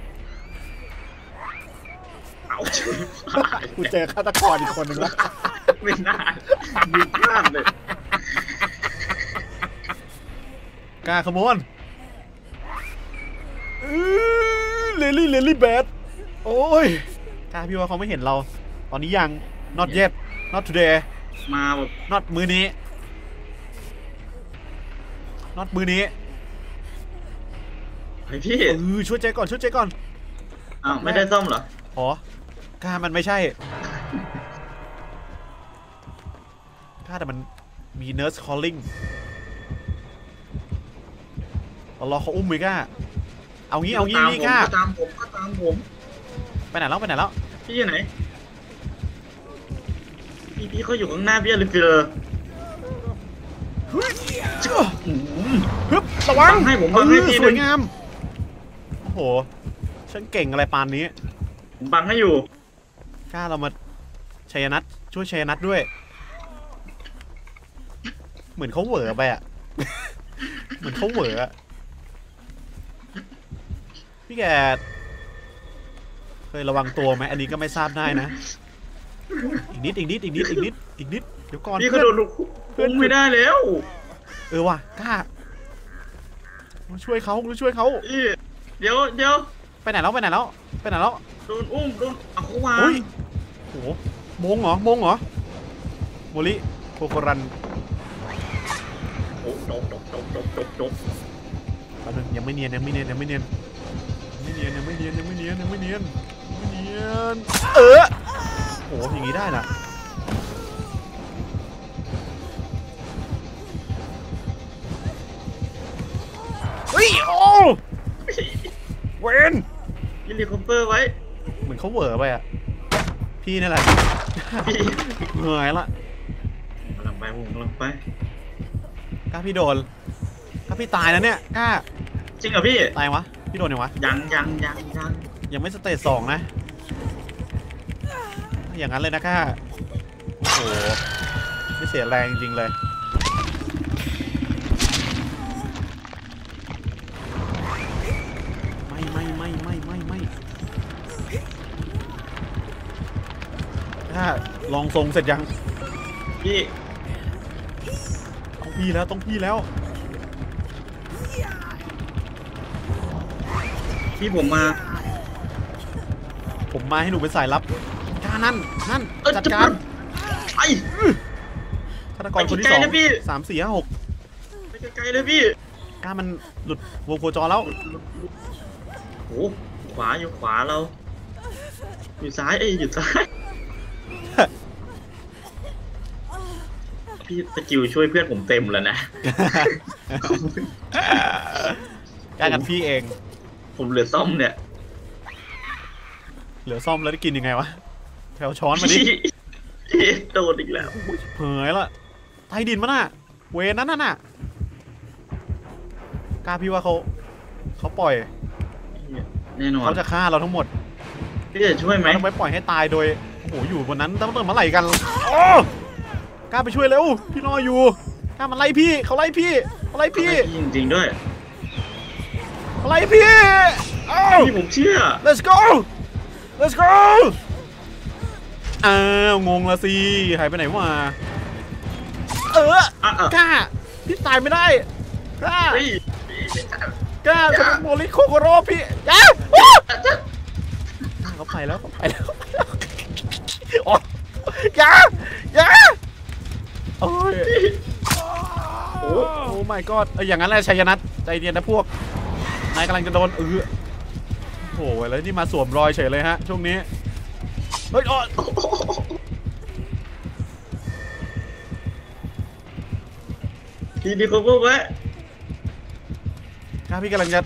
กูเจอฆาตกรอีกคนนึงแล้วไม่น่ามีพลาดเลยกล้าขโมยเลลี่แบดโอ้ยกล้าพี่ว่าเขาไม่เห็นเราตอนนี้ยัง not yet not today มาแบบ not มือนี้ not มือนี้ไอพี่ช่วยเจ๊ก่อนอ้าวไม่ได้ซ่อมเหรออ๋อกล้ามันไม่ใช่กล้าแต่มันมี nurse calling รอเขาอุ้มมือกล้าเอางี้นี่กล้าตามผมไปไหนแล้วพี่อยู่ไหนพี่เขาอยู่ข้างหน้าพี่เลยฟิลฮึบระวังให้ผมบังให้พี่สวยงามโอ้โหฉันเก่งอะไรปานนี้ผมบังให้อยู่กล้าเรามาชัยนัทช่วยชัยนัทด้วยเหมือนเขาเหวอไปอ่ะเหมือนเขาเหวอพี่แกเคยระวังตัวไหมอันนี้ก็ไม่ทราบได้นะอีกนิดเดี๋ยวก่อนพี่เขาโดนเพื่อนไม่ได้แล้วว่ะกล้าช่วยเขาเดี๋ยวไปไหนแล้วโดนอุ้มโดนเอาเขาวางโอ้โหมงเหรอโมลิโคโครันโอ้ดบแป๊บนึงยังไม่เนียนโอ้อย่างนี้ได้นะเฮ้ยโอ้เวนยิงรีคอมเปอร์ไว้เหมือนเขาเหวอไปอ่ะพี่นั่นแหละเหนื่อยละกำลังไปกล้าพี่โดนกล้าพี่ตายแล้วเนี่ยกล้าจริงเหรอพี่ตายวะพี่โดนยังวะยังไม่สเตจ2นะอย่างนั้นเลยนะกล้าโอ้โหไม่เสียแรงจริงๆเลยไม่ถ้าลองทรงเสร็จยังพี่ต้องพี่แล้วต้องพี่แล้วพี่ผมมาผมมาให้หนูเป็นสายลับกานั่นจัดจะการไอ้ฆาตกรคนที่ไปสองไกลๆนะพี่ 3 4 5 6 ไปไกลๆเลยพี่กามันหลุดวงโคจรแล้วโอ้ขวาอยู่ขวาเรา อยู่ซ้ายอยู่ซ้าย พี่สกิลช่วยเพื่อนผมเต็มแล้วนะกากันพี่เองผมเหลือซ่อมเนี่ยเหลือซ่อมแล้วได้กินยังไงวะแถวช้อนมาดิพี่โดนอีกแล้วเผยละใต้ดินมันน่ะเวรนั้นน่ะกล้าพี่ว่าเขาปล่อยแน่นอนเขาจะฆ่าเราทั้งหมดพี่จะช่วยไหมต้องไปปล่อยให้ตายโดยโอ้โหอยู่บนนั้นตั้งแต่เมื่อไหร่กันโอ้กล้าไปช่วยเร็วพี่รออยู่กล้ามาไล่พี่เขาไล่พี่เขาไล่พี่จริงๆด้วยเขาไล่พี่อ้าวพี่ผมเชื่อ let's go let's go อ้าวงงละสิหายไปไหนวะกล้าพี่ตายไม่ได้กล้าเฮ้ยกล้าจะเป็นโมลิโคโกโรพี่จ้าเขาไปแล้วโอ้ยาโอ้ยโอ้ my god อย่างนั้นแหละชัยนัทใจเย็นนะพวกนายกำลังจะโดนโอ้โหแล้วนี่มาสวมรอยเฉยเลยฮะช่วงนี้เฮ้ยพี่ดีเขาบอกว่าพี่กำลังจะ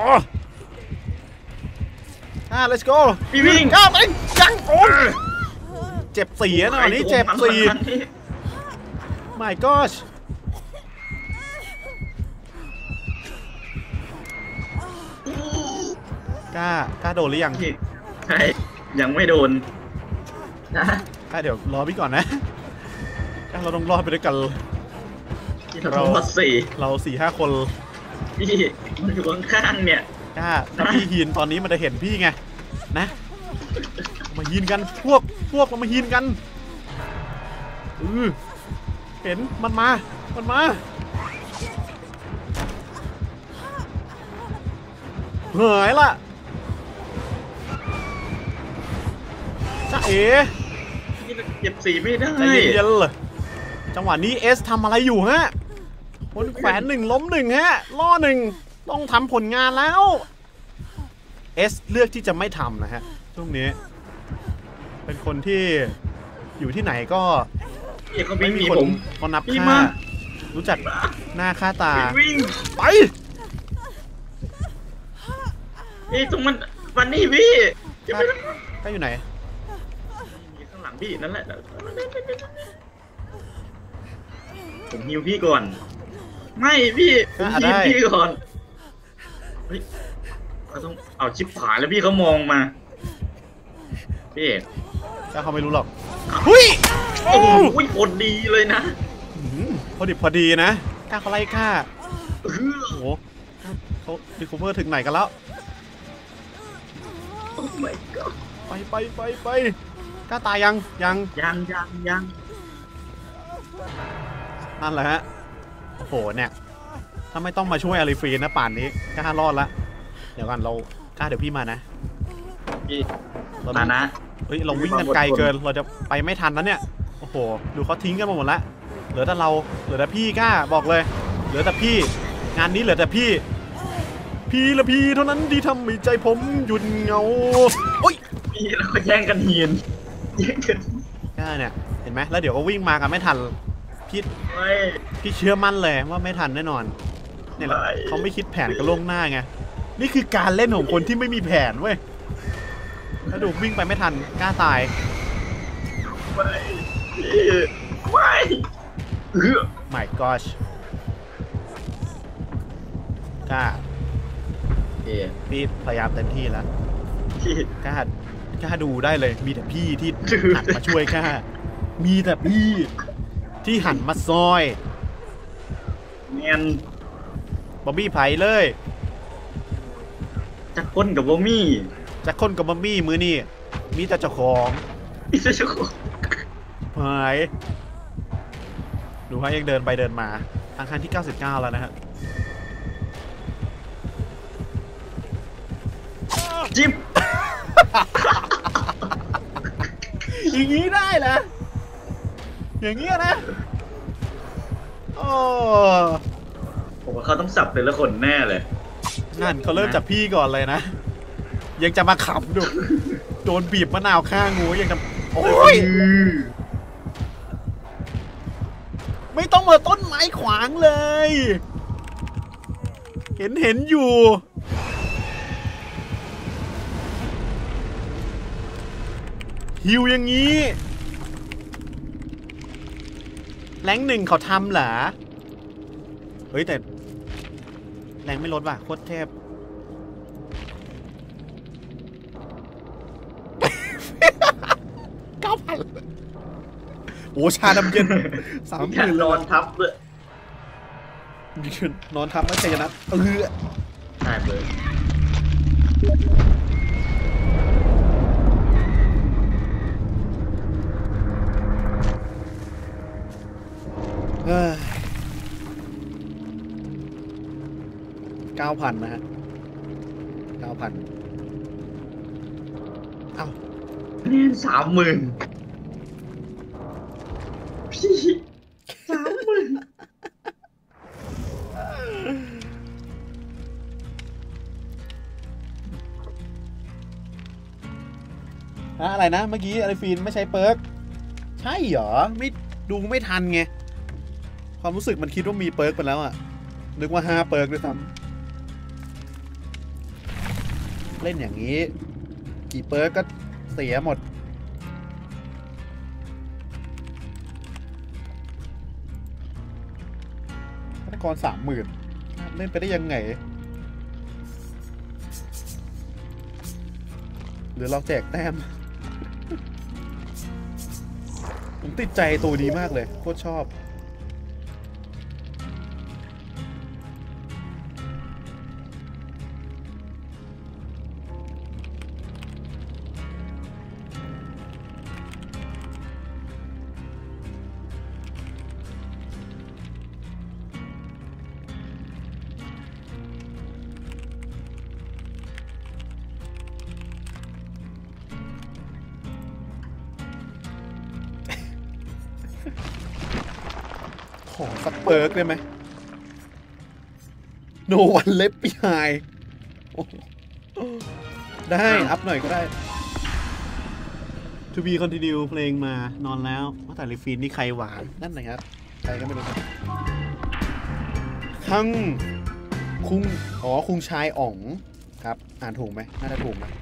let's go พี่วิ่งก้าวไปยังโอ้เจ็บสี่นะวันนี้เจ็บสี่ my gosh กล้าโดนหรือยังใช่ยังไม่โดนนะเดี๋ยวรอพี่ก่อนนะเราต้องรอดไปด้วยกันเรา4 เรา4-5 คนพี่มันอยู่ข้างๆเนี่ยถ้าพี่ฮีนตอนนี้มันจะเห็นพี่ไงนะมาฮีนกันพวกเรามาฮีนกันเห็นมันมาเหนื่อยละจ้าเอ๋พี่เก็บสีไม่ได้ใจเย็นๆเลยจังหวะนี้เอสทำอะไรอยู่ฮะคนแขวน1ล้ม1ฮะล่อ1ต้องทำผลงานแล้วเอสเลือกที่จะไม่ทำนะฮะช่วงนี้เป็นคนที่อยู่ที่ไหนก็ไม่มีคนมานับค่ารู้จักหน้าค่าตาวิ่งไปตรงมันนี่พี่จะไม่ถ้าอยู่ไหนข้างหลังพี่นั่นแหละผมฮิวพี่ก่อนไม่พี่ผมฮิวพี่ก่อนเฮ้ยเขาต้องเอาชิปขายแล้วพี่เขามองมาพี่เอกก็เขาไม่รู้หรอกหุ้ยโอ้โหคนดีเลยนะพอดีนะกล้าเขาไล่ฆ่าโอ้โหเขาดิคูเปอร์ถึงไหนกันแล้วโอ้ my god ไปกล้าตายยัง นั่นแหละฮะโอ้โหเนี่ยถ้าไม่ต้องมาช่วยอาริฟีนนะป่านนี้กล้ารอดละเดี๋ยวกันเรากล้าเดี๋ยวพี่มานะพี่มานะเฮ้ยเราวิ่งกันไกลเกินเราจะไปไม่ทันแล้วเนี่ยโอ้โหดูเขาทิ้งกันมาหมดละเหลือแต่เราเหลือแต่พี่กล้าบอกเลยเหลือแต่พี่งานนี้เหลือแต่พี่ละพี่เท่านั้นที่ทำให้ใจผมหยุดเหงาโอ้ยพี่เราแย่งกันเฮียนแย่งกันกล้าเนี่ยเห็นไหมแล้วเดี๋ยวก็วิ่งมากันไม่ทันพี่เชื่อมั่นเลยว่าไม่ทันแน่นอนเนี่ยเขาไม่คิดแผนกันล่วงหน้าไงนี่คือการเล่นของคนที่ไม่มีแผนเว้ยถ้าดูวิ่งไปไม่ทันกล้าตายไม่ my gosh กล้าพี่พยายามเต็มที่แล้วกล้าดูได้เลยมีแต่พี่ที่หันมาช่วยกล้ามีแต่พี่ที่หันมาซอยเนียนบอมบี้ไผ่เลยจักคนกับบอมมี่จะค้นกับบอมบี้มือนี่มีแต่เจ้าของพี่จะชอบหายดูฮะยังเดินไปเดินมาทางคันที่ 99 แล้วนะฮะจิ๊บอย่างนี้ได้เหรออย่างเงี้ยนะโอ้ผมว่าเขาต้องสับแต่ละคนแน่เลยนั่นเขาเริ่มจากพี่ก่อนเลยนะ ยังจะมาขำดูโดนบีบมะนาวข้างงูยังจะโอ้ยไม่ต้องมาต้นไม้ขวางเลย เห็นอยู่หิวอย่างนี้แรงหนึ่งเขาทำเหรอเฮ้ยแต่แรงไม่ลดว่ะโคตรเทพ 9,000โอ้ชาดำเย็น 30,000 นอนทับเลยนอนทับไม่ใช่นะใช่เลย 9,000นะฮะ 9,000เอ้าคะแนน30,000พี่30,000 อะไรนะเมื่อกี้อะไรฟีนไม่ใช้เปิร์กใช่เหรอไม่ดูไม่ทันไงความรู้สึกมันคิดว่ามีเปิร์กไปแล้วอ่ะนึกว่า5 เปิร์กด้วยซ้ำเล่นอย่างนี้กี่เปิร์กก็เสียหมดฆาตกร 30,000เล่นไปได้ยังไงหรือเราแจกแต้ม ผมติดใจตัวนี้มากเลยโคตรชอบขอสักเปิร์กได้ไหม No one left behind ได้อัพหน่อยก็ได้ To be continue เพลงมานอนแล้วว่าแต่ลิฟีนนี่ใครหวานนั่นนะครับ ใครก็ไม่รู้ครับคังคุงคุงชายอ๋องครับอ่านถูกไหมน่าจะถูกนะ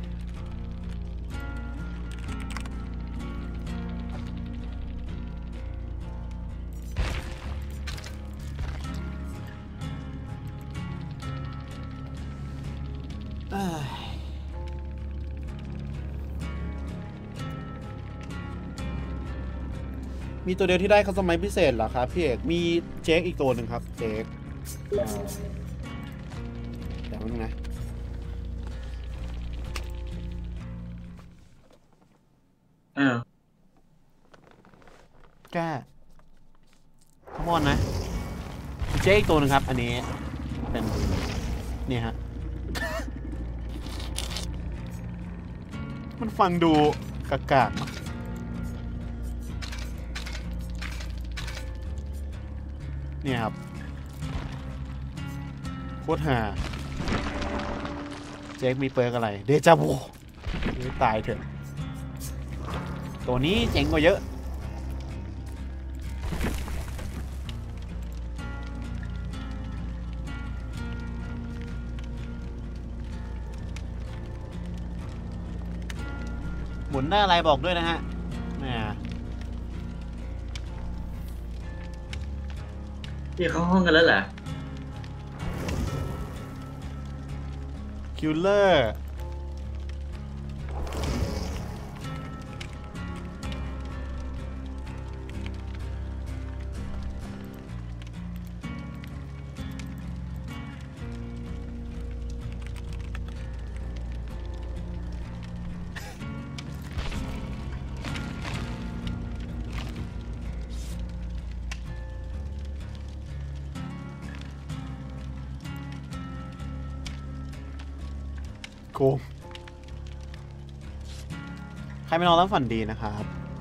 มีตัวเดียวที่ได้คัสตอมไมซ์พิเศษเหรอครับพี่เอกมีเจ๊กอีกตัวหนึ่งครับเจ๊กเดี๋ยวนึงนะแก้ขมอนนะมีเจ๊กอีกตัวหนึ่งครับอันนี้เป็นนี่ฮะ มันฟังดูกากๆเนี่ยครับโคตรห่าเจ๊กมีเปิร์กอะไรเดจาวูตายเถอะตัวนี้เจ๋งกว่าเยอะหมุนได้อะไรบอกด้วยนะฮะแหมพี่เข้าห้องกันแล้วเหรอคิลเลอร์โกงใครไม่นอนแล้วฝันดีนะครับ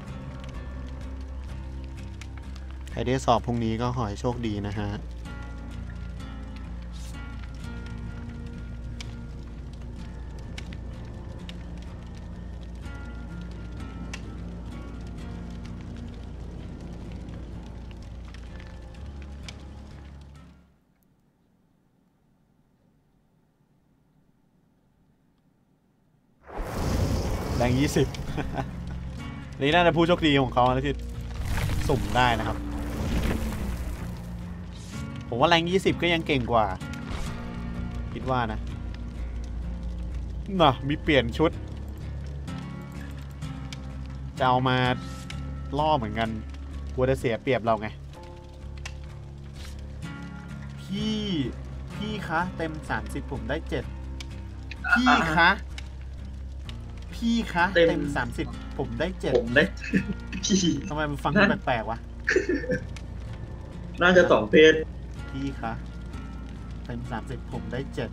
ใครได้สอบพรุ่งนี้ก็ขอให้โชคดีนะฮะแรง20 นี่น่าจะผู้โชคดีของเขานะที่สุ่มได้นะครับผมว่าแรง20ก็ยังเก่งกว่าคิดว่านะน่ะมีเปลี่ยนชุดจะเอามาล่อเหมือนกันกลัวจะเสียเปรียบเราไงพี่คะเต็ม30ผมได้7พี่คะเต็ม30ผมได้7 ผมได้ พี่ทำไมมันฟังแปลกๆวะน่าจะ2 เพศพี่คะเต็ม30ผมได้7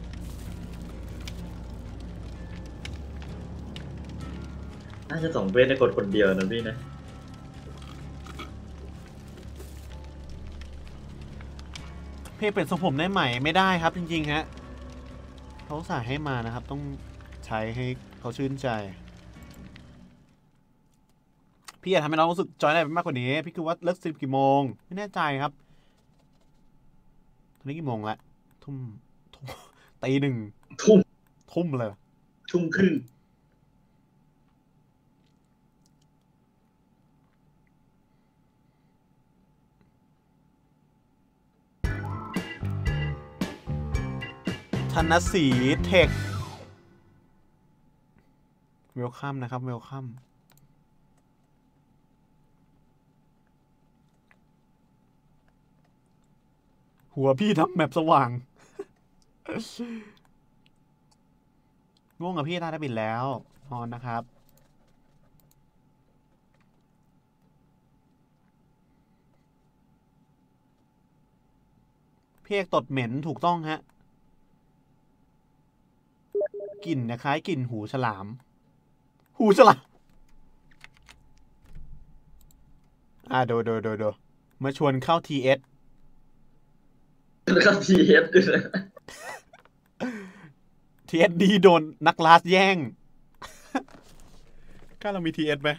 น่าจะ2 เพศในคนเดียวนะพี่นะเพจเป็นทรงผมได้ใหม่ไม่ได้ครับจริงๆฮะเขาอุตส่าห์ให้มานะครับต้องใช้ให้เขาชื่นใจพี่อยากทำให้น้องรู้สึกจอยได้มากกว่านี้พี่คือว่าเลิก10 กี่โมงไม่แน่ใจครับตอนนี้กี่โมงละทุ่มตี 1ทุ่มเลยทุ่มครึ่งธนศรีเทคเวลคัมนะครับเวลคัมหัวพี่ทำแมปสว่าง ง่วงกับพี่ได้บินแล้วนอนนะครับพี่เอกตดเหม็นถูกต้องฮะกลิ่นนะคล้ายกลิ่นหูฉลามดูมาชวนเข้า TS แล้วก็ TS ด้วยนะ TS ดีโดนนักลาสแย่ง ก็เรามี TS ไหม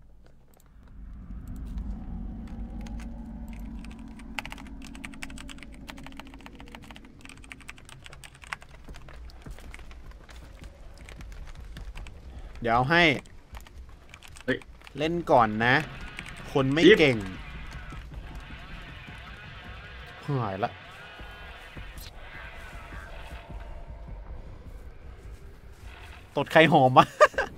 เดี๋ยวให้เล่นก่อนนะ คนไม่เก่งหายละตดใครหอมวะ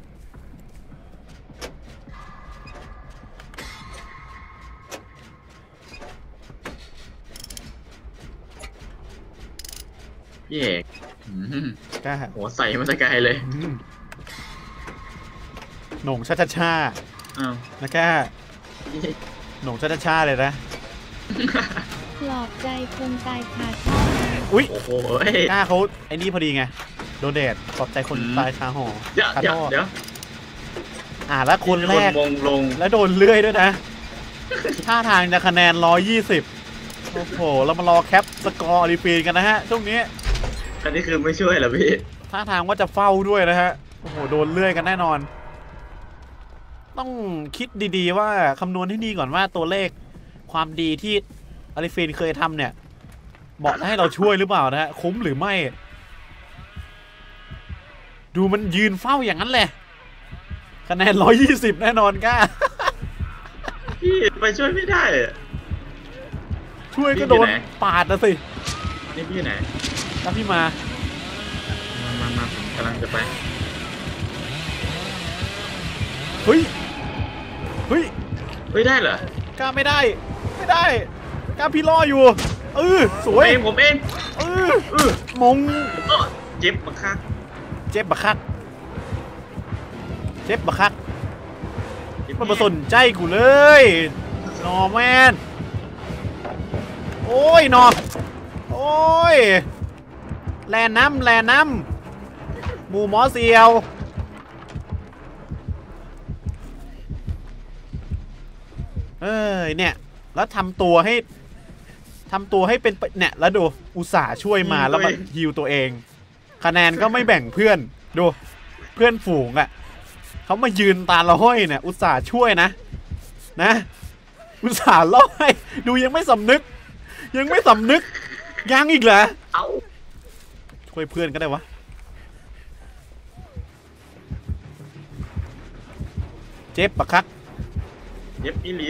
พี่เอกกล้าหัวใส่มาสกายเลยหน่งชาชาอ้าวนะกล้าหน่งชาชาเลยนะปลอบใจคนตายคาท่ออุ๊ยโอ้โหกล้าเขาไอ้นี่พอดีไงโดเดตปลอบใจคนตายคาหอเดี๋ยวคาท่อ แล้วคนแรกมงลงแล้วโดนเลื่อยด้วยนะ ท่าทางจะคะแนน120โอ้โหเรามารอแคปสกอร์อลิฟีนกันนะฮะช่วงนี้อันนี้คือไม่ช่วยเหรอพี่ท่าทางว่าจะเฝ้าด้วยนะฮะโอ้โหโดนเลื่อยกันแน่นอน ต้องคิดดีๆว่าคำนวณให้ดีก่อนว่าตัวเลขความดีที่อลิฟีนเคยทำเนี่ยเหมาะให้เราช่วยหรือเปล่านะฮะคุ้มหรือไม่ ดูมันยืนเฝ้าอย่างนั้นแหละคะแนน120แน่นอนก้าพี่ไปช่วยไม่ได้อะช่วยก็โดนปาดนะสินี่พี่ไหนถ้าพี่มามากำลังจะไปเฮ้ยไม่ได้เหรอกล้าไม่ได้กล้าพี่ล่ออยู่สวยผมเองมงเจ็บมาคักเจ็บบักคักมันมาสนใจกูเลยนอแมนโอ้ยนอโอ้ยแลน้ำหมูหมอเสียวเนี่ยแล้วทำตัวให้เป็นเนี่ยแล้วดูอุตส่าห์ช่วยมาแล้วมาฮิวตัวเองคะแนนก็ไม่แบ่งเพื่อนดูเพื่อนฝูงอ่ะเขามายืนตาละห้อยเนี่ยอุตส่าห์ช่วยนะอุตส่าห์ล่อยดูยังไม่สำนึกยังอีกเหรอเอาช่วยเพื่อนก็ได้วะเจ็บปะครับเจ็บอีหลี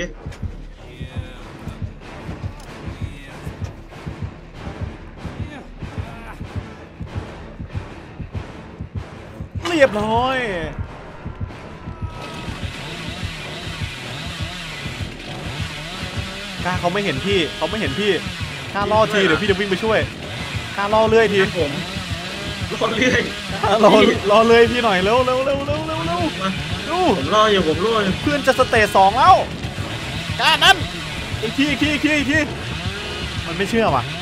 เรียบร้อยกล้าเขาไม่เห็นพี่กล้าล่อทีเดี๋ยวพี่จะวิ่งไปช่วยกล้าล่อเลื่อยทีผมล่อเลื่อยล่อเลื่อยพี่หน่อยเร็วดูผมล่ออยู่เพื่อนจะสเตจ2แล้วกล้านั้นอีกทีมันไม่เชื่อว่ะ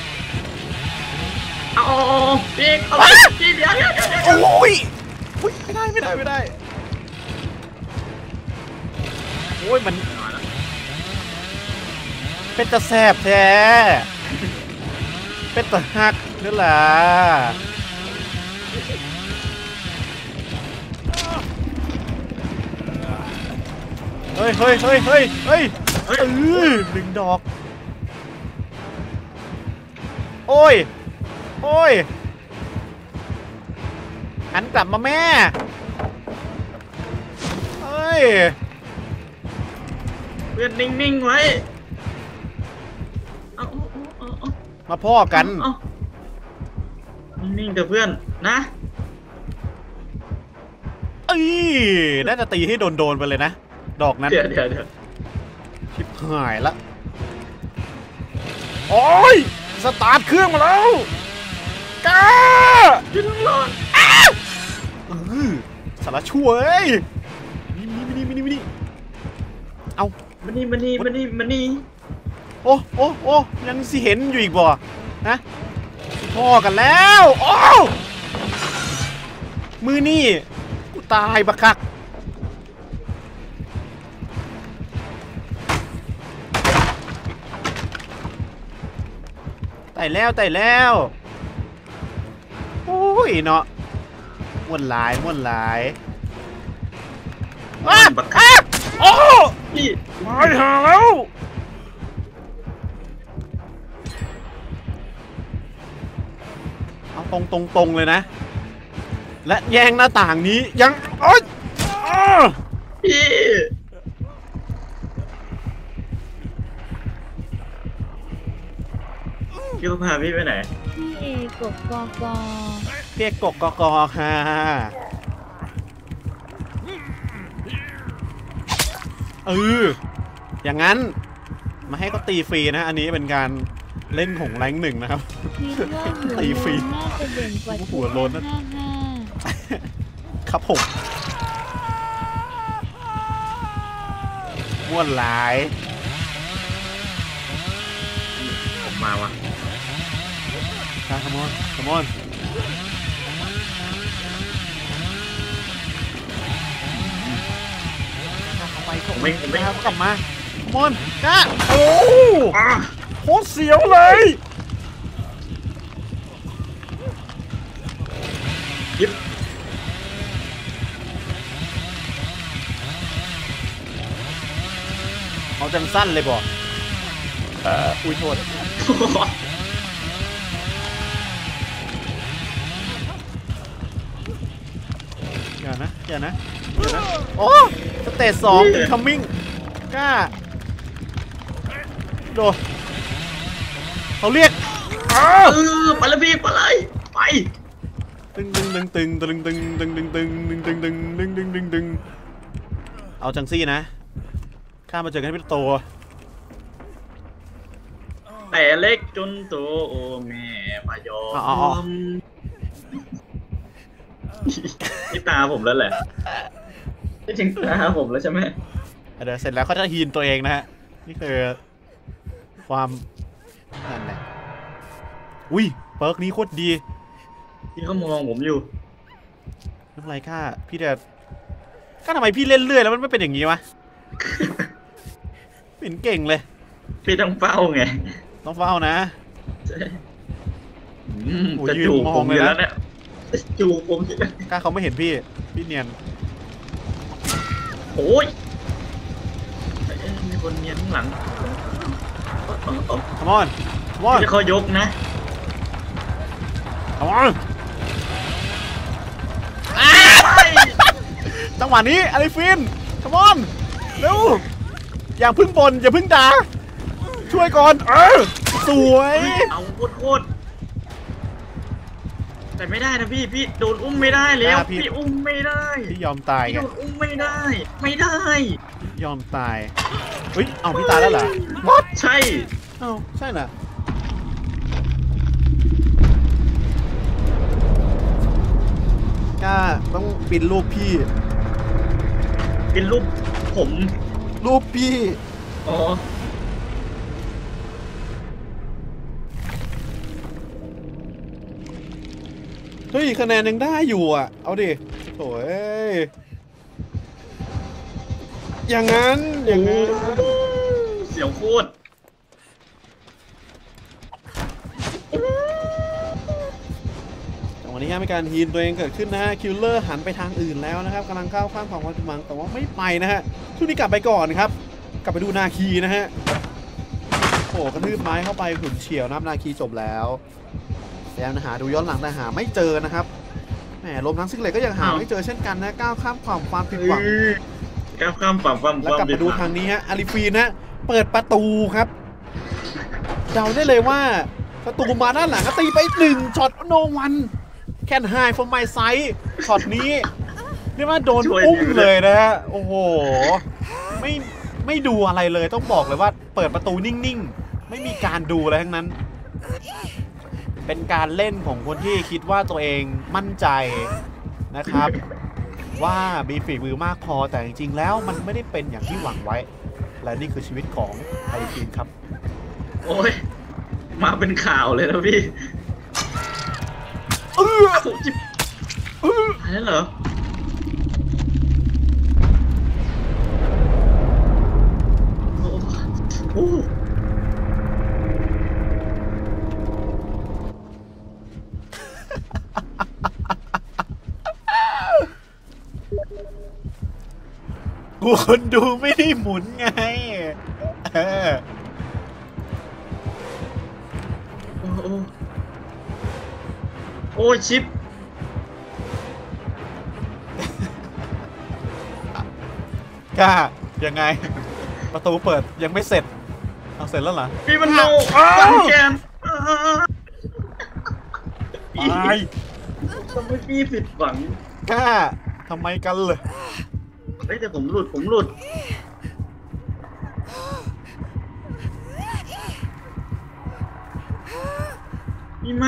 เอาพี่เดี๋ยวโอ้ยไม่ได้โอ้ยมันเป็นตะแสบแท้เป็นตะหักนั่นแหละเฮ้ยดึงดอกโอ้ยหันกลับมาแม่เฮ้ยเพื่อนนิ่งไว้มาพ่อกันนิ่งแต่เพื่อนนะน่าจะตีให้โดนไปเลยนะดอกนั้นเดี๋ยวชิบหายละโอ้ยสตาร์ทเครื่องมาแล้วก้าขึ้นรถสารช่วยมิเอามานี่โอ้ยังสิเห็นอยู่อีกบ่นะพ่อกันแล้วโอ้มือนี่กูตายบักคักไต่แล้วโอ้ยเนาะม่วนหลายโอ้พี่มาหาแล้วเอาตรงเลยนะและแย่งหน้าต่างนี้ยังโอ๊ยพี่พาพี่ไปไหนพี่เอกกค่ะอย่างนั้นมาให้เขาตีฟรีนะอันนี้เป็นการเล่นของแรง1นะครับตีฟรีหัวโลนนะครับผมม้วนหลายผมมาวะขมอนเข้าไปผมไม่กลับมาขมอนก้าโอ้โคตรเสียวเลยยิบเอาจังสั้นเลยบอกอุ้ยโทษอย่านะโอ้สเตจ2เป็นคัมมิ่งกล้าโดเขาเรียกไปเลยพี่ไปตึงเอาจังซี่นะข้ามาเจอกันที่โตแต่เล็กจนโตโอ้แม่พยอมนี่ตาผมแล้วแหละนี่ถึงตาผมแล้วใช่ไหมเดี๋ยวเสร็จแล้วเขาจะฮีนตัวเองนะฮะนี่คือความนั่นแหละอุ้ยเปิร์กนี้โคตรดีที่เขามองผมอยู่ไม่เป็นไรข้าพี่จะข้าทำไมพี่เล่นเรื่อยแล้วมันไม่เป็นอย่างนี้วะเป็นเก่งเลยพี่ต้องเฝ้าไงต้องเฝ้านะ โอ้ยจะยืนจูบมผองมเลอย ยู่นะแล้วเนี่ยจูบผมอยู่แล้วกล้าเขาไม่เห็นพี่เนียนโอ้ยเอ้ยมีคนเนียนข้างหลังเอ้า come on come on พี่เขายกนะ come on จังหวะนี้อลิฟิน come on เร็วอย่าพึ่งบนอย่าพึ่งด่าช่วยก่อนสวยเอาโคตรแต่ไม่ได้นะพี่โดนอุ้มไม่ได้แล้วพี่อุ้มไม่ได้พี่ยอมตายพี่ไงโดนอุ้มไม่ได้ ไม่ได้ยอมตายเฮ้ยเอาพี่ตายแล้วเหรอ what ใช่เอ้าใช่น่ะกล้าต้องปิดรูปพี่เป็นรูปผมรูปพี่อ๋อเฮ้ยคะแนนยังได้อยู่อ่ะเอาดิโถ่เอ้ยอย่างนั้นเสียวโคตรแต่วันนี้มีการฮีนตัวเองเกิดขึ้นนะฮะคิลเลอร์หันไปทางอื่นแล้วนะครับกำลังเข้าข้ามของความผิดหวังแต่ว่าไม่ไปนะฮะช่วงนี้กลับไปก่อนครับกลับไปดูนาคีนะฮะโอ้กระทืบไม้เข้าไปขุนเฉียวนับนาคีจบแล้วพยายามหาดูย้อนหลังแต่หาไม่เจอนะครับแหมรวมทั้งซิงเลตก็ยังหาไม่เจอเช่นกันนะก้าวข้ามความผิดหวังก้าวข้ามความแล้วกลับมาดูทางนี้ฮะอาริฟีนนะเปิดประตูครับเดาได้เลยว่าประตูมาด้านหลังก็ตีไป1ช็อตโนวันแคนไฮฟอร์มไมไซส์ช็อตนี้เรียกว่าโดนอุ้มเลยนะฮะโอ้โหไม่ดูอะไรเลยต้องบอกเลยว่าเปิดประตูนิ่งๆไม่มีการดูอะไรทั้งนั้น เป็นการเล่นของคนที่คิดว่าตัวเองมั่นใจนะครับว่ามีฝีมือมากพอแต่จริงๆแล้วมันไม่ได้เป็นอย่างที่หวังไว้และนี่คือชีวิตของอาริฟีนครับโอ้ยมาเป็นข่าวเลยนะพี่จิบอะไรเหรอโอ้กูคนดูไม่ได้หมุนไงโอ้ชิปกล้ายังไงประตูเปิดยังไม่เสร็จเอาเสร็จแล้วเหรอพี่มันโนแกนตายทำไมพี่ผิดหวังกล้าทำไมกันเลยเฮ้ยแต่ผมหลุดพี่ไม่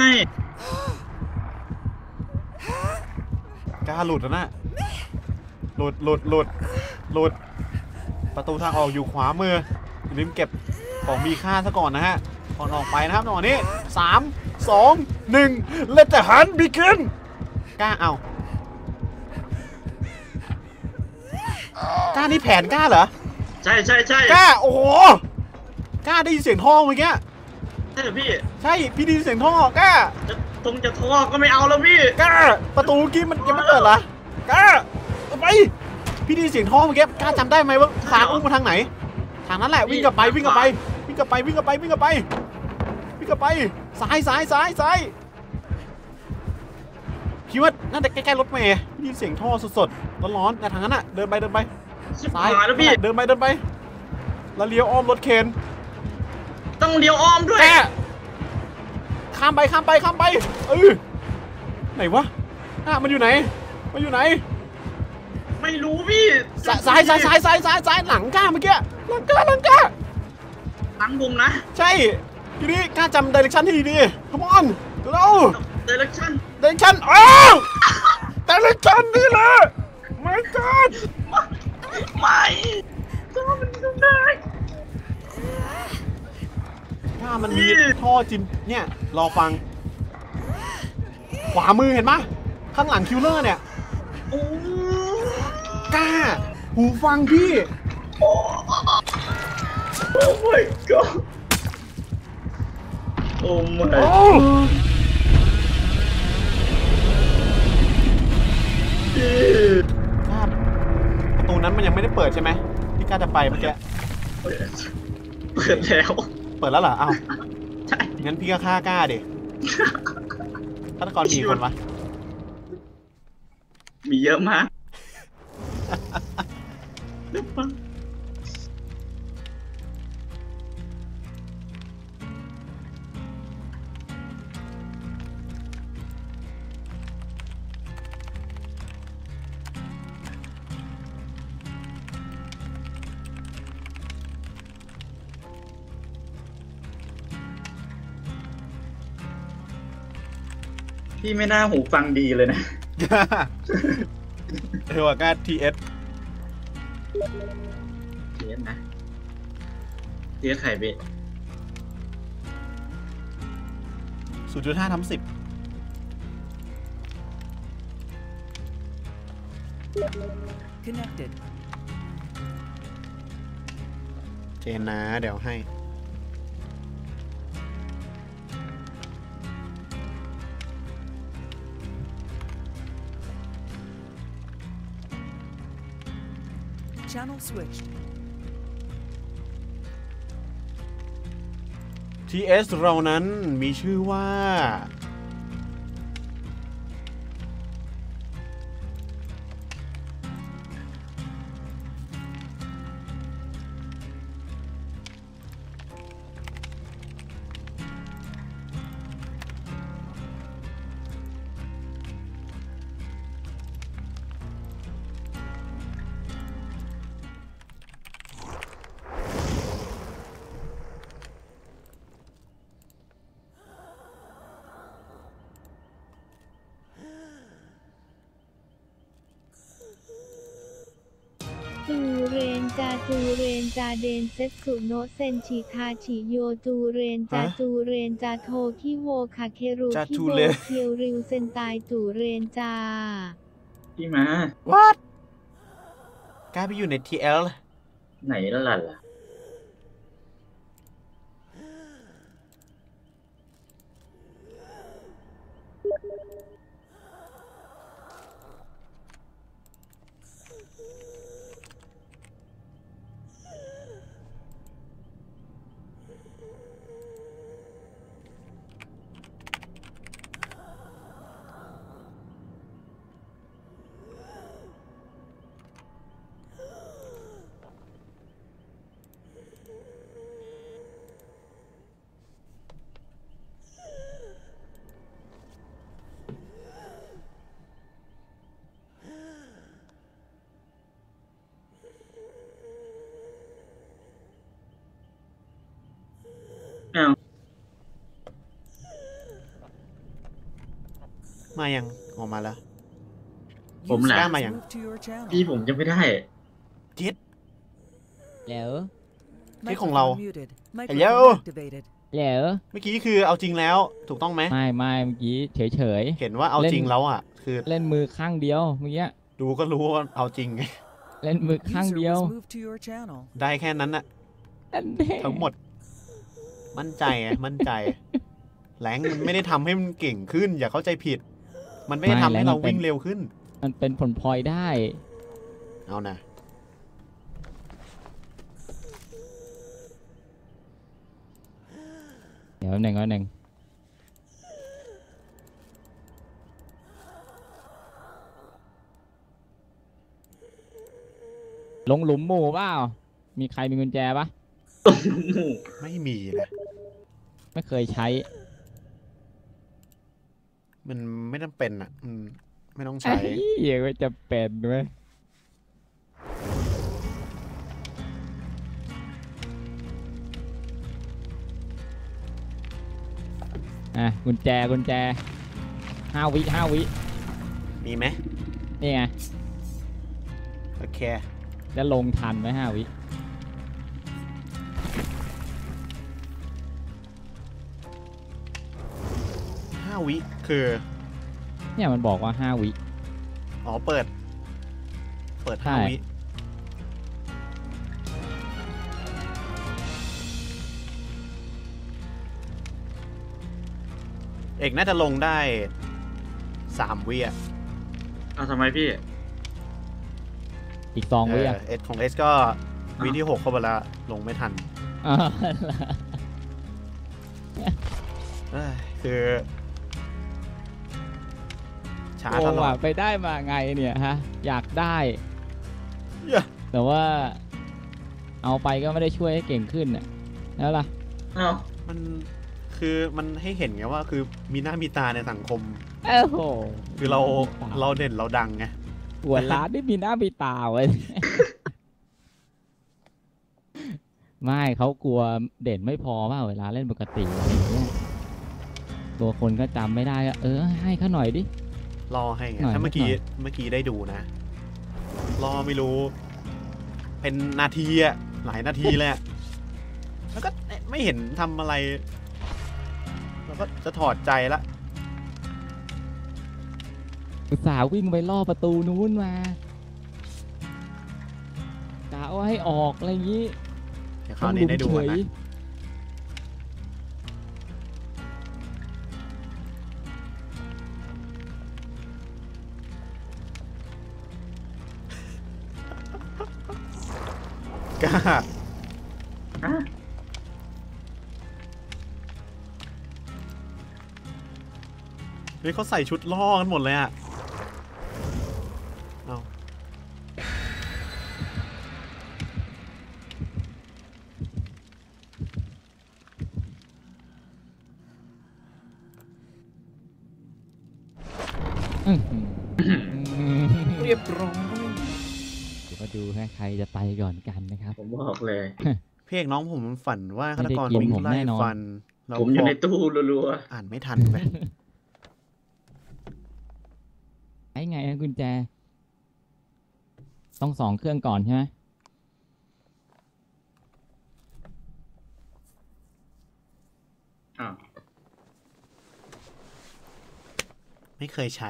กล้าหลุดแล้วนะหลุดประตูทางออกอยู่ขวามืออย่าลืมเก็บของมีค่าซะก่อนนะฮะก่อนออกไปนะครับตอนนี้3 2 1 Let the hunt begin กล้าเอากล้านี่แผนกล้าเหรอใช่กล้าโอ้โหกล้าได้ยินเสียงท่อเมื่อกี้ใช่เหรอพี่ใช่พี่ได้ยินเสียงท่อกล้าจะท่อก็ไม่เอาแล้วพี่กล้าประตูเมื่อกี้มันยังไม่เปิดเหรอกล้าเอาไปพี่ได้ยินเสียงท่อเมื่อกี้กล้าจำได้ไหมว่าทางอุ้มมาทางไหนทางนั้นแหละวิ่งกลับไปซ้ายคิดว่าน่าจะใกล้ๆรถเมย์ได้ยินเสียงท่อสดๆร้อนๆแต่ทางนั้นอ่ะเดินไปชิบซ้าหายแล้วพี่เดินไปแล้วเลี้ยวอ้อมรถเคนต้องเลี้ยวอ้อมด้วยแกข้ามไปไหนวะมันอยู่ไหนไม่รู้พี่ซ้ายหลังกล้าเมื่อกี้หลังกล้าหลังผมนะใช่ทีนี้กล้าจำ direction ที่ดีๆ come on เร็ว direction direction direction นี่แหละ my god ไม่ก็มันทำได้ถ้ามันมีท่อจิมเนี่ยรอฟังขวามือเห็นปะข้างหลังคิลเลอร์เนี่ยโอ้กล้า หูฟังพี่โอ้ my god โอ้ my พี่ครับประตูนั้นมันยังไม่ได้เปิดใช่ไหมพี่กล้าจะไปเมื่อกี้เปิดแล้วเปิดแล้วเหรออ้าวใช่งั้นพี่ก็ฆ่ากล้าดิฆาตกรมีคนวะมีเยอะมากหรือเปล่าพี่ไม่น่าหูฟังดีเลยนะว่ากล้าทีเอสเทียนนะเทียนไข่เบ็ด 0.5 ทำ 10 Connected. เจนนะเดี๋ยวให้ Channel switched. TS เรานั้นมีชื่อว่าจูเรนจาจูเรนจาเดนเซตสุโนะเซนชิทาชิโยจูเรนจาฮะจูเรนจาโทคิโวคาเครุจาคิจูโบเรนเคียวริวเซนไตจูเรนจาพี่มา What กล้าไปอยู่ใน TL ไหนล่ะ อ้าวมายังออกมาแล้วผมแหละกล้ามายัง Move to your channel. พี่ผมจะไม่ได้จิตแล้วที่ของเรา Microphone muted. Hello? Microphone activated. แล้วเมื่อกี้คือเอาจริงแล้วถูกต้องไหมไม่เมื่อกี้เฉยเห็นว่าเอาจริงแล้วอ่ะ คือๆเล่นมือข้างเดียวเมื่อกี้ดูก็รู้ว่าเอาจริงไงเล่นมือข้าง User เดียว was moved to your channel. ได้แค่นั้นน่ะนั่นแน่ทั้งหมด มั่นใจไงมั่นใจ แรงมันไม่ได้ทำให้มันเก่งขึ้น อย่าเข้าใจผิด มันไม่ได้ทำให้เราวิ่งเร็วขึ้นมันเป็นผลพลอยได้เอานะเดี๋ยวแป๊บหนึ่งลงหลุมหมู่เปล่ามีใครมีกุญแจปะไม่มีนะไม่เคยใช้มันไม่จำเป็นอ่ะไม่ต้องไอ้ใช้เหี้ยก็จะเป็นไหมกุญแจ5 วิมีไหมนี่ไงโอเคจะลงทันไหม5 วิ 5 วิคือเนี่ยมันบอกว่า5 วิอ๋อเปิดใช่ 5 วิเอกน่าจะลงได้3 วิอ่ะเอาทำไมพี่อีก2 วิอ่ะเอสของเอสก็วิที่ 6เข้าไปแล้วลงไม่ทันอ่าเอ้ยคือช้าโอ้ตลอว่ะดไปได้มาไงเนี่ยฮะ อยากได้เหี้ยแต่ว่า เอาไปก็ไม่ได้ช่วยให้เก่งขึ้นน่ะแล้วล่ะเอ้ามันคือมันให้เห็นไงว่าคือมีหน้ามีตาในสังคมโอ้โหคือเราเด่นเราดังไงหัวล้านได้มีหน้ามีตาไว้ ไม่เขากลัวเด่นไม่พอว่าเวลาเล่นปกติอะไรอย่างเงี้ยตัวคนก็จำไม่ได้ก็ให้เขาหน่อยดิรอให้ไงหน่อยถ้าเมื่อกี้หน่อยเมื่อกี้ได้ดูนะ รอไม่รู้ เป็นนาทีอะหลายนาทีเลยอะแล้วก็ไม่เห็นทำอะไร แล้วก็จะถอดใจละอุตส่าห์วิ่งไปล่อประตูนู้นมากะว่าให้ออกอะไรอย่างงี้เดี๋ยวคราวนี้ได้ดูกันนะ กล้าอ่ะเฮ้ยเขาใส่ชุดล่อกันหมดเลยอะเอาอื้อหือเรียบร้อยเดี๋ยวมาดูนะใครจะไปก่อนกันนะครับผมบอกเลยพี่เอกน้องผมฝันว่าฆาตกรไม่ได้กินวิ่งผมไล่แน่นอนฟันแล้วผมอยู่พในตู้รัวอ่านไม่ทันไปไอ้ไงนะกุญแจ ต้อง2 เครื่องก่อนใช่ไหมๆอ้าวไม่เคยใช้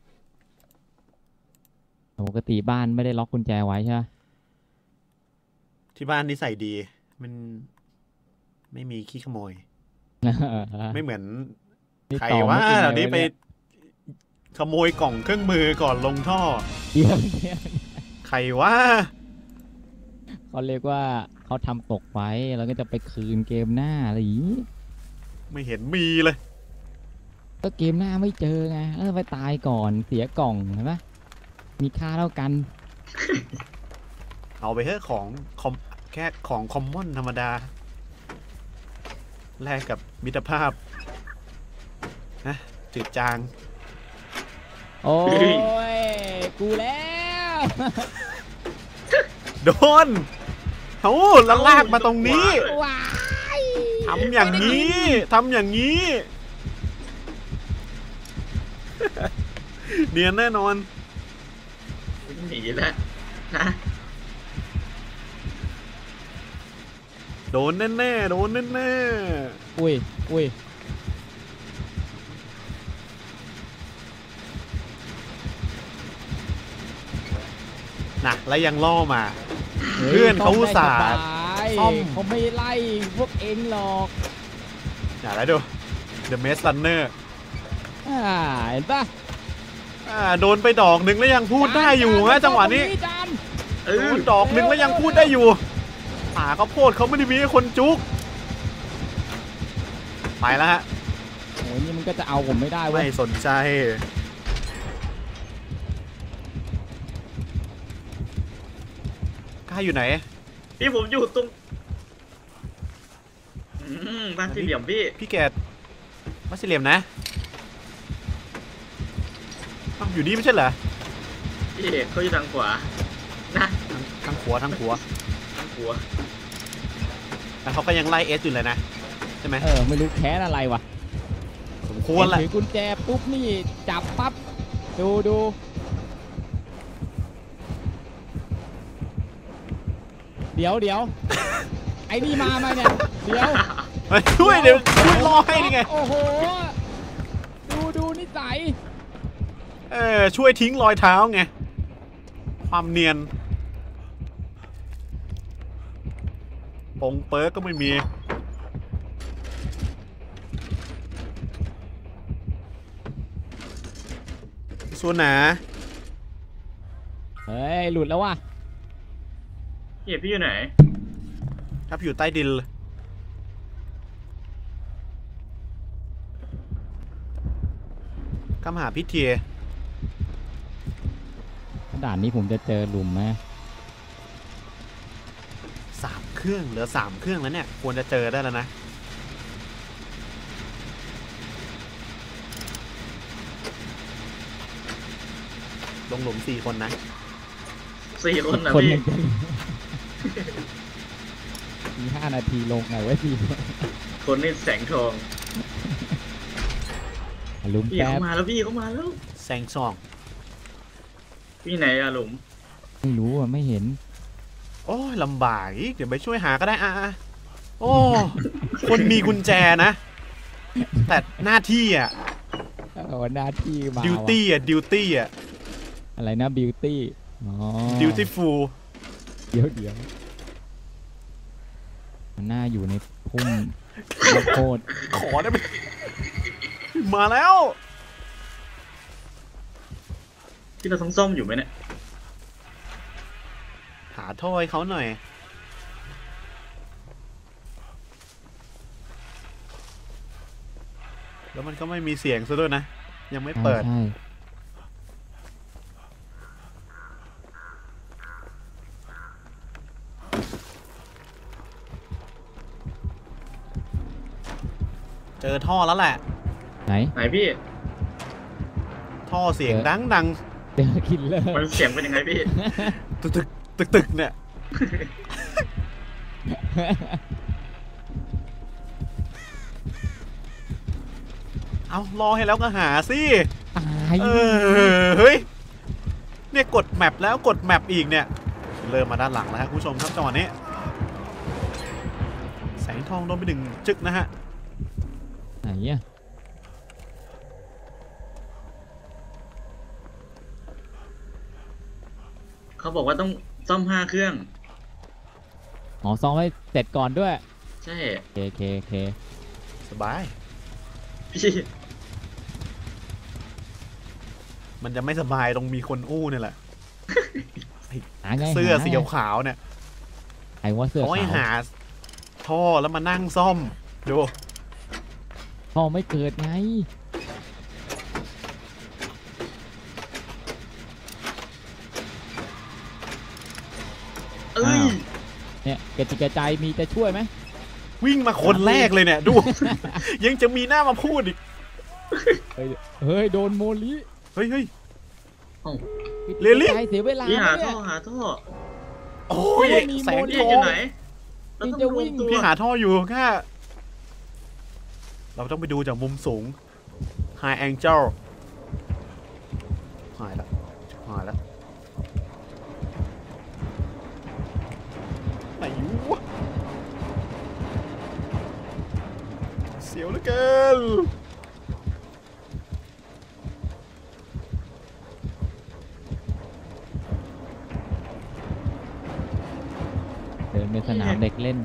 ปกติบ้านไม่ได้ล็อกกุญแจไว้ใช่ไหมที่บ้านนิสัยดี มันไม่มีขี้ขโมย ไม่เหมือนนี่ใครต่อว่าไม่เดี๋ยวกินี้นไปเลยขโมยกล่องเครื่องมือก่อนลงท่อเดี๋ยวใครว่าเขาเรียกว่าเขาทำตกไว้แล้วก็จะไปคืนเกมหน้าอะไรอย่างนี้ไม่เห็นมีเลยก็เกมหน้าไม่เจอไงแล้วไปตายก่อนเสียกล่องเห็นปะมีค่าเท่ากันเอาไปเถอะของแค่ของคอมมอนธรรมดา แลกกับมิตรภาพนะจืดจางโอ้ย กูแล้วโดนเขาแล้วลากมาตรงนี้ว้ายทำอย่างนี้ทำอย่างนี้ เนียนแน่นอนหนีแล้วนะโดนแน่ๆโดนแน่อุ้ยอุ้ยๆนะแล้วยังล่อมาฮ้ยเพื่อนเขาอุตส่าห์ซ่อมได้สซ่บาอมยเขาไม่ไล่พวกเองหรอกอย่าแล้วดู The Maze Runner เห็นปะโดนไปดอกหนึ่งแล้วยังพูดได้อยู่นะจังหวะนี้จานเอโดอนดอกหนึ่งแล้วยังพูดได้อยู่ป่าข้าวโพดเขาไม่ได้มีให้คนจุกไปแล้วฮะโอ้ยนี่มันก็จะเอาผมไม่ได้เว้ไม่ยสนใจกล้าอยู่ไหนพี่ผมอยู่ตรงบ้านสี่เหลี่ยมพี่พี่แกวัดสี่เหลี่ยมนะอ้าวอยู่นี่ไม่ใช่เหรอพี่เอกเขาอยู่ทางขวานะทางขวาทางขวาทางขวาแล้วเขาก็ยังไล่เอสอยู่เลยนะใช่ไหมไม่รู้แค้นอะไรวะสมควรแหละถือกุญแจปุ๊บนี่จับปั๊บดู เดี๋ยว ไอ้นี่มาเนี่ย เดี๋ยวช่วยเดี๋ยวช่วยรอให้นี่ไงโอ้โห ดูนิสัยช่วยทิ้งรอยเท้าไงความเนียนปงเปิร์กก็ไม่มีส่วนหนาเฮ้ยหลุดแล้วว่ะพี่อยู่ไหนครับอยู่ใต้ดินเลยกำหาพิธีด่านนี้ผมจะเจอหลุมไหม 3 เครื่องเหลือ 3 เครื่องแล้วเนี่ยควรจะเจอได้แล้วนะลงหลุม4 คนนะ 4 คนนะคนพี่ยังมี5 นาทีลงไงไว้ทีคนนี่แสงทองหลุมพี่แป๊เขาบมาแล้วพี่เขามาแล้วแซงซองพี่ไหนอะหลุมไม่รู้อ่ะไม่เห็นโอ้ยลำบากอีกเดี๋ยวไปช่วยหาก็ได้โอ้ คนมีกุญแจนะ แต่หน้าที่อ่ะหน้าที่มาดิวตี้อ่ะดิวตี้อ่ะอะไรนะบิวตี้อ๋อดิวตี้ฟูลเดี๋ยวมันน่าอยู่ในพุ่มข้าวโพดขอได้ไหมมาแล้วพี่เราต้องซ่อมอยู่ไหมเนี่ยหาถ้อยเขาหน่อย แล้วมันก็ไม่มีเสียงซะด้วยนะ ยังไม่เปิดใช่เจอท่อแล้วแหละไหนไหนพี่ท่อเสียงดังเจอคิลเลอร์มันเสียงเป็นยังไงพี่ตึกตึกตึกตึกเนี่ย เอารอให้แล้วก็หาสิตายเฮ้ย เนี่ยกดแมปแล้วกดแมปอีกเนี่ย เริ่มมาด้านหลังแล้วครับคุณผู้ชมครับจังหวะนี้ แสงทองโดนไป1 จึกนะฮะไหนอ่ะเขาบอกว่าต้องซ่อม5 เครื่องอ๋อซ้อมให้เสร็จก่อนด้วยใช่เคสบายพี่มันจะไม่สบายตรงมีคนอู้เนี่ยแหละหาไงเสื้อหาไงสีขาวๆเนี่ยใครว่าเสื้อเขาให้ขาวหาท่อแล้วมานั่งซ่อม ดูพ่อไม่เกิดไงเอ้ยเนี่ยกระจิกกระใจมีจะช่วยไหมวิ่งมาคนแรกเลยเนี่ย ดู ยังจะมีหน้ามาพูดอีกเฮ้ยโดนโมลิเฮ้ยกระเลลี่จิกกระใจเสียเวลาพี่หาเนี่ท่ยอหาท่อโอ้ยไม่มีแสงโมลิทพี่ออยู่งไหนเราต้องจะรวิ่วมงตัวพี่หาท่ออยู่แค่เราต้องไปดูจากมุมสูง High Angle หายแล้วไหนอยู่วะเสียวเหลือเกินเดินไปสนามเด็กเล่น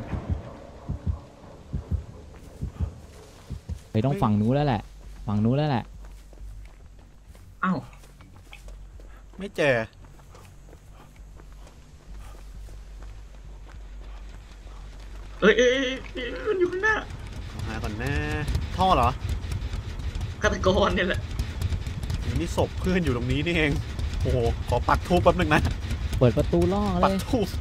ไปต้องฝั่งนู้นแล้วแหละฝั่งนู้นแล้วแหละอ้าวไม่เจอเอ้ยพี่มันอยู่ข้างหน้าเอาหาก่อนนะท่อเหรอฆาตกรเนี่ยแหละนี่ศพเพื่อนอยู่ตรงนี้นี่เอง โอ้โห ขอปักทูบแป๊บนึงนะเปิดประตูล่อเลปักยทูบ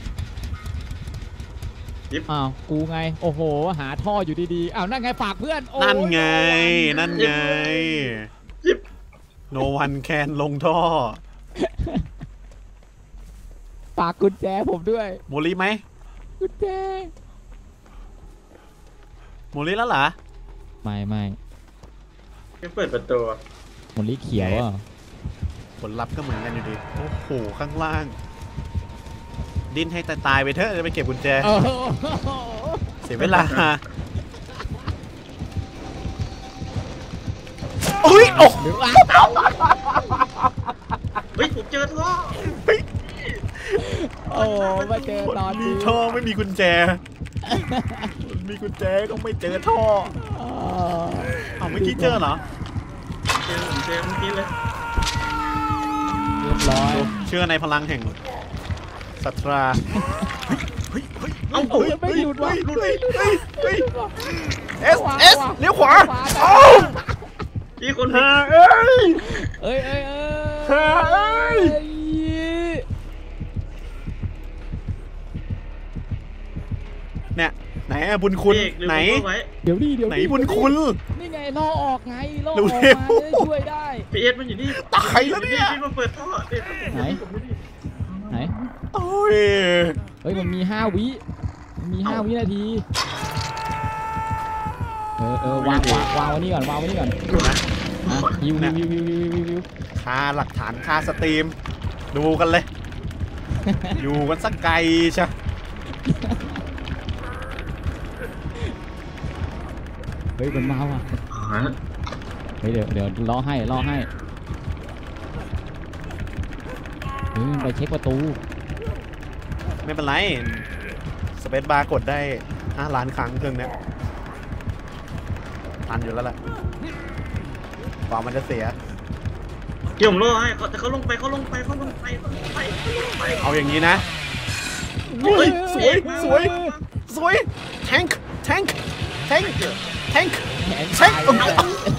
อ้าวกูไงโอ้โหหาท่ออยู่ดีๆอ้าวนั่นไงฝากเพื่อนโอ้ยนั่นไงโนั่นไง no one can ลงท่อฝากกุญแจผมด้วยโมลิไหมกุญแจโมลิแล้วเหรอไม่ไม่เปิดประตูหมดลิเขียวอ่ะผลลัพธ์ก็เหมือนกันอยู่ดี โอ้โห ข้างล่าง ดิ้นให้ตายๆไปเถอะจะไปเก็บกุญแจโอ้โหเสียเวลาโอ้ยโอ้หรือว่าเฮ้ยผมเจอท่อโอ้มาเจอตอนมีนี้ท่อไม่มีกุญแจ มีกุญแจก็ไม่เจอท่ออ๋อเอาเมื่อกี้เจอเหรอผมเจอเมื่อกี้เลยเรียบร้อยเชื่อในพลังแห่งศรัทธาเฮ้ยเอ้าเฮ้ยไม่หยุดวะเฮ้ยเอสเลี้ยวขวาเอ้าพี่คนหาเอ้ยเอ้ยหาเอ้ยเนี่ยไหนอะบุญคุณไหนเดี๋ยวดิไหนบุญคุณนี่ไงล่อออกไงล่ออเร็อกวมาๆจะได้ช่วยได้พี่เอสมันอยู่นี่ตายแล้วเนี่ยพี่มาเปิดท่อไหน ไหนโอ้ยเฮ้ยมันมี5 วิมันมี5 วินาทีวางไว้นี่ก่อนวางไว้นี่ก่อนฮิวคาหลักฐานคาสตรีม ดูกันเลย อยู่กันสักไกลใช่เฮ้ยมันมาว่ะเฮ้ยเดี๋ยวล่อให้เฮ้ยมันไปเช็คประตูไม่เป็นไร สเปซบาร์กดได้5 ล้านครั้งเครื่องเนี้ยทันอยู่แล้วแหละกว่ามันจะเสียเดี๋ยวผมรอให้แต่เขาลงไปเอาอย่างนี้นะเฮ้ยสวยแทงค์แทงค์แขนเช็คตาย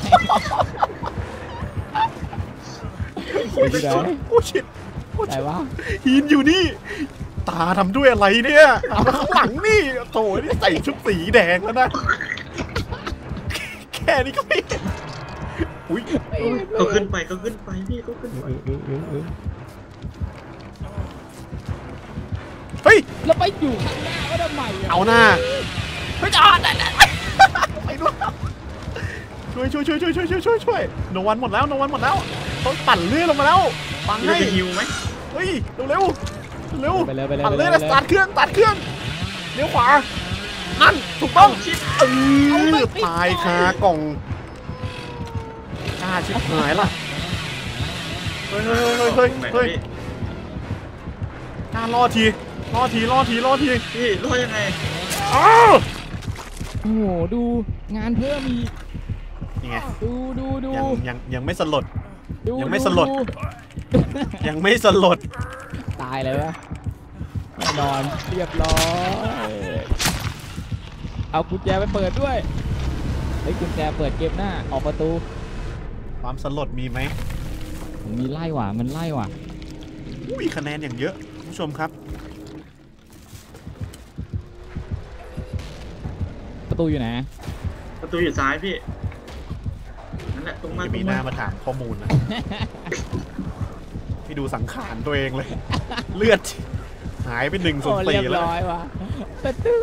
อยู่ไหนโอ้ชิดไหนวะฮีนอยู่นี่ ตาทำด้วยอะไรเนี่ยข้างหลังนี่โถ่นี่ใส่ชุดสีแดงแล้วนะ แค่นี้ก็ไม่เห็นอุ้ยเขาขึ้นไปพี่เขาขึ้นไปเฮ้ยแล้วไปอยู่ข้างหน้าก็ทำไมอ่ะเอาหน้าเฮ้ยจอดไปด้วยช่วยโนวันหมดแล้วเขาปั่นเลื่อยลงมาแล้วฟังพี่ให้จะฮิวไหมเฮ้ยเร็วไปเลยปั่นเลื่อยแล้วสตาร์ทเครื่องเลี้ยวขวานั่นถูกต้องตายคากล่องกล้าชิบหายละเฮ้ยกล้ารอทีพี่รอยังไงอ้าวโอ้โหดูงานเพิ่มอีกนี่ไงดูยังไม่สลดดูยังไม่สลด ยังไม่สลดตายเลยวะแน่นอนเรียบร้อยเอากุญแจไปเปิดด้วยเฮ้ยกุญแจเปิดเกมหน้าออกประตูความสลดมีไหมมันมีไล่ว่ะมันไล่ว่ะอุ้ยคะแนนอย่างเยอะคุณผู้ชมครับประตูอยู่ไหนประตูอยู่ซ้ายพี่นั่นแหละตรงนั้นมีหน้ามาถามข้อมูลนะ พี่ดูสังขารตัวเองเลย เลือดหายไป1 ส่วนโอ้เรียบ 4แล้วร้อยว่ะประตู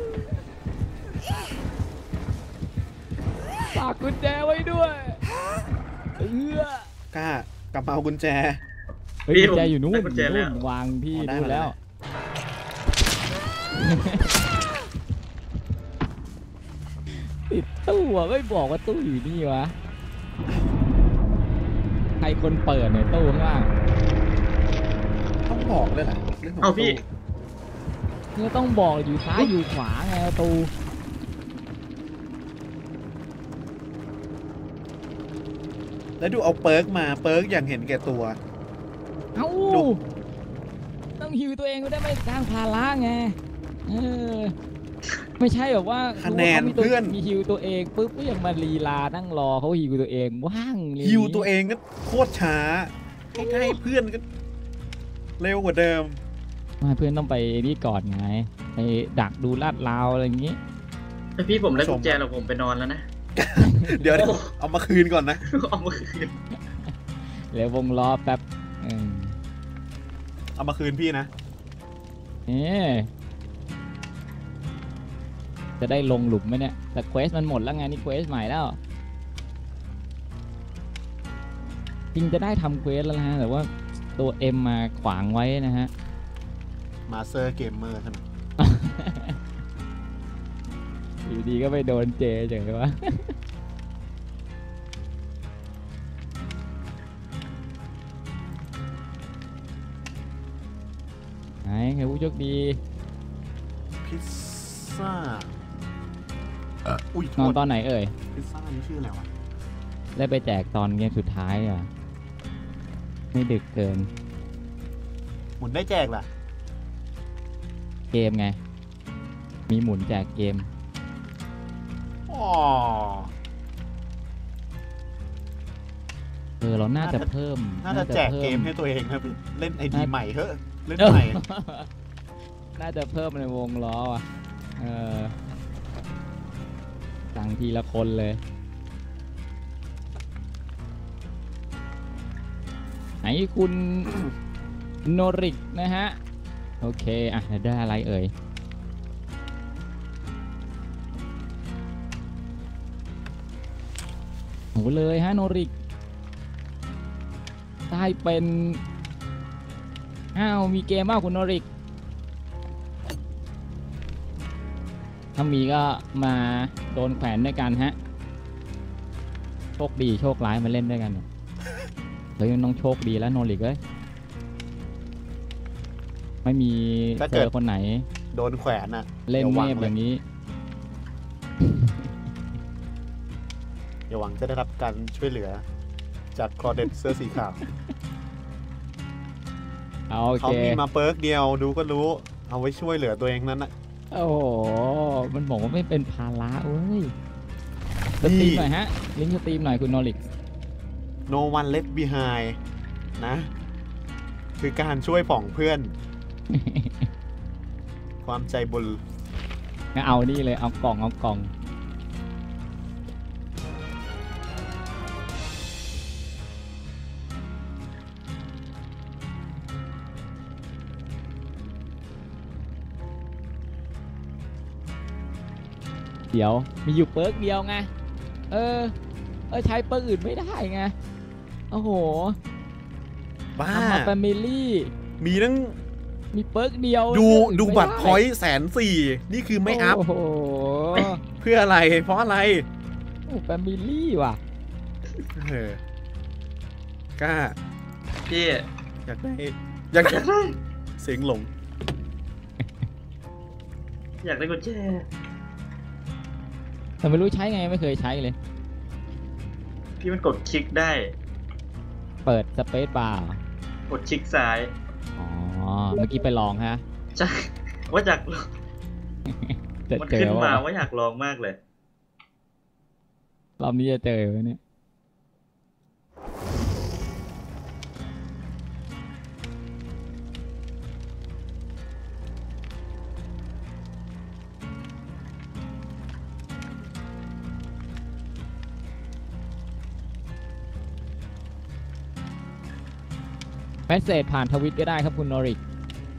ฝากกุญแจไว้ด้วยกล้ากลับมาเอากุญแจเฮ้ยกุญแจอยู่นู่นวางที่ได้นู่นมาแล้วแล้วติดตู้อ่ะไม่บอกว่าตู้อยู่นี่วะใครคนเปิดเนี่ยตู้ข้างล่างต้องบอกเลยเหรอเรื่องของเอาพี่ตู้ก็ต้องบอกอยู่ซ้ายอยู่ขวาไงประตูแล้วดูเอาเปิร์กมาเปิร์กอย่างเห็นแก่ตัวเอ้าดูต้องฮิวตัวเองก็ได้ไม่สร้างภาระไงไม่ใช่แบบว่าคะแนนรู้ว่าขามีเพื่อนมีฮิวตัวเองปุ๊บก็ยังมาลีลานั่งรอเขาฮิวตัวเองว่างเลยฮิวตัวเองก็โคตรช้าใกล้ๆเพื่อนก็เร็วกว่าเดิมมาเพื่อนต้องไปนี่ก่อนไงไปดักดูลาดราวอะไรอย่างงี้แต่พี่ผมได้กุญแจแล้วผมไปนอนแล้วนะเดี๋ยวเอามาคืนก่อนนะเอามาคืนเดี๋ยววงล้อแป๊บเอามาคืนพี่นะจะได้ลงหลุมไหมเนี่ยแต่เควสมันหมดแล้วไงนี่เควสใหม่แล้วจริงจะได้ทำเควสแล้วนะฮะแต่ว่าตัว M มาขวางไว้นะฮะมาเซอร์เกมเมอร์ใช่ไหมอยู่ดีก็ไปโดนเจเฉยวะใครผู้โชคดีพิซซ่าอุ้ยโทนอนษตอนไหนเอ่ยพิซซ่านี่ชื่ออะไรวะได้ไปแจกตอนเกมสุดท้ายอ่ะไม่ดึกเกินหมุนได้แจกล่ะเกมไง มีหมุนแจกเกมอ๋อเราน่าจะเพิ่มน่าจะแจกเกมให้ตัวเองครับเล่นไอดีใหม่เถอะเล่นใหม่น่าจะเพิ่มในวงล้ออ่ะสั่งทีละคนเลยไหนคุณ โนริกนะฮะ โอเค อ่ะได้อะไรเอ่ยโหเลยฮะโนริกได้เป็นมีเกมมากคุณโนริกถ้ามีก็มาโดนแขวนด้วยกันฮะโชคดีโชคร้ายมาเล่นด้วยกันเฮ้ยมันต้องโชคดีแล้วโนริกเอ้ยไม่มีเจอคนไหนโดนแขวนอ่ะเล่นเมฟอย่างนี้อย่าหวังจะได้รับการช่วยเหลือจากคลอเดนเสื้อสีขาวโอเคเขามีมาเปิร์กเดียวดูก็รู้เอาไว้ช่วยเหลือตัวเองนั้นนะโอ้โหมันบอกว่าไม่เป็นภาระเว้ยสตรีมหน่อยฮะลิงก์สตรีมหน่อยคุณโนริก No one left behind นะ คือการช่วยผองเพื่อน ความใจบุญงั้นเอานี่เลยเอากล่องเดี๋ยวมีอยู่เปิร์กเดียวไงใช้เปิร์กอื่นไม่ได้ไงโอ้โหบ้าทำมาแฟมิลี่มีตั้งมีเปิร์กเดียวดูบัตรพอยต์140,000นี่คือไม่อัพโอ้โหเพื่ออะไรเพราะอะไรแฟมิลี่ว่ะกล้าพี่อยากได้เสียงหลงอยากได้กุญแจแต่ไม่รู้ใช้ไงไม่เคยใช้เลยพี่มันกดคลิกได้เปิดสเปซบาร์กดคลิกซ้ายอ๋อ เมื่อกี้ไปลองฮะใช่ ว่าอยากลองจะมันเจขึ้นอมาว่าว่าอยากลองมากเลยรอบนี้จะเจอไหมเนี่ย แมสเซจผ่านทวิตก็ได้ครับคุณนอริก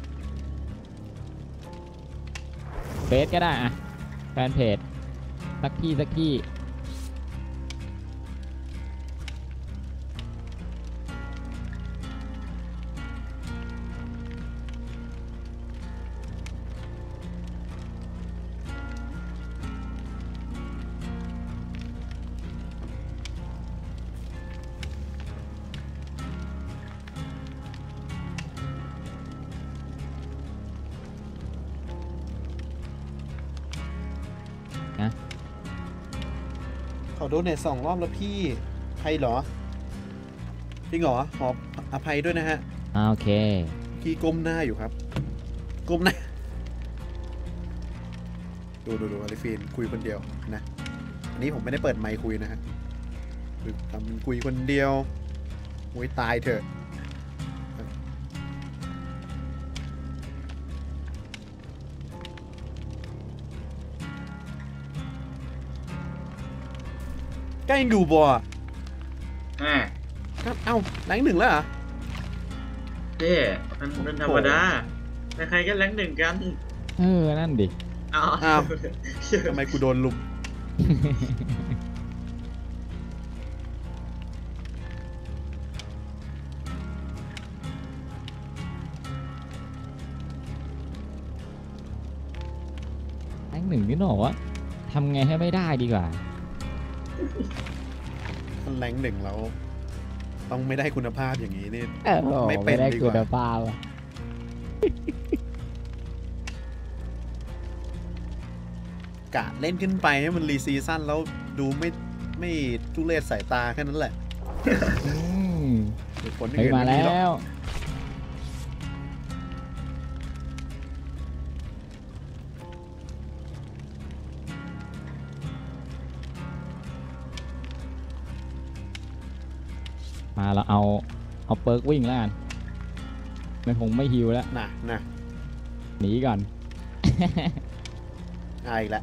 เฟซก็ได้อะแฟนเพจสักที่ขอโดเนท2 รอบแล้วพี่ใครเหรอจริงเหรอขออภัยด้วยนะฮะโอเคพี่ก้มหน้าอยู่ครับก้มหน้าดูอลิฟีนคุยคนเดียวนะอันนี้ผมไม่ได้เปิดไมค์คุยนะฮะคือทำคุยคนเดียวโอ้ยตายเถอะก็ยังอยู่บ่ครับเอ้าแรง1แล้วเหรอเท่มันธรรมดาใครๆก็แรงหนึ่งกันนั่นดิอ้าวทำไมกูโดนลุมแรงหนึ่งนี่หนอวะทำไงให้ไม่ได้ดีกว่ามันแรง1แล้วต้องไม่ได้คุณภาพอย่างนี้นี่ไม่ไม่เป็นได้ดีกคุณว่าภาพอะกะเล่นขึ้นไปให้มันรีซีซั่นแล้วดูไม่ทุเรศสายตาแค่นั้นแหละอืมเหตุผลอื่เฮ้ยนมาไม่แล้มีหรอกว มาแล้วเอาเปิร์กวิ่งแล้วกันมันคงไม่ฮิวแล้วนะหนีก่อนอีกแล้ว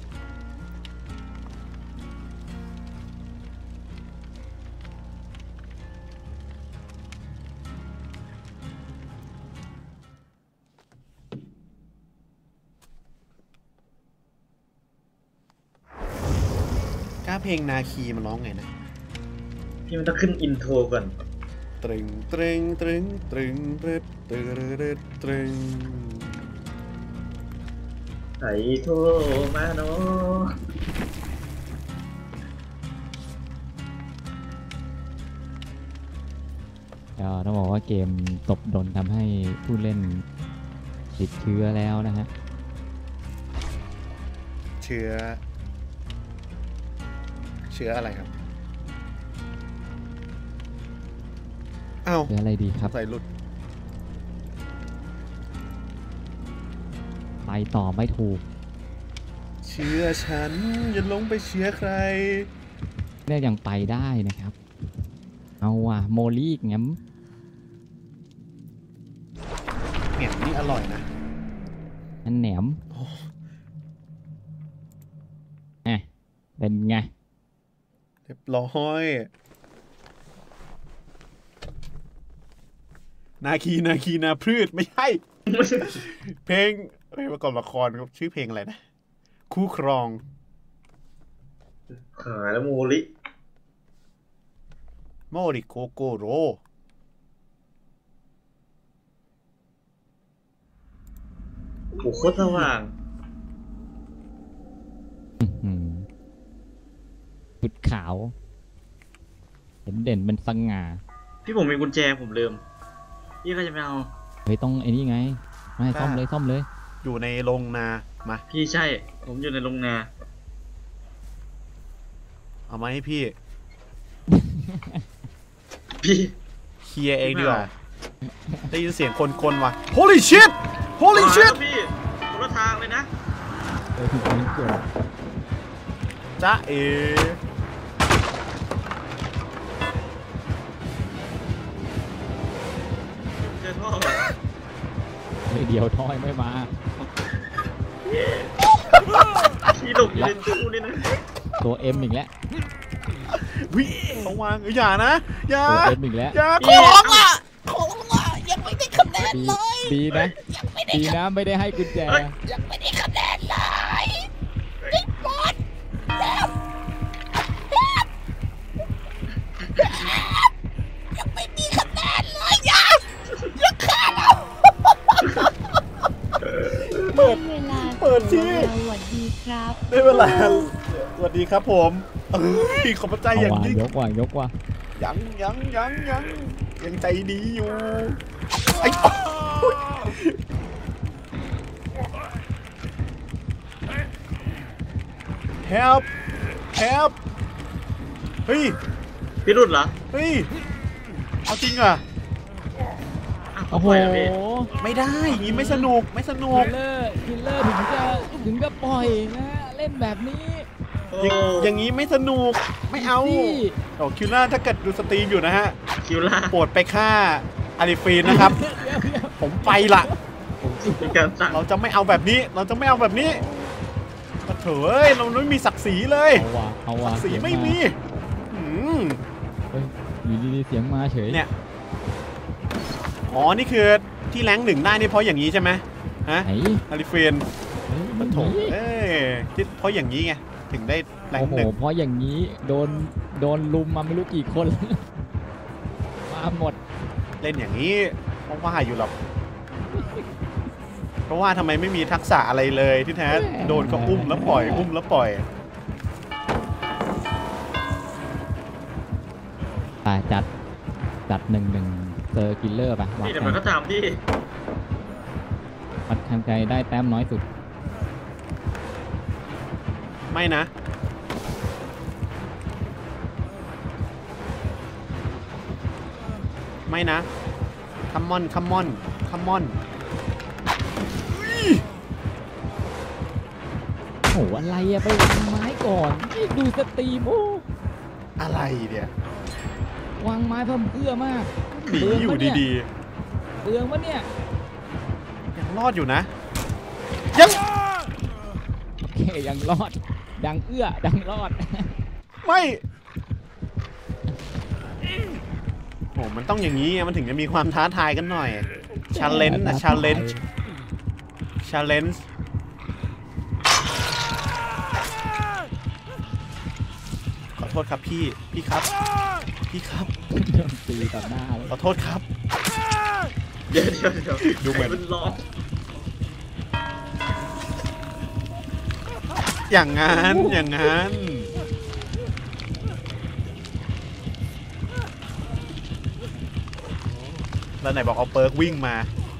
กล้าเพลงนาคีมันร้องไงนะพี่มันต้องขึ้นอินโทรก่อนตรึงตรึงตรึงตรึงตรึงตรึงตรึงใส่โทรมาเนาะก็ต้องบอกว่าเกมตบดนทำให้ผู้เล่นติดเชื้อแล้วนะฮะเชื้ออะไรครับอ้าวเชื้ออะไรดีครับใส่หลุดไปต่อไม่ถูกเชื่อฉันอย่าลงไปเชื่อใครเนี่ยยังไปได้นะครับ เอาว่ะโมลี่อีกงั้มแหนมนี่อร่อยนะอันแหนมโอ้เป็นไงเรียบร้อยนาคีนาพืชไม่ใช่ เพลงประกอบละครครับชื่อเพลงอะไรนะ คู่ครองหาแล้วโมลิโมริโกโกโรโอ้โหโคตรสว่างชุดขาว เห็นเด่นเป็นสง่าพี่ผมมีกุญแจผมลืมพี่ก็จะไปเอาเฮ้ยต้องไอ้นี่ไงไม่ซ่อมเลยอยู่ในโรงนามาพี่ใช่ผมอยู่ในโรงนาเอามาให้พี่พี่เคลียร์เองดีกว่าได้ยินเสียงคนว่ะ Holy shit Holy มา shit แล้วพี่คนละทางเลยนะถูกนี้กดจ๊ะเอเจอท่อเดี๋ยวทอยไม่มาพี่หลบอยู่ในตู้นี่นะตัวเอ็มอีกแล้ววิต้องวางอย่านะอย่าตัวเอ็มอีกแล้วอย่าขพี่อร้องอ่ะดีนะดีนะไม่ได้ให้กุญแจเวลาเปิดที่สวัสดีครับได้เวลาสวัสดีครับผมขอบพระใจเอาอย่างว่ะยิ่งยกว่ะยังใจดีอยู่ไอ้ help เฮ้ยพี่รุดเหรอเฮ้ยเอาจริงอ่ะอ้าวโอ้โหปล่ยแล้วพี่ไม่ได้อย่างงี้ไม่สนุกคิลเลอร์ถึงจะปล่อยนะเล่นแบบนี้โอ้อย่างงี้ไม่สนุกไม่เอาที่โอ้คิวล่าถ้าเกิดดูสตรีมอยู่นะฮะคิวล่าโปรดไปฆ่าอาริฟีนนะครับ ผมไปละมีการสั่งเราจะไม่เอาแบบนี้โอ้โถเอ้ยเราไม่มีศักดิ์ศรีเลยเอาว่ะศักดิ์ศรีไม่มีอืมเฮ้ยอยู่ดีๆเสียงมาเฉยเนี่ยอ๋อนี่คือที่แรงค์1ได้นี่เพราะอย่างนี้ใช่ไหมฮะไหนอาริฟีนเฮ้ยโถเอ้ยที่เพราะอย่างนี้ไงถึงได้แรงโอ้ค์โหหนึ่งเพราะอย่างนี้โดนลุมมาไม่รู้กี่คน มาหมดเล่นอย่างนี้เพราะว่าอยู่หรอกเพราะว่าทำไมไม่มีทักษะอะไรเลยที่แท้โดนก็อุ้มแล้วปล่อยแต่จัด1-1เซอร์กิลเลอร์ป่ะวัดพี่เดี๋ยวกัมันนก็ตามพี่วัดทางใจได้แต้มน้อยสุดไม่นะไม่นะคัมมอนคัมมอนคัมมอนโอ้โหอะไรอะไปวางไม้ก่อนนี่ดูสตรีมโอ้อะไรเนี่ยวางไม้เพิ่มเอื้อมากหนีอยู่ดีเปลืองวะเนี่ยๆยังรอดอยู่นะยังโอเคยังรอดดังเอื้อดังรอดไม่โอ้มันต้องอย่างนี้มันถึงจะมีความท้าทายกันหน่อย challenge นะ challenge ขอโทษครับพี่ครับโดนตีต่อหน้าเลยขอโทษครับเดี๋ยวดูเหมือนมันร้องอย่างงั้นแล้วไหนบอกเอาเปิร์กวิ่งมา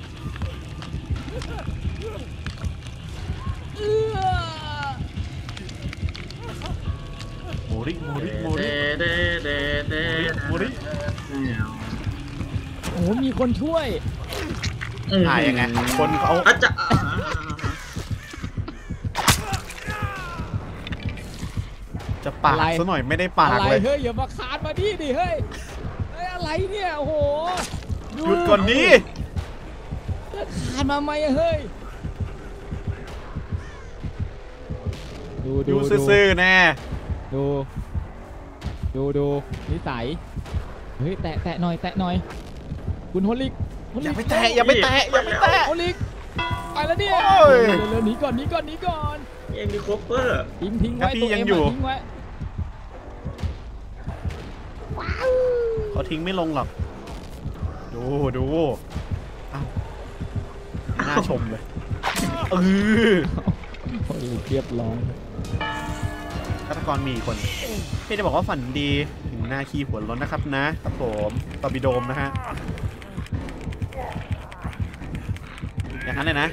โมริเดโอ้โหมีคนช่วยถ่ายยังไง คนเขาอาจจะจะปากซะหน่อยไม่ได้ปากอะไรเลยเฮ้ยอย่ามาคานมาดิเฮ้ยอะไรเนี่ยโอ้โหหยุดก่อนนี้คานมาไหมเฮ้ยดูอยู่ซื่อๆแน่ดูนิสัยเฮ้ยแตะหน่อยคุณโฮลิกอย่าไปแตะโฮลิกไปแล้วเนี่ยโอ้ยเร็วหนีก่อนเอ็งมีโคเปอร์ทิ้งครับไว้พี่ตัวยังเอ็มอยู่ทิ้งไว้เขาทิ้งไม่ลงหรอก ดูอ้าวน่าชมเลยโฮลิกเรียบร้อยฆาตกรมีอีกคนพี่จะบอกว่าฝันดีถึงหน้าขี้หัวร้อนนะครับนะครับผมตอร์ปิโดมนะฮะอย่างนั้นเลยนะ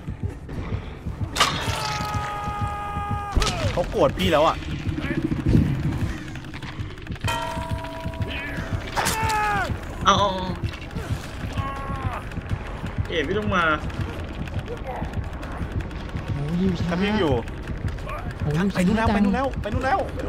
เขาโกรธพี่แล้วอ่ะเอาเอ๋พี่ต้องมาโอ้ยิวช้าถ้าพี่ยังอยู่โอ้ยิวไปนู่นแล้วช้าไปนู่นแล้วจัง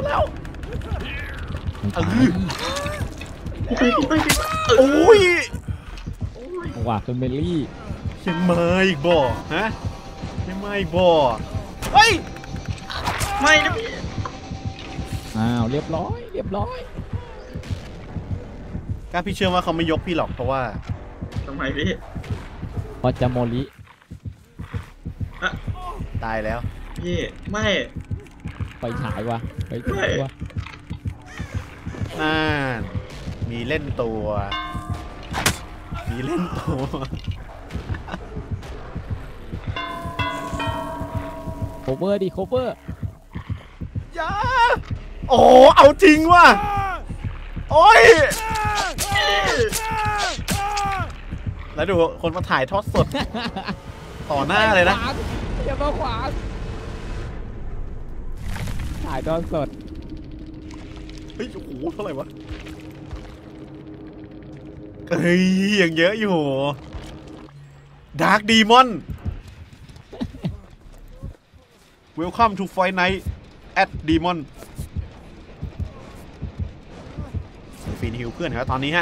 โอ้ยว่าเป็นเมลี่ยังมาอีกบ่ฮะยังมาอีกบ่เฮ้ยไม่นะพี่อ้าวเรียบร้อยกล้าพี่เชื่อว่าเขาไม่ยกพี่หรอกเพราะว่าทำไมพี่พอจะโมลิตายแล้วพี่ไม่ไปฉายว่ะน่ามีเล่นตัวโคเวอร์ดิโคเวอร์อย่าโอ้เอาจริงว่ะโอ้ยแล้วดูคนมาถ่ายทอดสด ต่อหน้าเลยนะอย่ามาขวางถ่ายทอดสดเฮ้ยโอ้โหเท่าไหร่วะเฮ้ยยังเยอะอยู่ดาร์กดีมอน Welcome to Fight Night at Demon ฟีนฮิลเพื่อนครับตอนนี้ฮะ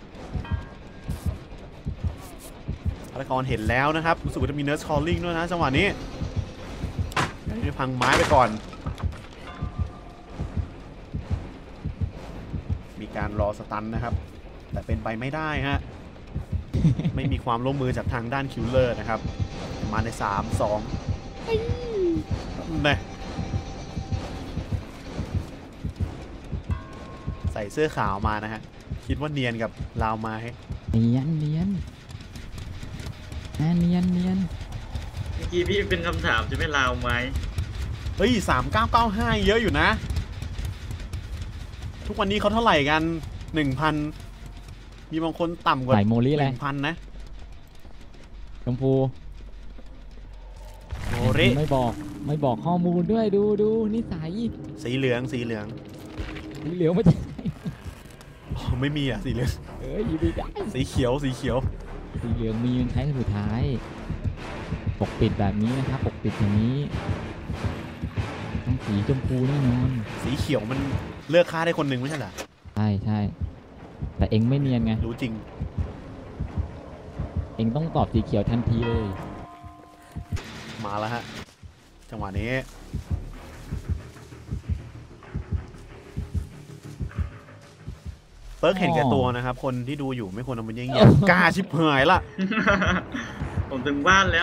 ฆาตกรเห็นแล้วนะครับรู้สึกว่าจะมีเนิร์สคอลลิ่งด้วยนะจังหวะนี้จะพังไม้ไปก่อนมีการรอสตันนะครับแต่เป็นไปไม่ได้ฮะ ไม่มีความร่วมมือจากทางด้านคิลเลอร์นะครับมาใน3-2เนี่ยใส่เสื้อขาวมานะฮะคิดว่าเนียนกับราวไม้เนียนเนียนเมื่อกี้พี่เป็นคำถามจะไม่ลาวไหมเฮ้ย3995เยอะอยู่นะ ทุกวันนี้เขาเท่าไหร่กัน 1,000 มีบางคนต่ำกว่าใส่โมลี่อะไร 1,000 นะชมพูโมริไม่บอกไม่บอกข้อมูลด้วยดูนิสัยสีเหลืองสีเหลืองสีเหลืองไม่ใช่อ๋อไม่มีอ่ะสีเหลืองยิงไม่ได้สีเขียวสีเขียวสีเหลืองมีมันใช้สุดท้ายปกปิดแบบนี้นะครับปกปิดอย่างนี้ต้องสีชมพูแน่นอนสีเขียวมันเลือกฆ่าได้คนหนึ่งไม่ใช่เหรอใช่แต่เองไม่เนียนไงรู้จริงเองต้องตอบสีเขียวทันทีเลยมาแล้วฮะจังหวะนี้เปิร์กเห็นแก่ตัวนะครับคนที่ดูอยู่ไม่ควรเอามันแย่งกล้าชิบหายละผมถึงบ้านแล้ว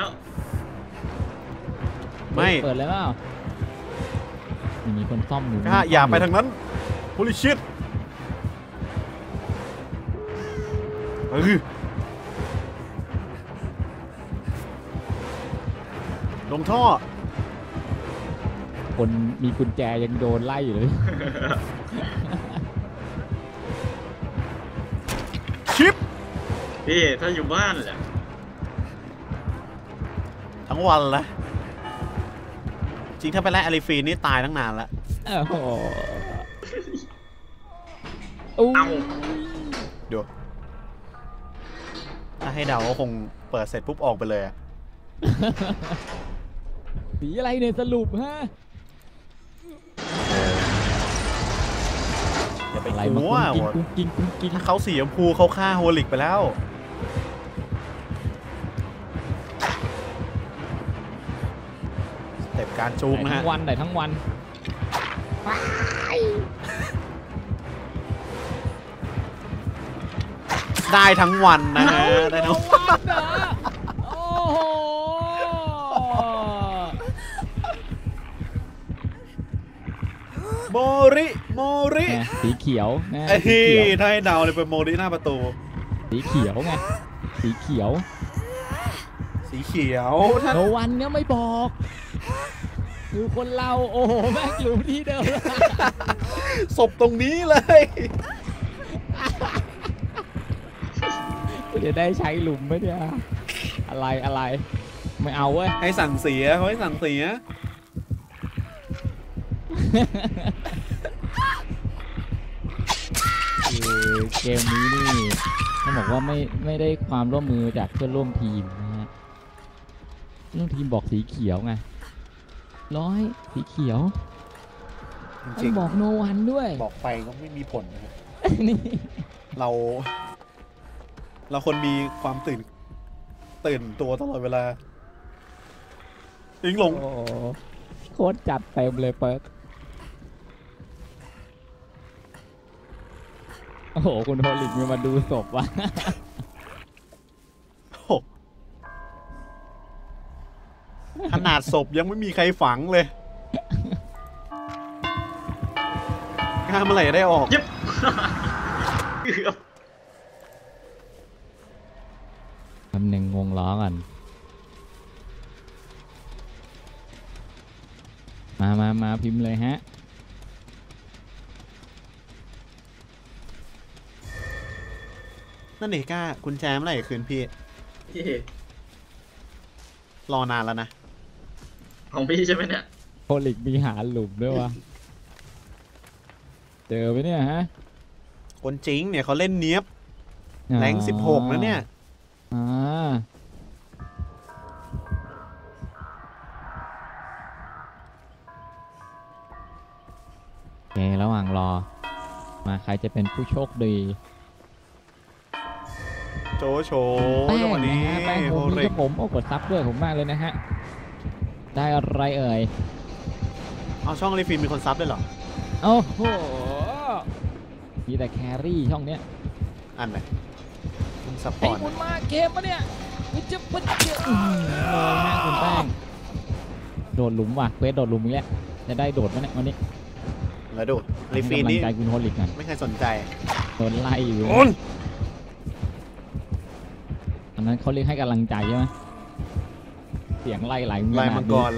ไม่เปิดเลยเปล่ามีคนซ่อมอยู่กล้าอย่าไปทางนั้นโฮลิชิตลงท่อคนมีกุญแจยังโดนไล่อยู่เลยชิปพี่ถ้าอยู่บ้านแหละทั้งวันละจริงถ้าไปไล่อาริฟีนนี่ตายตั้งนานละโอ้โหเอาเดี๋ยวถ้าให้เดาก็คงเปิดเสร็จปุ๊บออกไปเลยอะสีอะไรเนี่ยสรุปฮะอย่าไปอะไรกมาลัวกุ้งกิ้งถ้าเขาสีชมพูเขาฆ่าโฮลิกไปแล้วสเต็ปการจูงนะทั้ฮะงวันได้ทั้งวันได้ทั้งวันนะฮะได้ทั้งวันเหรอโอ้โหโมริโมริไงสีเขียวนะไอ้สีเขียวถ้าให้เดาเลยเป็นโมริหน้าประตูสีเขียวไงสีเขียวสีเขียวท่านโนวันก็ไม่บอกคือคนเราโอ้โหแม่งอยู่ที่เดิมศพตรงนี้เลยจะได้ใช้หลุมไหมเนี่ยอะไรไม่เอาเว้ยให้สั่งเสียเขาให้สั่งเสียคือเกมนี้นี่ต้องบอกว่าไม่ได้ความร่วมมือจากเพื่อนร่วมทีมนะฮะเพื่อนร่วมทีมบอกสีเขียวไงสีเขียวจริงบอกโนวันด้วยบอกไปก็ไม่มีผลนะครับนี่เราคนมีความตื่นตัวตลอดเวลาอิงหลงโอ้โหโคตรจัดเต็มเลยเปิร์กโอ้โหคุณโฮลิกมีมาดูศพว่ะโอ้โหขนาดศพยังไม่มีใครฝังเลยกล้าเมื่อไหร่จะได้ออกยิบ เกือบคำหนึ่งงงล้อกันมาพิมพ์เลยฮะนั่นเองกล้ากุญแจเมื่อไหร่คืนพี่พี่รอนานแล้วนะของพี่ใช่ไหมเนี่ยโฮลิกมีหาหลุมด้วยวะ เจอไหมเนี่ยฮะคนจริงเนี่ยเขาเล่นเนี้ยบแรง16นะเนี่ยโอเคระหว่างรอ มาใครจะเป็นผู้โชคดีโจโฉแป้งจังหวะนะนี้ฮะแป้งโฮผมมีลิกักบผมโอ้กดซับด้วยผมมากเลยนะฮะ ได้อะไรเอ่ยเอาช่องรีฟินมีคนซับด้วยเหรอโอ้โห มีแต่แครี่ช่องเนี้ยอันไหนคุณซัพพไอ้อร์ตคุณมาเกมปะเนี่ยคุณจะเลยฮะคุณแป้ง โดดหลุมว่ะเควสโดดหลุมอีกแล้วจะได้โดดไหมเนี่ยวันนี้แล้วดูรีฟินให้นี่กำลังใจคุณโฮลิกกันไม่เคยสนใจโดนไล่อยู่โอนอันนั้นเขาเรียกให้กำลังใจใช่ไหมเสียงไล่ไหลลายมังกร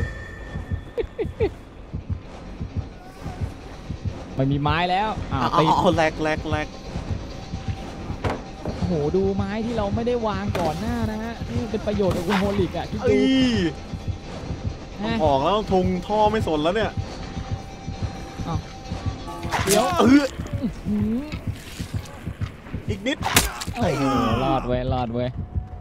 ไม่มีไม้แล้วอ้าวเอาตีแลกโอ้โหดูไม้ที่เราไม่ได้วางก่อนหน้านะฮะนี่เป็นประโยชน์กับคุณโฮลิกอ่ะคิดเอ้ดูยนะออกแล้วทุงท่อไม่สนแล้วเนี่ยเดี๋ยว หืมอีกนิดโอ้โหรอดเว้ยรอดเว้ย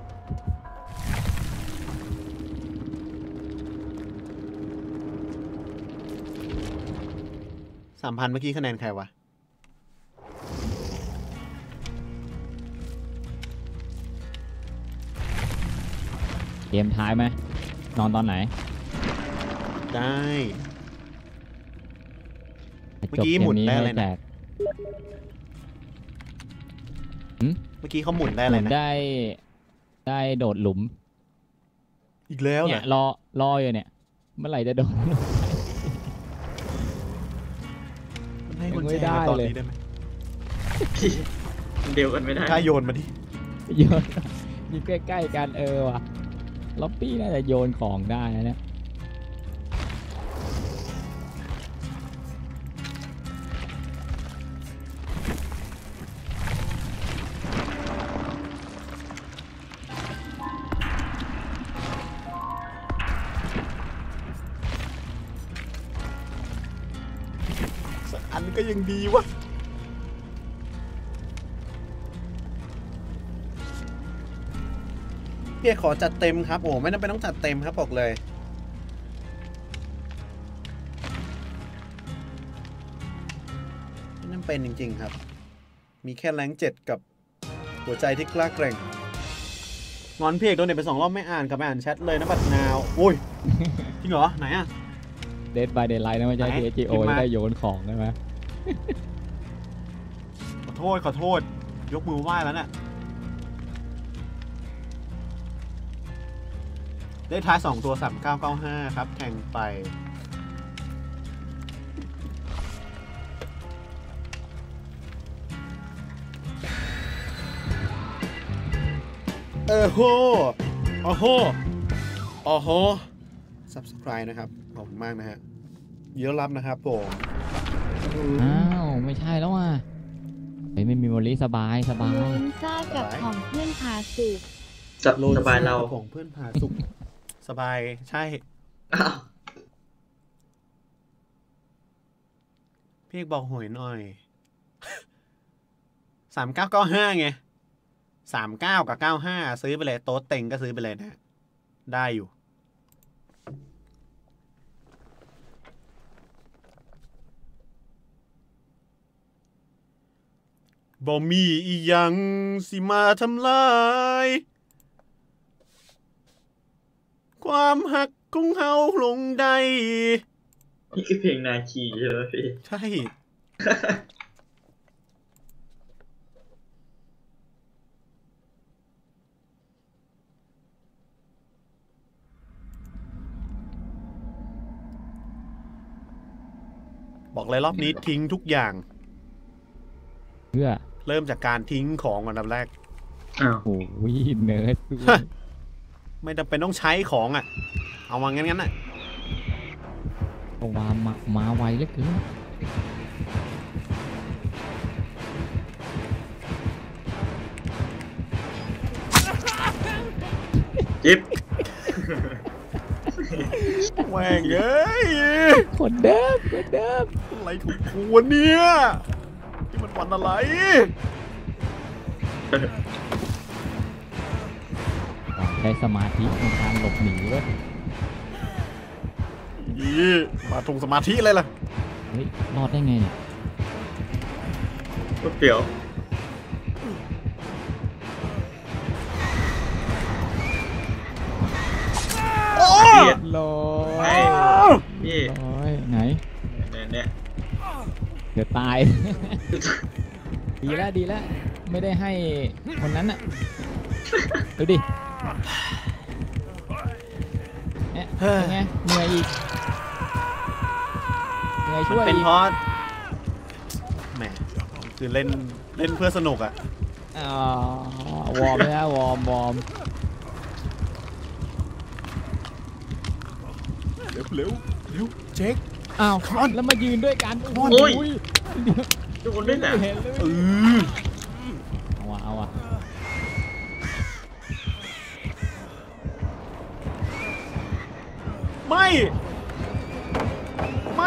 3,000เมื่อกี้คะแนนใครวะเกมท้ายไหมนอนตอนไหนได้ เมื่อจบกี้เกหมุมนนี้ได้อะไรให้นะแจกเมื่อกี้เขาหมุนได้หอะไรมุนนะได้โดดหลุมอีกแล้วเหรเนี่อยรออยู่เนี่ย เมื่อไหร่จะโดดมันให้กุญยังไม่แจได้มาตอนเลยนี้ได้ไหมพี่มันเดียวกันไม่ได้กล้าโยนมาดิโยนอยู่ใกล้ๆกันว่ะล็อบบี้น่าจะโยนของได้นะเนี่ยสักอันก็ยังดีวะพี่ขอจัดเต็มครับโอ้ไม่จำเป็นต้องจัดเต็มครับบอกเลยไม่จำเป็นจริงๆครับ มีแค่แรงค์7กับหัวใจที่กล้าเกร่งงอนพี่เอกโดนเด็ดไป2 รอบไม่อ่านกลับไปอ่านแชทเลยนะบัดนาวอุ้ย จริงเหรอ ไหนอ่ะเดดบายเดย์ไลท์นะไม่ใช่ไหน THGO พิมพ์มาได้โยนของใช่ไหมขอโทษ ยกมือไหว้แล้วเนี่ยได้ท้าย2 ตัว 3995 ครับแข่งไป โห subscribe นะครับ ขอบคุณมากนะฮะเยอะรับนะครับผมอ้าวไม่ใช่แล้วว่ะเฮ้ยไม่มีโมลีสบายโลนซ่ากับของเพื่อนผาสุกสบายเราของเพื่อนพาสุข สบายใช่อ้าวพี่เอกบอกหวยหน่อย 3995 ไง 39 กับ 95 ซื้อไปเลยโต๊ะเต็งก็ซื้อไปเลยนะ ได้อยู่ บ่มีอีหยังสิมาทำลาย ความหักของเฮาลงได้นี่คือเพลงนาคีใช่ไหมพี่ใช่ บอกเลยรอบนี้ทิ้งทุกอย่างเพื่อเริ่มจากการทิ้งของก่อนอันดับแรกอ้าวโอ้ยเนิร์ดด้วยไม่จำเป็นต้องใช้ของอ่ะ เอามางั้นๆน่ะโอ้มาไวเหลือเกินจิ๊บแหวงเอ้ยคนเดิมอะไรถูกควรเนี่ยที่มันวันอะไรใช้สมาธิในการหลบหนีเว้ยอีมาทงสมาธิเลยล่ะเฮ้ยรอดได้ไงเนี่ยก็เปรี้ยวโอ้เกลียดลอไม่ยพี่ไหนเนี่ยเดี๋ยวตาย ดีแล้วไม่ได้ให้คนนั้นน่ะดูดิเนี่ยเป็นไงเหนื่อยอีกเหนื่อยมันช่วยเป็นอีกเพราะแหมคือเล่นเพื่อสนุกอ่ะอ๋อวอร์มนะวอร์มเร็วเจ๊กอ้าวแล้วมายืนด้วยกันโอ้ย ทุกคนด้วยนะเห็นเลยเออเอาว่ะไม่ไม่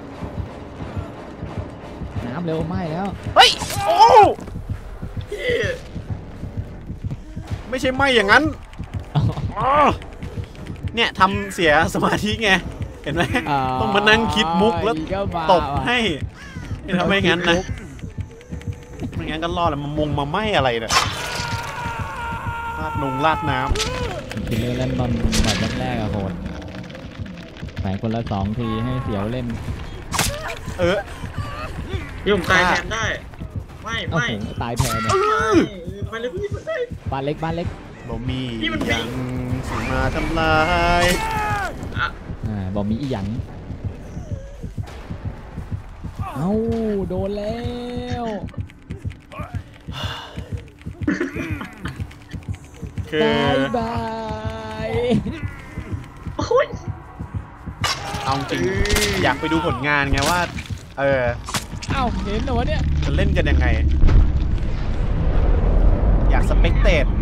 น้ำเร็วไหม้แล้วเฮ้ยโอ้พี่ไม่ใช่ไม่อย่างนั้นอ๋อเนี่ยทำเสียสมาธิไงเห็นไหมต้องมานั่งคิดมุกแล้วตบให้ทำไมงั้นนะไม่งั้นก็รอดแล้วมาไหม้อะไรเนี่ยลาดน้ำคิดเล่นตอนแบบแรกๆอะโหดใส่คนละ2 ทีให้เสียวเล่นพี่ผมตายแทนได้ ไม่โอ้ไม่โหตายแทนเนี่ยไปเลยพี่ไปเลยบ้านเล็กบ่มีนี่มันวิ่ยัง งสิมาทำลายบอกมีอีหยังเอ้าโดนแล้วคือบายบายโอ้ยเอาจริงอยากไปดูผลงานไงว่าเอ้าเห็นเหรอวะเนี่ยจะเล่นกันยังไง อยากสเปกเตต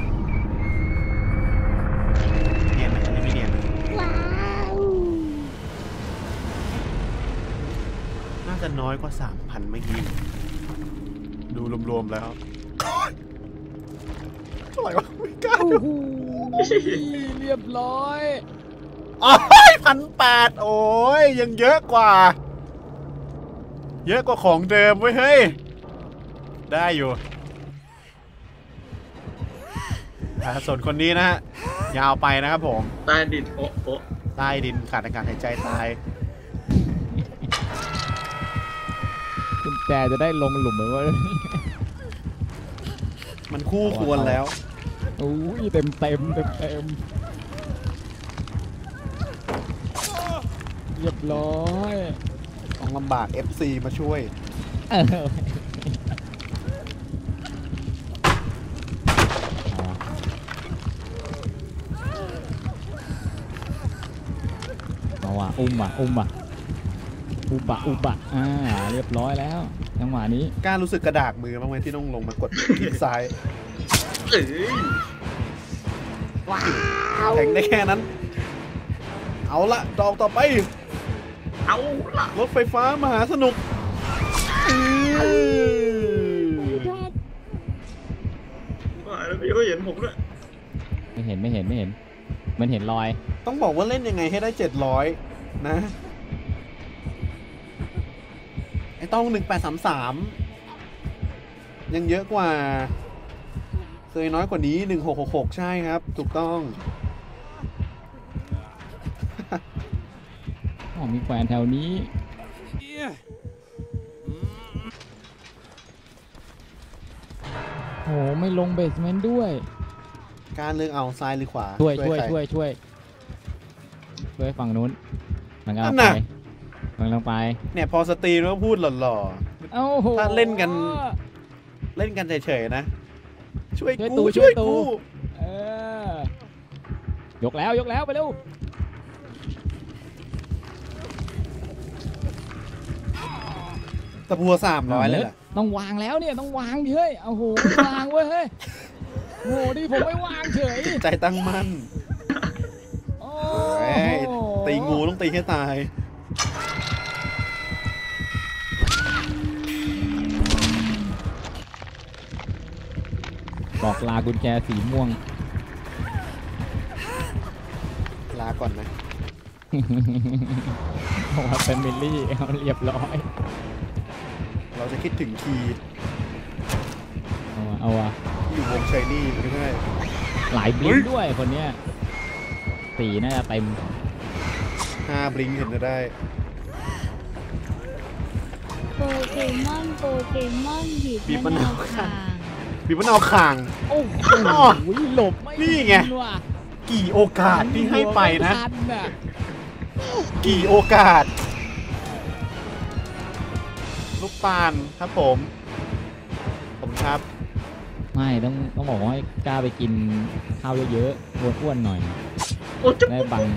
เนียนไหมอันนี้ไม่เนียนน่าจะน้อยกว่า 3,000 เมื่อกี้ดูรวมๆแล้วเท่าไหร่วะไม่กล้าโอ้ดูโหเรียบร้อยอ๋อ1,800โอ้ยยังเยอะกว่าของเดิมเว้ยเฮ้ยได้อยู่ส่วนคนนี้นะฮะยาวไปนะครับผมตายดิดโอ้ใต้ดินขาดอากาศหายใจตายคุณแจจะได้ลงหลุมเหมือนว่ามันคู่ควรแล้วโอ้ยเต็มเรียบร้อยต้องลำบาก FC มาช่วยเอาว่ะอุ้มอ่ะอุบะเรียบร้อยแล้วจังหวะนี้กล้ารู้สึกกระดากมือบ้างไหมที่ต้องลงมากดคลิกซ้ายว้าแทงได้แค่นั้น เอาละดอกต่อไปเอาละรถไฟฟ้ามหาสนุกแล้วพี่ก็เห็นผมด้วยไม่เห็นมันเห็นรอยต้องบอกว่าเล่นยังไงให้ได้700นะไอ้ต้อง1833ยังเยอะกว่าเคยน้อยกว่านี้1666ใช่ครับถูกต้องมีแฟนแถวนี้โหไม่ลงเบสเมนต์ด้วยการเลือกเอาซ้ายหรือขวาช่วยใครฝั่งนู้นมันกำลังนั่นไปน่ะลงไปเนี่ยพอสตรีมแล้วพูดหล่อเอ้าโหถ้าเล่นกันเฉยๆนะช่วยช่วยกูตูยกแล้วไปเร็วตะพัว300เลยล่ะต้องวางแล้วเนี่ยต้องวางดิเฮ้ยเอาโหวางเว้ยเฮ้ยโหดิผมไม่วางเฉยใจตั้งมั่นโอ้เฮ้ยตีงูต้องตีให้ตายบอกลากุญแจสีม่วงลาก่อนนะบอกว่าเป็นมิลลี่เอาเรียบร้อยเราจะคิดถึงคีย์เอาวะอยู่วงชัยนี่ไม่ใช่หลายบลิงก์ด้วยคนเนี้ยสีน่าจะเต็ม 5 บลิงก์เห็นจะได้โปเกมอนบีบมะนาวข่างบีบมะนาวข่างโอ้โหหลบไม่นี่ไงทัว่ะกี่โอกาสที่ให้ไปนะม่ทัน่ะกี่โอกาส ลูกตาลครับผมครับไม่ต้องบอกว่ากล้าไปกินข้าวเยอะๆอ้วนๆหน่อยโอ้จุ๊บได้บัง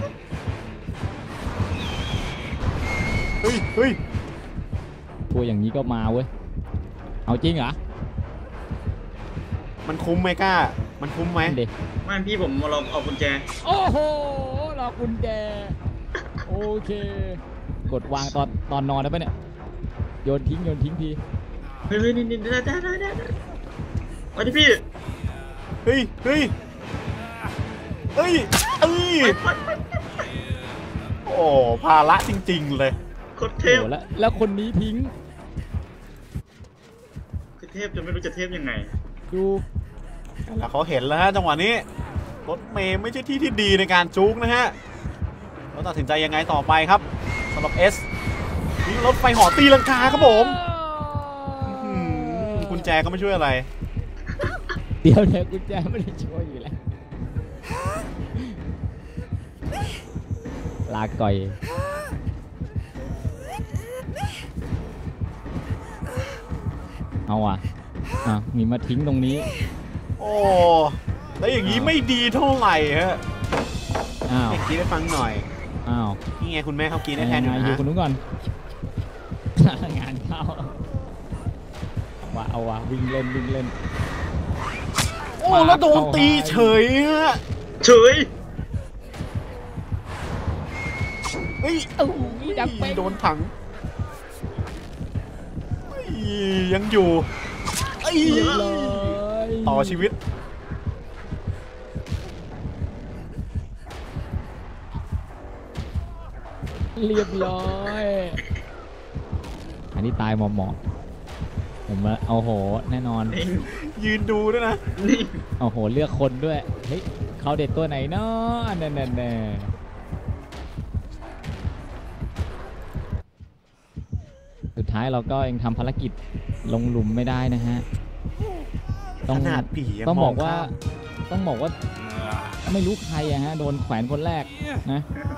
เฮ้ยทัวอย่างนี้ก็มาเว้ยเอาจริงเหรอมันคุ้มไหมก้า มันคุ้มไหมนั่นดิไม่พี่ผมมาลองเอากุญแจโอ้โหรอกุญแจโอเค กดวางตอนนอนได้ปะเนี่ยโยนทิ้งทีเฮ้ยนี่ได้มาดิพี่เฮ้ยเฮ้ยเฮ้ยเอ้ยโอ้ภาระจริงๆเลยโคตรเทโอ้พแล้วคนนี้ทิ้งคือเทพจนไม่รู้จะเทพยังไงดูแล้วเขาเห็นแล้วฮะจังหวะนี้รถเมย์ไม่ใช่ที่ที่ดีในการจุกนะฮะเราตัดสินใจยังไงต่อไปครับสำหรับเอสนี่รถไฟเหาะตีลังกาครับผมกุญแจก็ไม่ช่วยอะไรเดี๋ยวกุญแจไม่ได้ช่วยอยู่แล้วลาก่อยเอามีมาทิ้งตรงนี้โอ้แล้วอย่างนี้ไม่ดีเท่าไหร่ฮะอ้าวเด็กกี้ได้ฟังหน่อยอ้าวนี่ไงคุณแม่เขากินได้แทนอยู่อยู่นะคนนู้นก่อน งานเข้าเอาวะวิ่งเล่นโอ้แล้วโดนตีเฉยฮะเฉยเฮ้ยดังไปโดนถังเฮ้ยยังอยู่เอ้ยเลยต่อชีวิตเรียบร้อย อันนี้ตายหมอผมว่าเอาโหแน่นอนนี่ยืนดูด้วยนะนี่เอาโหเลือกคนด้วยเฮ้ยเขาเด็ดตัวไหนเนาะแน่สุดท้ายเราก็ยังทำภารกิจลงหลุมไม่ได้นะฮะขนาดผียังต้องมบออง กว่าข้ามต้องบอกว่าไม่รู้ใครอะฮะโดนแขวนคนแรกนะ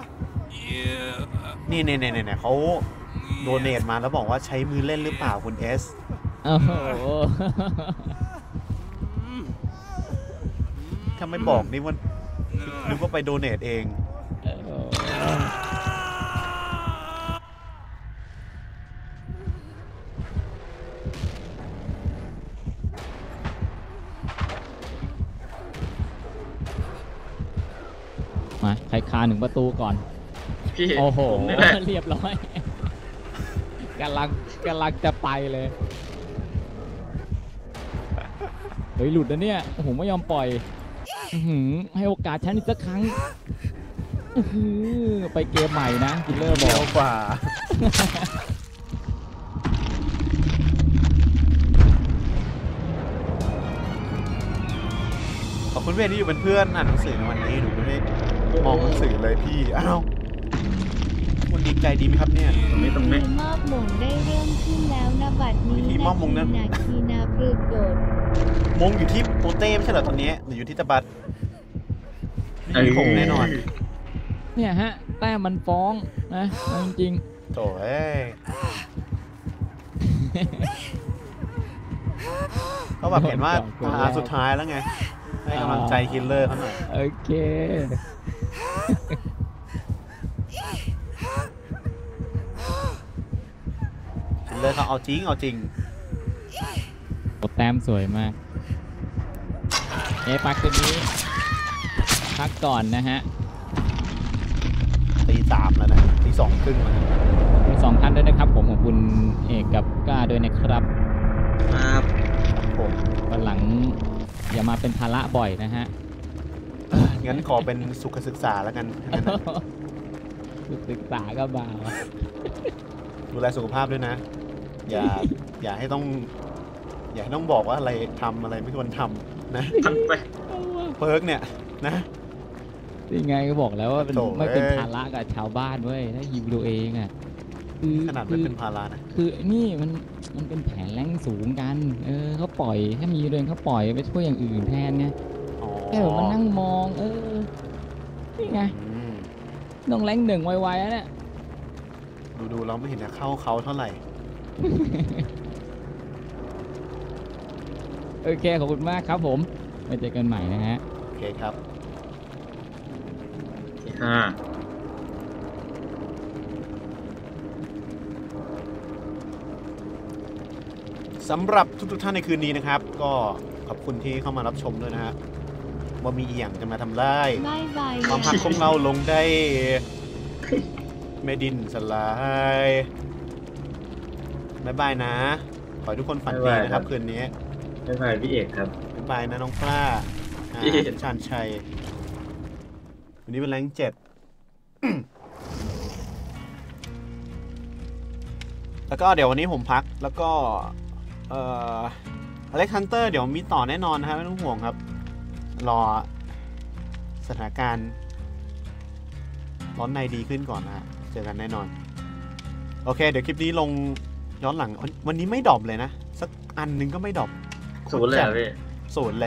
นี่เขาโดเนทมาแล้วบอกว่าใช้มือเล่นหรือเปล่าคุณเอสโอ้โหถ้าไม่บอกนี่ว่านึกว่าไปโดเนทเองมาใครคา1 ประตูก่อนพี่โอ้โหผมนี่แหละเรียบร้อยกำลังจะไปเลยเฮ้ยหลุดนะเนี่ยโอ้โหไม่ยอมปล่อยให้โอกาสฉันอีกสักครั้งไปเกมใหม่นะกิลเลอร์บเดีอยวกกว่า ขอบคุณเวทที่อยู่เป็นเพื่อนอ่านหนังสือในวันนี้หนูไม่ได้มองหนังสือเลยพี่ อ้าวคุณดีใจดีไหมครับเนี่ยตรงนี้มอบหม่งได้เริ่มขึ้นแล้วนะบัดนี้วิธีมอบหม่งนะนาคีนาปรึกโดดมงอยู่ที่โปเต้ไม่ใช่เหรอตอนนี้หรืออยู่ที่ตะบัดไม่มีผมแน่นอนเนี่ยฮะแต้มมันฟ้องนะเอาจริงโถ่เอ้ยก็แบบเห็นว่าตาสุดท้ายแล้วไง ให้กำลังใจคิลเลอร์เขาหน่อยๆโอเคคิลเลอร์เขาเอาจริงกดแต้มสวยมากปักตัวนี้พักก่อนนะฮะตี 3แล้วนะตี 2 ครึ่งแล้วนะมี2 ท่านด้วยนะครับผมของคุณเอกกับก้าด้วยนะครับครับผมวันหลังอย่ามาเป็นภาระบ่อยนะฮะงั้นขอเป็นสุขศึกษาแล้วกันงั้นนะศึกษาก็บ่าวดูแลสุขภาพด้วยนะ อย่าให้ต้องบอกว่าอะไรทำอะไรไม่ควรทำนะทันไปเพิร์กเนี่ยนะนี่ไงก็บอกแล้วว่าเป็นโถ่ไม่เป็นเอ้ยภาระกับชาวบ้านเว้ยถ้ายิวตัวเองอ่ะคือขนาดไม่เป็นภาระนะคือนี่มันเป็นแผนแรงสูงกันเขาปล่อยถ้ามีเรื่องเขาปล่อยไปช่วยอย่างอื่นแทนไงอ๋อแค่แบบมานั่งมองนี่ไงอืมต้องแรง1ไวๆแล้วเนี่ยดูเราไม่เห็นจะเข้าเขาเท่าไหร่โอเคขอบคุณมากครับผมไว้เจอกันใหม่นะฮะโอเคครับค่ะสำหรับทุกท่านในคืนนี้นะครับ ก็ขอบคุณที่เข้ามารับชมด้วยนะฮะว่ามีอีกอย่างจะมาทำได้บายบายความพักของเราลงได้ไม่ดินสลายบ๊ายบายนะ ขอให้ทุกคนฝันดีนะครับคืนนี้ไม่ใช่พี่เอกครับบ๊ายบายนะน้องปลาพี่ชาญชัย วันนี้เป็นแรง7 แล้วก็เดี๋ยววันนี้ผมพัก แล้วก็อเล็กฮันเตอร์เดี๋ยวมีต่อแน่นอนนะครับไม่ต้องห่วงครับ รอสถานการณ์ร้อนในดีขึ้นก่อนนะฮะเจอกันแน่นอน โอเค เดี๋ยวคลิปนี้ลงย้อนหลัง วันนี้ไม่ดรอปเลยนะ สักอันนึงก็ไม่ดรอปศูนย์เลยเหรอพี่ศูนย์เลย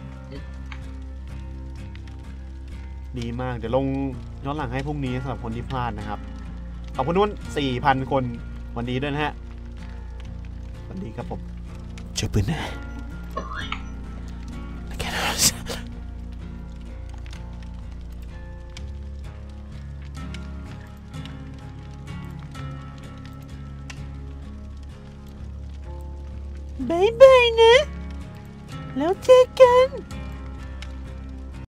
ดีมาก เดี๋ยวลงย้อนหลังให้พรุ่งนี้สำหรับคนที่พลาดนะครับ ขอบคุณทุกคน 4,000 คนวันนี้ด้วยนะฮะสวัสดีครับผมเจอปืนนะแค่นั้นบายบายนะ แล้วเจอกัน